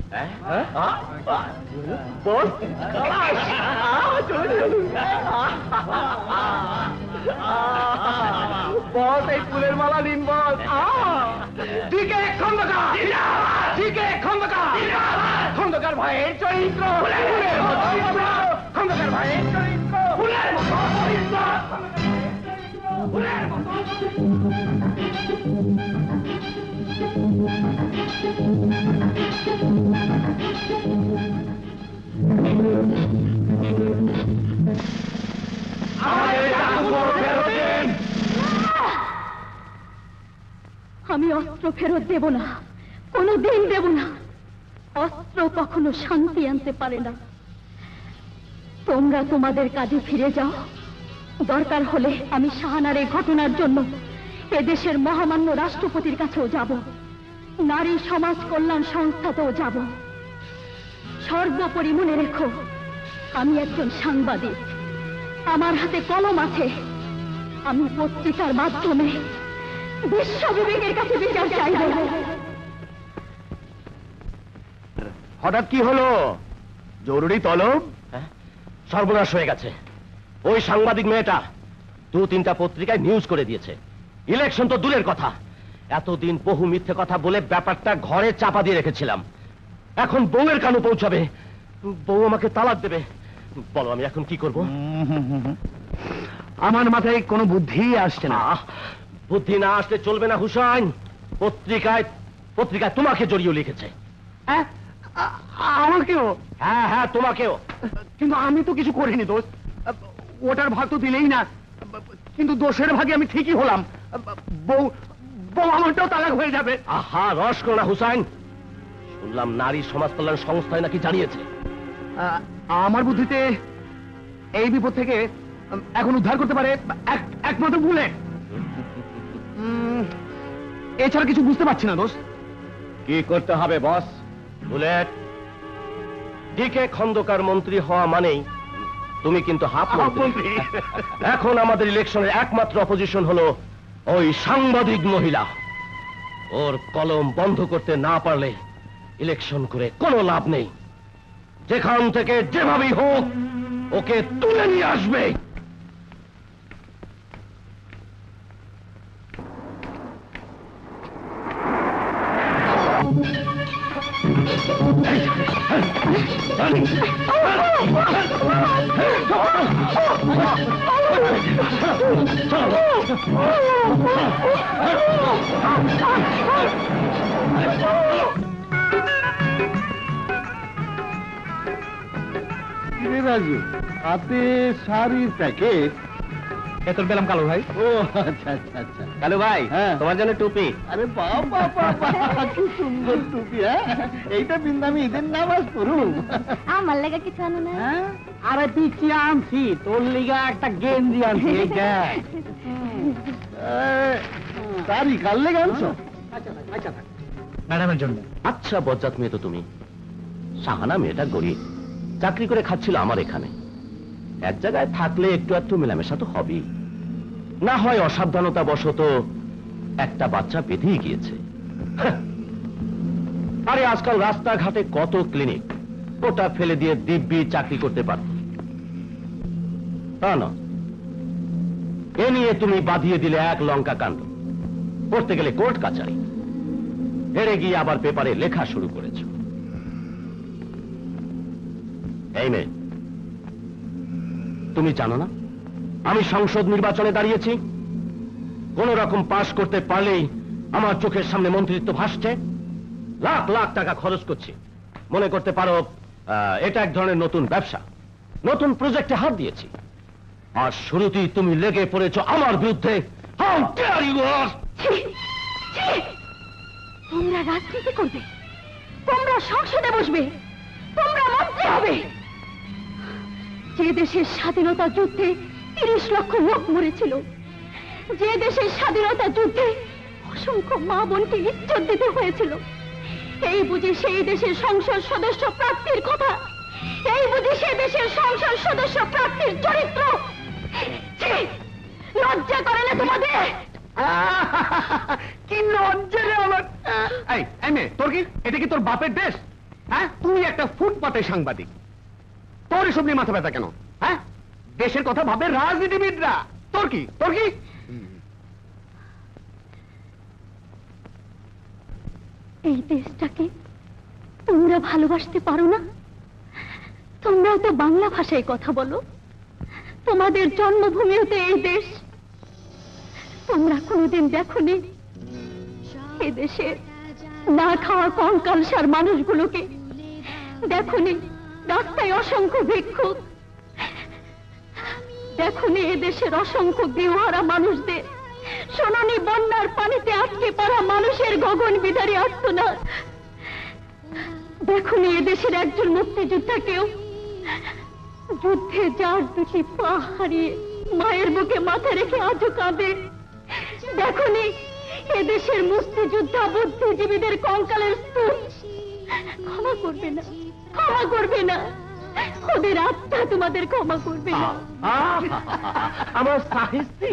বস, এই ফুলের মালা নিন boss. D K Khandakar, D K Khandakar, Khandakar ভাইয়ের চরিত্র, খন্দকার ভাইয়ের চরিত্র, ফুলের মতো চরিত্র, ফুলের মতো আমি অস্ত্র ফেরত দেব না, কোনোদিন দেব না। অস্ত্র কখনো শান্তি আনতে পারে না। তোমরা তোমাদের কাজে ফিরে যাও। দরকার হলে আমি শাহানার এই ঘটনার জন্য এদেশের মহামান্য রাষ্ট্রপতির কাছেও যাব, নারী সমাজ কল্যাণ সংস্থাতেও যাব। সর্বোপরি মনে রেখো, আমি একজন সাংবাদিক, আমার হাতে কলম আছে। আমি পত্রিকার মাধ্যমে বিশ্ব বিবেকের কাছে বিচার চাইব। হঠাৎ কি হলো? জরুরি তলব? সর্বনাশ হয়ে গেছে। ওই সাংবাদিক মেয়েটা 2-3টা পত্রিকায় নিউজ করে দিয়েছে। ইলেকশন তো দূরের কথা, এতদিন বহু মিথ্যে কথা বলে ব্যাপারটা ঘরে চাপা দিয়ে রেখেছিলাম। এখন বউয়ের কানে পৌঁছাবে, বউ আমাকে তালাক দেবে। বলো আমি এখন কি করব? আমার মাথায় কোনো বুদ্ধি আসছে না। বুদ্ধি না আসলে চলবে না হুসাইন। পত্রিকায় তোমাকে জড়িয়ে লিখেছে। আমাকেও? হ্যাঁ হ্যাঁ, তোমাকেও। কিন্তু আমি তো কিছু করিনি দোস্ত। ওটার ভাগ তো দিলেই না, কিন্তু দোষের ভাগে আমি ঠিকই হলাম। বউ আমারটাও তালাক হয়ে যাবে। আহা, রস করো না হুসাইন। শুনলাম নারী সমাজ কল্যাণ সংস্থায় নাকি জানিয়েছে। আমার বুদ্ধিতে এই বিপদ থেকে এখন উদ্ধার করতে পারে একমাত্র বুলেট। এছাড়া কিছু বুঝতে পারছি না দোস্ত। কি করতে হবে বস? Bullet, DK. খন্দকার মন্ত্রী হওয়া মানেই তুমি কিন্তু হাফ মন্ত্রী। এখন আমাদের ইলেকশনের একমাত্র অপোজিশন হলো ওই সাংবাদিক মহিলা। ওর কলম বন্ধ করতে না পারলে ইলেকশন করে কোনো লাভ নেই। যেখান থেকে যেভাবেই হোক ওকে তুলে নিয়ে আসবে। রাজু, হাতে শাড়ির প্যাকেট এত পেলাম কালু ভাই। ও আচ্ছা আচ্ছা আচ্ছা। কালু ভাই, তোমার জন্য টুপি। আরে বাবা বাবা, কি সুন্দর টুপি। এইটা কিন্তু আমি ঈদের নামাজ পড়ুম। আমার লাগা কিছু আনো না? আরে পিছিয়ে আনছি, তোর লিগা একটা গেঞ্জি আনছি। এই দেখ। শাড়ি কার লেগে আনছো? ম্যাডামের জন্য। আচ্ছা বজ্জাত মেয়ে তো তুমি। শাহানা মেয়েটা গরিব, চাকরি করে খাচ্ছিল আমার এখানে। এক জায়গায় থাকলে একটু মেলামেশা তো হবেই। না হয় অসাবধানতা বশত একটা বাচ্চা বেঁধেই গিয়েছে। আরে আজকাল রাস্তাঘাটে কত ক্লিনিক, ওটা ফেলে দিয়ে দিব্যি চাকরি করতে পারত। তা না, এ নিয়ে তুমি বাঁধিয়ে দিলে এক লঙ্কা কাণ্ড। করতে গেলে কোর্ট কাচারি, হেরে গিয়ে আবার পেপারে লেখা শুরু করেছ। এই মেয়ে, তুমি জানো না আমি সংসদ নির্বাচনে দাঁড়িয়েছি? কোন রকম পাশ করতে পারলেই আমার চোখের সামনে মন্ত্রিত্ব ভাসছে। লাখ লাখ টাকা খরচ করছি। মনে করতে পারো এটা এক ধরনের নতুন ব্যবসা, নতুন প্রজেক্টে হাত দিয়েছি। আর শুরুতেই তুমি লেগে পড়েছো আমার বিরুদ্ধে। How dare you! তোমরা রাজনীতি করবে, তোমরা সংসদে বসবে, তোমরা মন্ত্রী হবে। যে দেশের স্বাধীনতা যুদ্ধে 30 লক্ষ লোক মরেছিল, যে দেশের স্বাধীনতা যুদ্ধে অসংখ্য মা বোনকে ইজ্জত দিতে হয়েছিল, এই বুঝি সেই দেশের সংসদ সদস্য প্রাপ্তির কথা? এই বুঝি সেই দেশের সংসদ সদস্য প্রাপ্তির চরিত্র? ছি! লজ্জা করে না তোমাদের? কি লজ্জা রে আমার! এই মেয়ে, তোর কি এটা কি তোর বাপের দেশ? হ্যাঁ, তুই একটা ফুটপাতের সাংবাদিক, তোর এসব নিয়ে মাথা ব্যথা কেন? হ্যাঁ, দেশের কথা ভাবে রাজনীতিবিদরা। তোর কি এই দেশটাকে তোমরা ভালোবাসতে পারো না? তোমরাও তো বাংলা ভাষায় কথা বলো, তোমাদের জন্মভূমিও তো এই দেশ। তোমরা কোনোদিন দেখোনি এদেশের না খাওয়া কঙ্কালসার মানুষগুলোকে? দেখোনি রাস্তায় অসংখ্য ভিক্ষুক? দেখোনি এদেশের অসংখ্য গৃহহারা মানুষদের? শোনোনি বন্যার পানিতে আটকে পড়া মানুষের গগন বিদারী আর্তনাদ? দেখোনি এদেশের একজন মুক্তিযোদ্ধাকেও যুদ্ধে যার দুটি পা হারিয়ে মায়ের বুকে মাথা রেখে আজও কাঁদে? দেখোনি এদেশের মুক্তিযোদ্ধা বুদ্ধিজীবীদের কঙ্কালের স্তূপ? ক্ষমা করবে না, ক্ষমা করবে না, ওদের আত্মা তোমাদের ক্ষমা করবে না। আমার সাহিত্যিক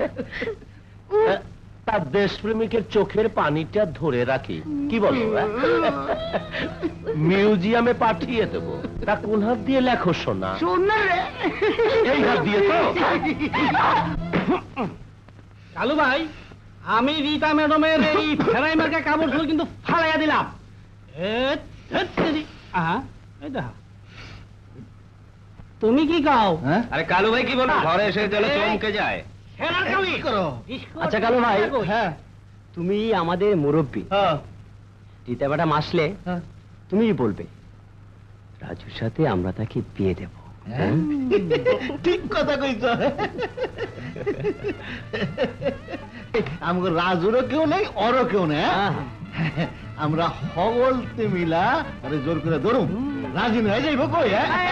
তার দেশপ্রেমিকের চোখের পানিটা ধরে রাখি, কি বলো? মিউজিয়ামে পাঠিয়ে দেবো। তা কোন হাত দিয়ে লেখো সোনা? এই হাত দিয়ে তো। কালু ভাই, আমি রীতা ম্যাডামের এই ফেরাই মার্কা কাপড় ফুল কিন্তু ফালাইয়া দিলাম। তুমি কি কাও? আরে কালু ভাই কি বলবো, ঘরে এসে চলে চমকে যায়। আচ্ছা কালু ভাই, হ্যাঁ তুমি আমাদের মুরব্বী, রীতা ম্যাডাম আসলে তুমি বলবে রাজুর সাথে আমরা তাকে বিয়ে দেব। ঠিক কথা কইছ। আমাকে রাজুরও কেউ নেই, অরও কেউ নেই। আমরা হগলতে মিলা আরে জোর করে ধরুম, রাজি হয়ে যাইব কই।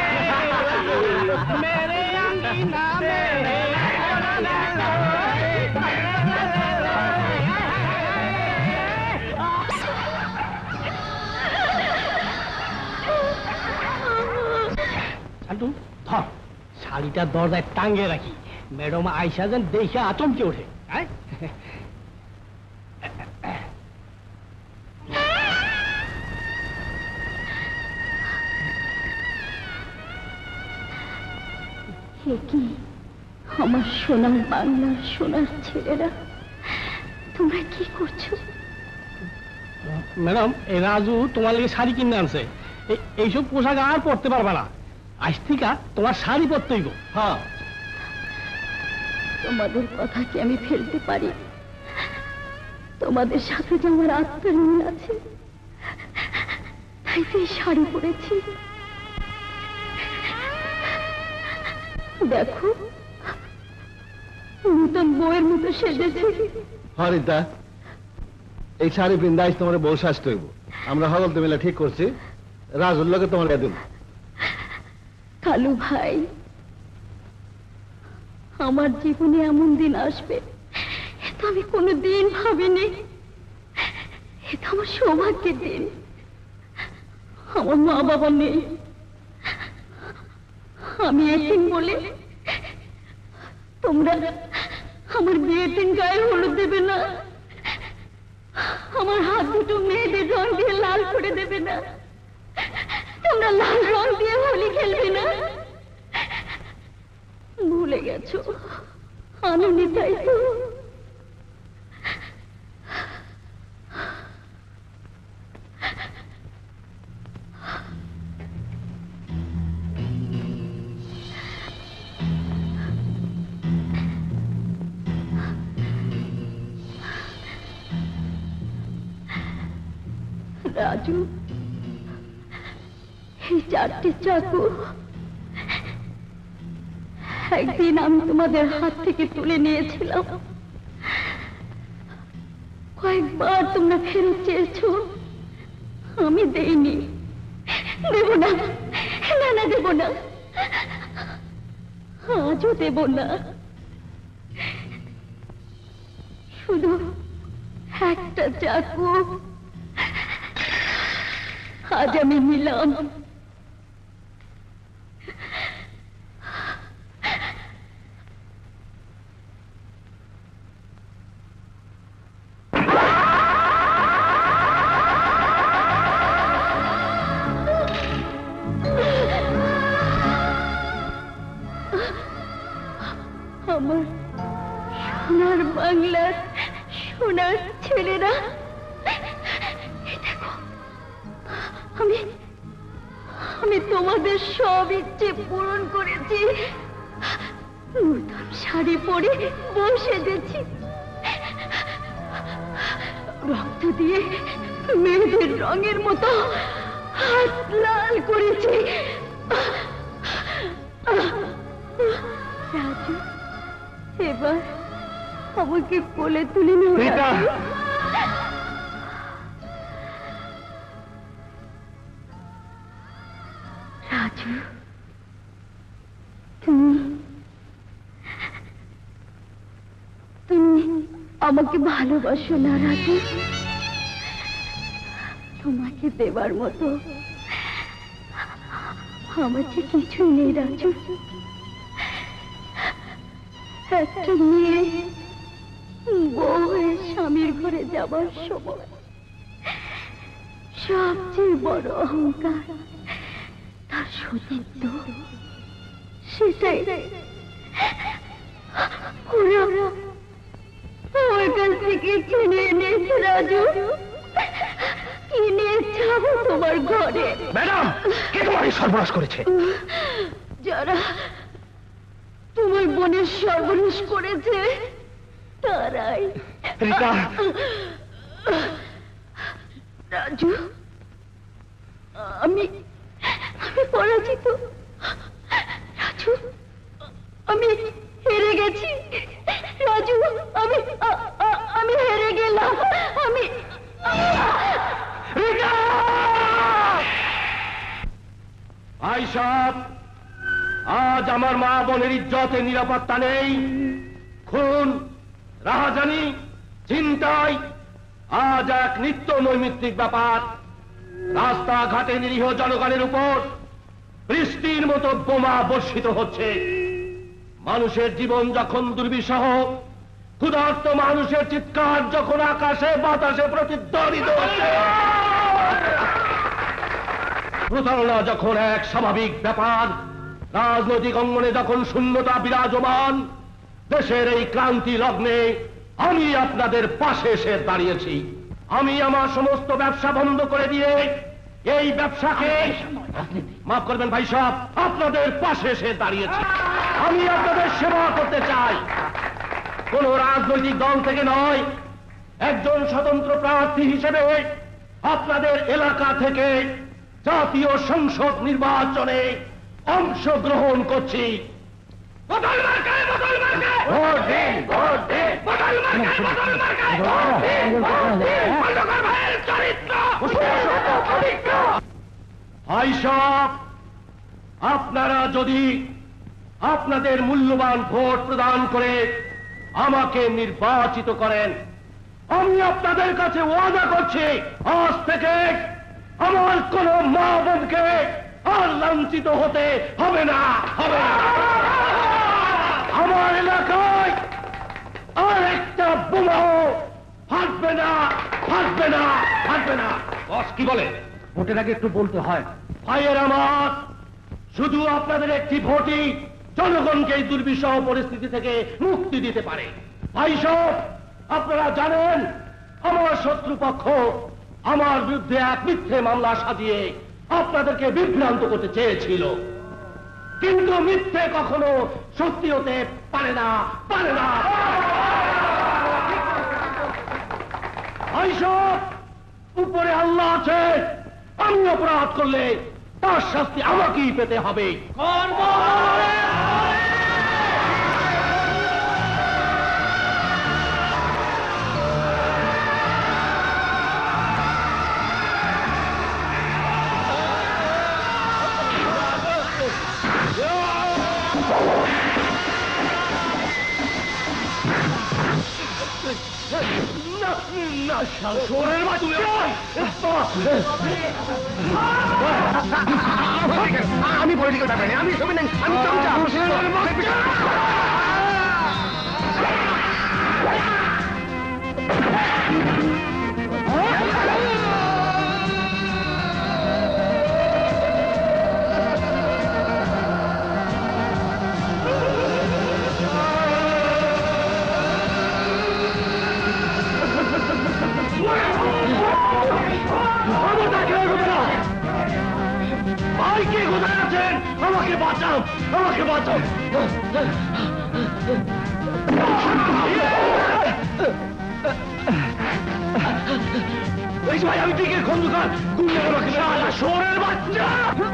শাড়িটা দরজায় টাঙ্গে রাখি, ম্যাডাম আইসা যেন দেখে আচমকে ওঠে। কি আমার সোনার বাংলার সোনার ছেলেরা, তোমরা কি করছো? ম্যাডাম, এই রাজু তোমার লাগে শাড়ি কিনে আনছে। এইসব পোশাক আর পরতে পারবে না, আজ থেকে তোমার শাড়ি পরতেই গো। হ্যাঁ, তোমাদের কথা কি আমি ফেলতে পারি? তোমাদের সাথে যে আমার আত্মার মিল আছে, তাই তো এই শাড়ি পরেছি। দেখো, নতুন বউয়ের মতো সেজেছে। হরিতা, এই শাড়ি পিন্দাইস তোমার বউ শাস্ত হইব। আমরা হগলতে মিলা ঠিক করছি, রাজুর লোকে তোমার দেব। কালু ভাই, আমার জীবনে এমন দিন আসবে এটা আমি কোনোদিন ভাবিনি। এটা আমার সৌভাগ্যের দিন। আমার মা বাবা নেই, আমি এতিম বলে তোমরা আমার বিয়ের দিন গায়ে হলুদ দেবে না, আমার হাত দুটো মেয়েদের রং দিয়ে লাল করে দেবে না, তোমরা লাল রং দিয়ে হোলি খেলবে না। ভুলে গেছো আনন্দি, তাই তো? রাজু, এই 4টে চাকু একদিন আমি তোমাদের হাত থেকে তুলে নিয়েছিলাম। কয়েকবার তোমরা ফেরত চেয়েছো, আমি দেইনি। দেব না, না না দেব না, আজও দেব না। শুধু একটা চাকু আজ আমি নিলাম। আমার সোনার বাংলার সোনার ছেলেরা, দেখো আমি আমি তোমাদের সব ইচ্ছে পূরণ করেছি। নতুন শাড়ি পরে বসে গেছি, রক্ত দিয়ে মেয়েদের রঙের মতো হাত লাল করেছি। রাজু, এবার আমাকে কোলে তুলে নিও। রাজু, তুমি আমাকে ভালোবাসো না রাজু? তোমাকে দেবার মতো আমার যে কিছুই নেই রাজু। একটা মেয়ে বউ হয়ে স্বামীর ঘরে যাবার সময় সবচেয়ে বড় অহংকার তার সতীত্ব। সেটাই ওরা আমার কাছ থেকে কিনে এনেছে রাজু। কিনে যাবো তোমার ঘরে। ম্যাডাম, কে তোমার সর্বনাশ করেছে? যারা তোমার বোনের সর্বনাশ করেছে তারাই। রাজু, আমি পরাজিত। রাজু, আমি হেরে গেছি। রাজু, আমি হেরে গেলাম। আমি ভাই সাহেব, আজ আমার মা বোনের ইজ্জতে নিরাপত্তা নেই। খুন, রাহাজানি, ছিনতাই আজ এক নিত্য নৈমিত্তিক ব্যাপার। রাস্তাঘাটে নিরীহ জনগণের উপর বৃষ্টির মতো বোমা বর্ষিত হচ্ছে। মানুষের জীবন যখন দুর্বিষহ, ক্ষুধার্ত মানুষের চিৎকার যখন আকাশে বাতাসে প্রতিধ্বনিত হচ্ছে, প্রতারণা যখন এক স্বাভাবিক ব্যাপার, রাজনৈতিক অঙ্গনে যখন শূন্যতা বিরাজমান, দেশের এই ক্রান্তি লগ্নে আমি আপনাদের পাশে এসে দাঁড়িয়েছি। আমি আমার সমস্ত ব্যবসা বন্ধ করে দিয়ে এই ব্যবসাকে, মাফ করবেন ভাই সাহেব, আপনাদের পাশে এসে দাঁড়িয়েছি। আমি আপনাদের সেবা করতে চাই, কোন রাজনৈতিক দল থেকে নয়, একজন স্বতন্ত্র প্রার্থী হিসেবে আপনাদের এলাকা থেকে জাতীয় সংসদ নির্বাচনে অংশগ্রহণ করছি। ভাই সাহেব, আপনারা যদি আপনাদের মূল্যবান ভোট প্রদান করে আমাকে নির্বাচিত করেন, আমি আপনাদের কাছে ওয়াদা করছি, আজ থেকে আমার কোন মা বোনকে আর লাঞ্ছিত হতে হবে না, হবে না। আমার এলাকায় আর একটা বোমাও ফাটবে না, ফাটবে না, ফাটবে না। বস কি বলে? ভোটের আগে একটু বলতে হয়। ভাইয়ের আমার, শুধু আপনাদের একটি ভোটই জনগণকে এই দুর্বিষহ পরিস্থিতি থেকে মুক্তি দিতে পারে। ভাই সাহেব, আপনারা জানেন আমার শত্রুপক্ষ আমার বিরুদ্ধে এক মিথ্যে মামলা সাজিয়ে আপনাদেরকে বিভ্রান্ত করতে চেয়েছিল, কিন্তু মিথ্যে কখনো সত্যি হতে পারে না, পারে না। ভাই সাহেব, উপরে আল্লাহ আছে, আমি অপরাধ করলে তার শাস্তি আমাকেই পেতে হবে। না শোরের বাচ্চা আমি পলিটিক্যাল ব্যাপারে নেই, আমি সবই নেই, আমি চামচা। ভাই কে কোথায় আছেন? আমাকে বাঁচাও, আমাকে বাঁচাও। ভাই আমি দিকে খন্দকার, শোরের বাচ্চা।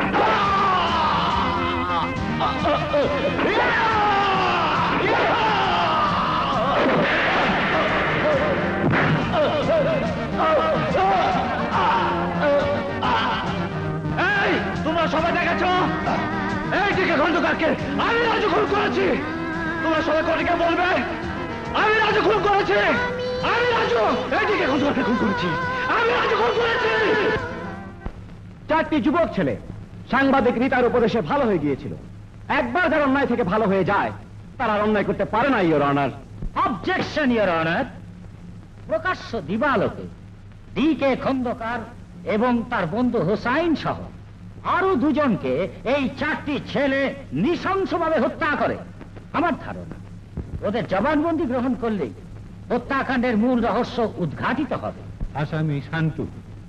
তোমরা সবাই দেখেছ এই দিকে খন্দকারকে আমি রাজু খুন করেছি। তোমরা সবাই কোর্টে বলবে আমি রাজু খুন করেছি, আমি রাজু এই দিকে খন্দকারকে খুন করেছি, আমি রাজু খুন করেছি। চারটি যুবক ছেলে সাংবাদিক রীতার উপদেশে ভালো হয়ে গিয়েছিল। একবার যারা অন্যায় থেকে ভালো হয়ে যায় তারা আর অন্যায় করতে পারে না, your honour. Objection your honour. প্রকাশ্য দিবালোকে ডিকে খন্দকার এবং তার বন্ধু হোসাইন সহ আরো দুজনকে এই চারটি ছেলে নৃশংসভাবে হত্যা করে। আমার ধারণা ওদের জবানবন্দি গ্রহণ করলেই হত্যাকাণ্ডের মূল রহস্য উদ্ঘাটিত হবে। আসামি শান্তু।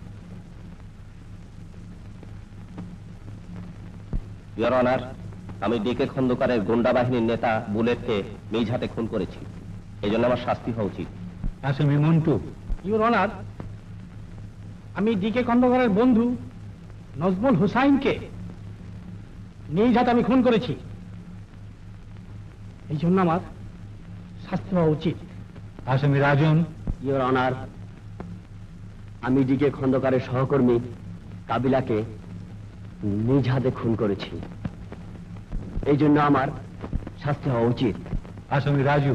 ইওর অনার, আমি ডিকে খন্দকারের গুন্ডা বাহিনীর নেতা বুলেটকে নিজ হাতে খুন করেছি, এই জন্য আমার শাস্তি হওয়া উচিত। আসামি মন্টু। ইওর অনার, আমি ডিকে খন্দকারের বন্ধু নজমুল হুসাইনকে নিজ হাতে আমি খুন করেছি, এই জন্য আমার শাস্তি হওয়া উচিত। আসামি রাজন। ইওর অনার, আমি ডিকে খন্দকারের সহকর্মী কাবিলাকে নিজ হাতে খুন করেছি, এই জন্য আমার শাস্তি হওয়া উচিত। আসামি Raju.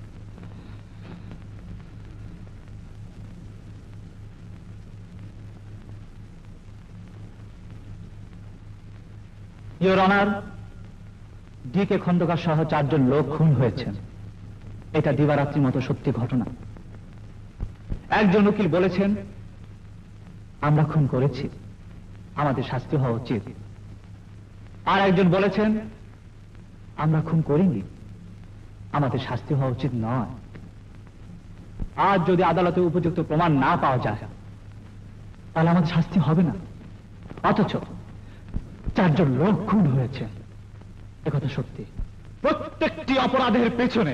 Your honour, D K Khandakar সহ 4 জন লোক খুন হয়েছেন। এটা দিবারাত্রির মতো সত্যি ঘটনা। একজন উকিল বলেছেন আমরা খুন করেছি, আমাদের শাস্তি হওয়া উচিত। আর একজন বলেছেন আমরা খুন করিনি, আমাদের শাস্তি হওয়া উচিত নয়। আজ যদি আদালতে উপযুক্ত প্রমাণ না পাওয়া যায় তাহলে আমাদের শাস্তি হবে না। অথচ 4 জন লোক খুন হয়েছে, একথা সত্যি। প্রত্যেকটি অপরাধের পেছনে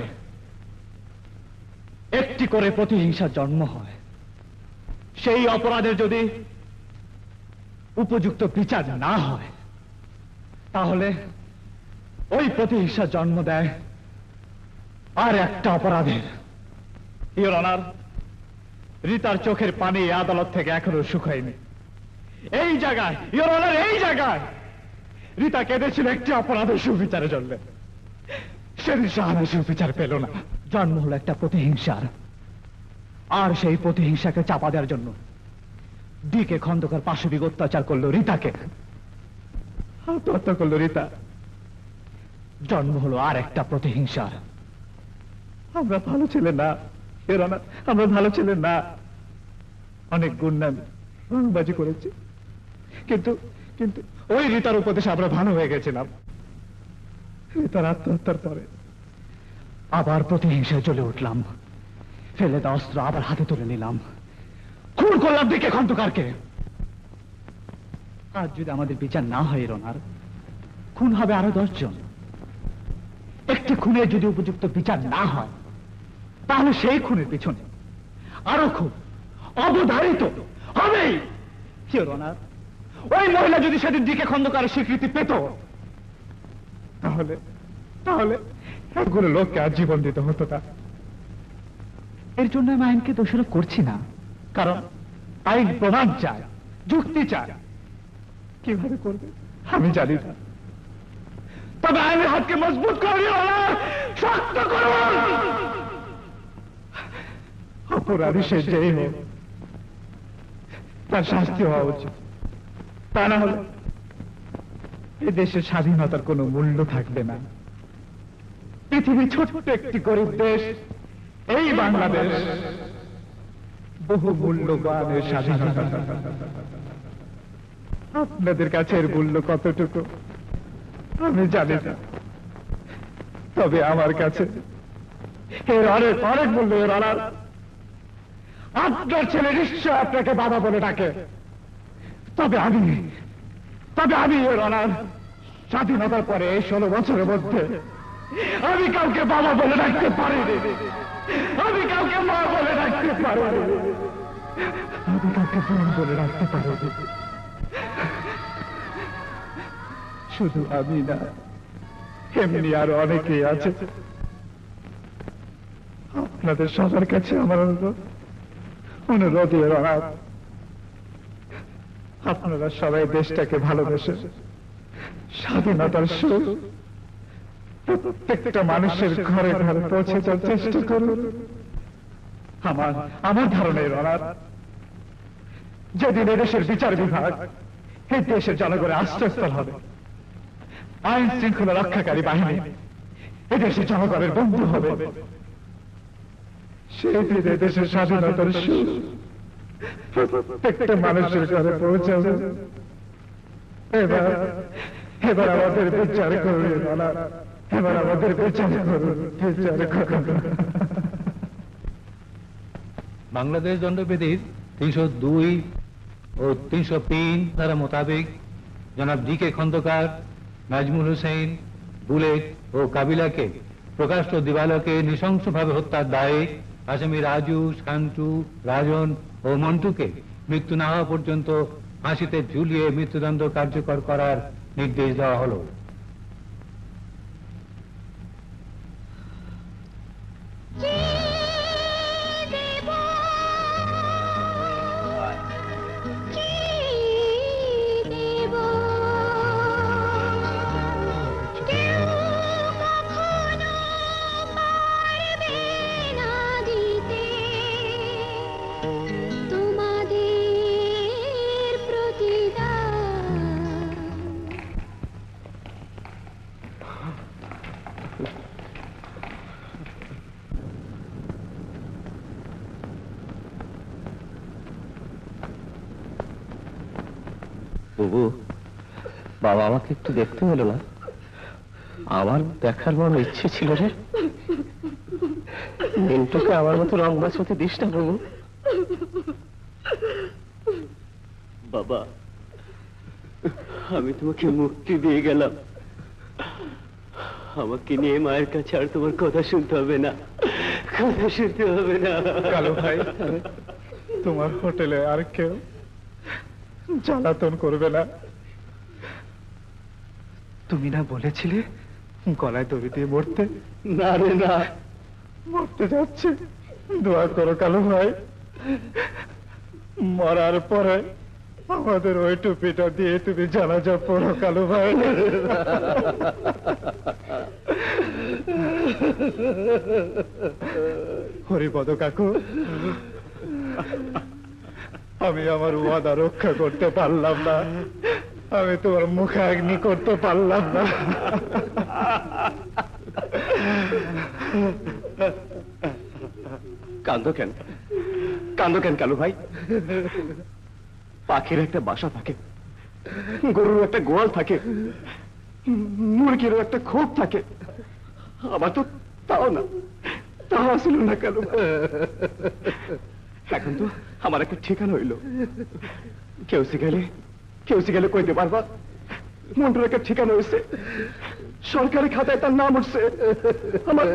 একটি করে প্রতিহিংসার জন্ম হয়। সেই অপরাধের যদি উপযুক্ত বিচার না হয় তাহলে ওই প্রতিহিংসার জন্ম দেয় আর একটা অপরাধের। ইওর অনার, রীতার চোখের পানি আদালত থেকে এখনো শুকায়নি। এই জায়গায় ইওর অনার, এই জায়গায় রীতা কেঁদেছিল একটি অপরাধের সুবিচারের জন্য। সেদিন শাহানা সুবিচার পেল না। জন্ম হলো একটা প্রতিহিংসার, আর সেই প্রতিহিংসাকে চাপা দেওয়ার জন্য ডিকে খন্দকার পাশবিক অত্যাচার করলো রীতাকে, আত্মহত্যা করলো রীতা। জন্ম হলো আর একটা প্রতিহিংসার। আমরা ভালো ছেলে না ইওর অনার, আমরা ভালো ছেলে না। অনেক গুন্ডামি রংবাজি করেছি, কিন্তু কিন্তু ওই রীতার উপদেশে আমরা ভালো হয়ে গেছিলাম। রীতার আত্মহত্যার পরে আবার প্রতিহিংসায় চলে উঠলাম, ফেলে দেওয়া অস্ত্র আবার হাতে তুলে নিলাম, খুন করলাম ডিকে খন্দকারকে। আজ যদি আমাদের বিচার না হয় ইওর অনার, খুন হবে আরো 10 জন। একটি খুনের যদি উপযুক্ত বিচার না হয় তাহলে সেই খুনের পিছনে আরো খুব অবধারিত হবেই। ইওর অনার, ওই মহিলা যদি সেদিন ডিকে খন্দকারের স্বীকৃতি পেত তাহলে তাহলে একগুলো লোককে আর জীবন দিতে হতো না। এর জন্য আমি আইনকে দোষারোপ করছি না, কারণ আইন প্রমাণ চায়, যুক্তি চায়। কিভাবে করবে আমি জানি না, তবে আইনের হাতকে মজবুত করি, শক্ত করুন। অপরাধী সে যেই হোক, তার শাস্তি হওয়া উচিত। তা না হলে এ দেশের স্বাধীনতার কোনো মূল্য থাকবে না। পৃথিবীর ছোট্ট একটি গরিব দেশ এই বাংলাদেশ, বহু মূল্যবান এর স্বাধীনতা। আপনাদের কাছে এর মূল্য কতটুকু আমি জানি না, তবে আমার কাছে এর অনেক অনেক মূল্য। এর অনার, আপনার ছেলে নিশ্চয় আপনাকে বাবা বলে ডাকে, তবে আমি এর অনার স্বাধীনতার পরে 16 বছরের মধ্যে আমি কাউকে বাবা বলে ডাকতে পারিনি, আমি কাউকে মা বলে ডাকতে পারিনি, আমি কাউকে বোন বলে ডাকতে পারিনি। শুধু আমি না, এমনি আরো অনেকেই আছে। আপনাদের সবার কাছে আমার অনুরোধ, এর অনার, আপনারা সবাই দেশটাকে ভালোবেসে স্বাধীনতার সুখ প্রত্যেকটা মানুষের ঘরে ঘরে পৌঁছে যাওয়ার চেষ্টা করুন। আমার ধারণা, এর অনার, যেদিন এদেশের বিচার বিভাগ এই দেশের জনগণের আশ্রয়স্থল হবে, আইন শৃঙ্খলা রক্ষাকারী বাহিনী এদেশের জনগণের বন্ধু হবে, সেই দিন এদেশের স্বাধীনতার সুখ প্রত্যেকটা মানুষের ঘরে পৌঁছাবে। এবার আমাদের বিচার করুন, এবার আমাদের বিচার করুন, বিচার করুন। বাংলাদেশ দণ্ডবিধির 302 ও 303 ধারা মোতাবেক জনাব ডি.কে. খন্দকার, নাজমুল হোসেন, বুলেট ও কাবিলাকে প্রকাশ্য দিবালোকে নৃশংসভাবে হত্যার দায়ে আসামি রাজু, শান্টু, রাজন ও মন্টুকে মৃত্যু না হওয়া পর্যন্ত ফাঁসিতে ঝুলিয়ে মৃত্যুদণ্ড কার্যকর করার নির্দেশ দেওয়া হলো। বাবু, বাবা আমাকে একটু দেখতে হলো না? আমার দেখার মন ইচ্ছে ছিল রে। মিন্টুকে আমার মতো রংবাজ হতে দিস না বাবু। বাবা, আমি তোমাকে মুক্তি দিয়ে গেলাম, আমাকে নিয়ে মায়ের কাছে আর তোমার কথা শুনতে হবে না, কথা শুনতে হবে না। কালু ভাই, তোমার হোটেলে আর কেউ জ্বালাতন করবে না। তুমি না বলেছিলে গলায় দড়ি দিয়ে মরতে? না রে না, মরতে যাচ্ছে। দোয়া করো কালু ভাই, মরার পরে আমাদের ওই টুপিটা দিয়ে তুমি জানাজা পড়ো কালু ভাই। হরিপদ কাকু, আমি আমার ওয়াদা রক্ষা করতে পারলাম না, আমি তোমার মুখাগ্নি করতে পারলাম না। কান্দো কেন, কান্দো কেন কালু ভাই? পাখির একটা বাসা থাকে, গরুর একটা গোয়াল থাকে, মুরগিরও একটা খোপ থাকে, আমার তো তাও না, তাও আসিল না কালু ভাই। এখন তো আমার একটা ঠিকানা হইল, কেউ শিখালে কইতে পারবা মন্টুর একটা ঠিকানা হয়েছে, সরকারি খাতায় তার নাম উঠছে, আমার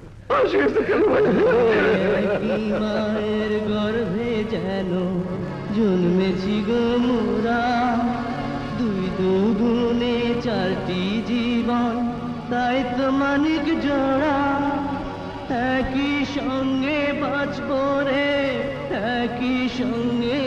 মায়ের গর্ভে যেন জন্মেছি গো মোরা, দুই দুগুণে চারটি জীবন, তাই তো মানিক জোড়া, একই সঙ্গে বাঁচব রে, একই সঙ্গে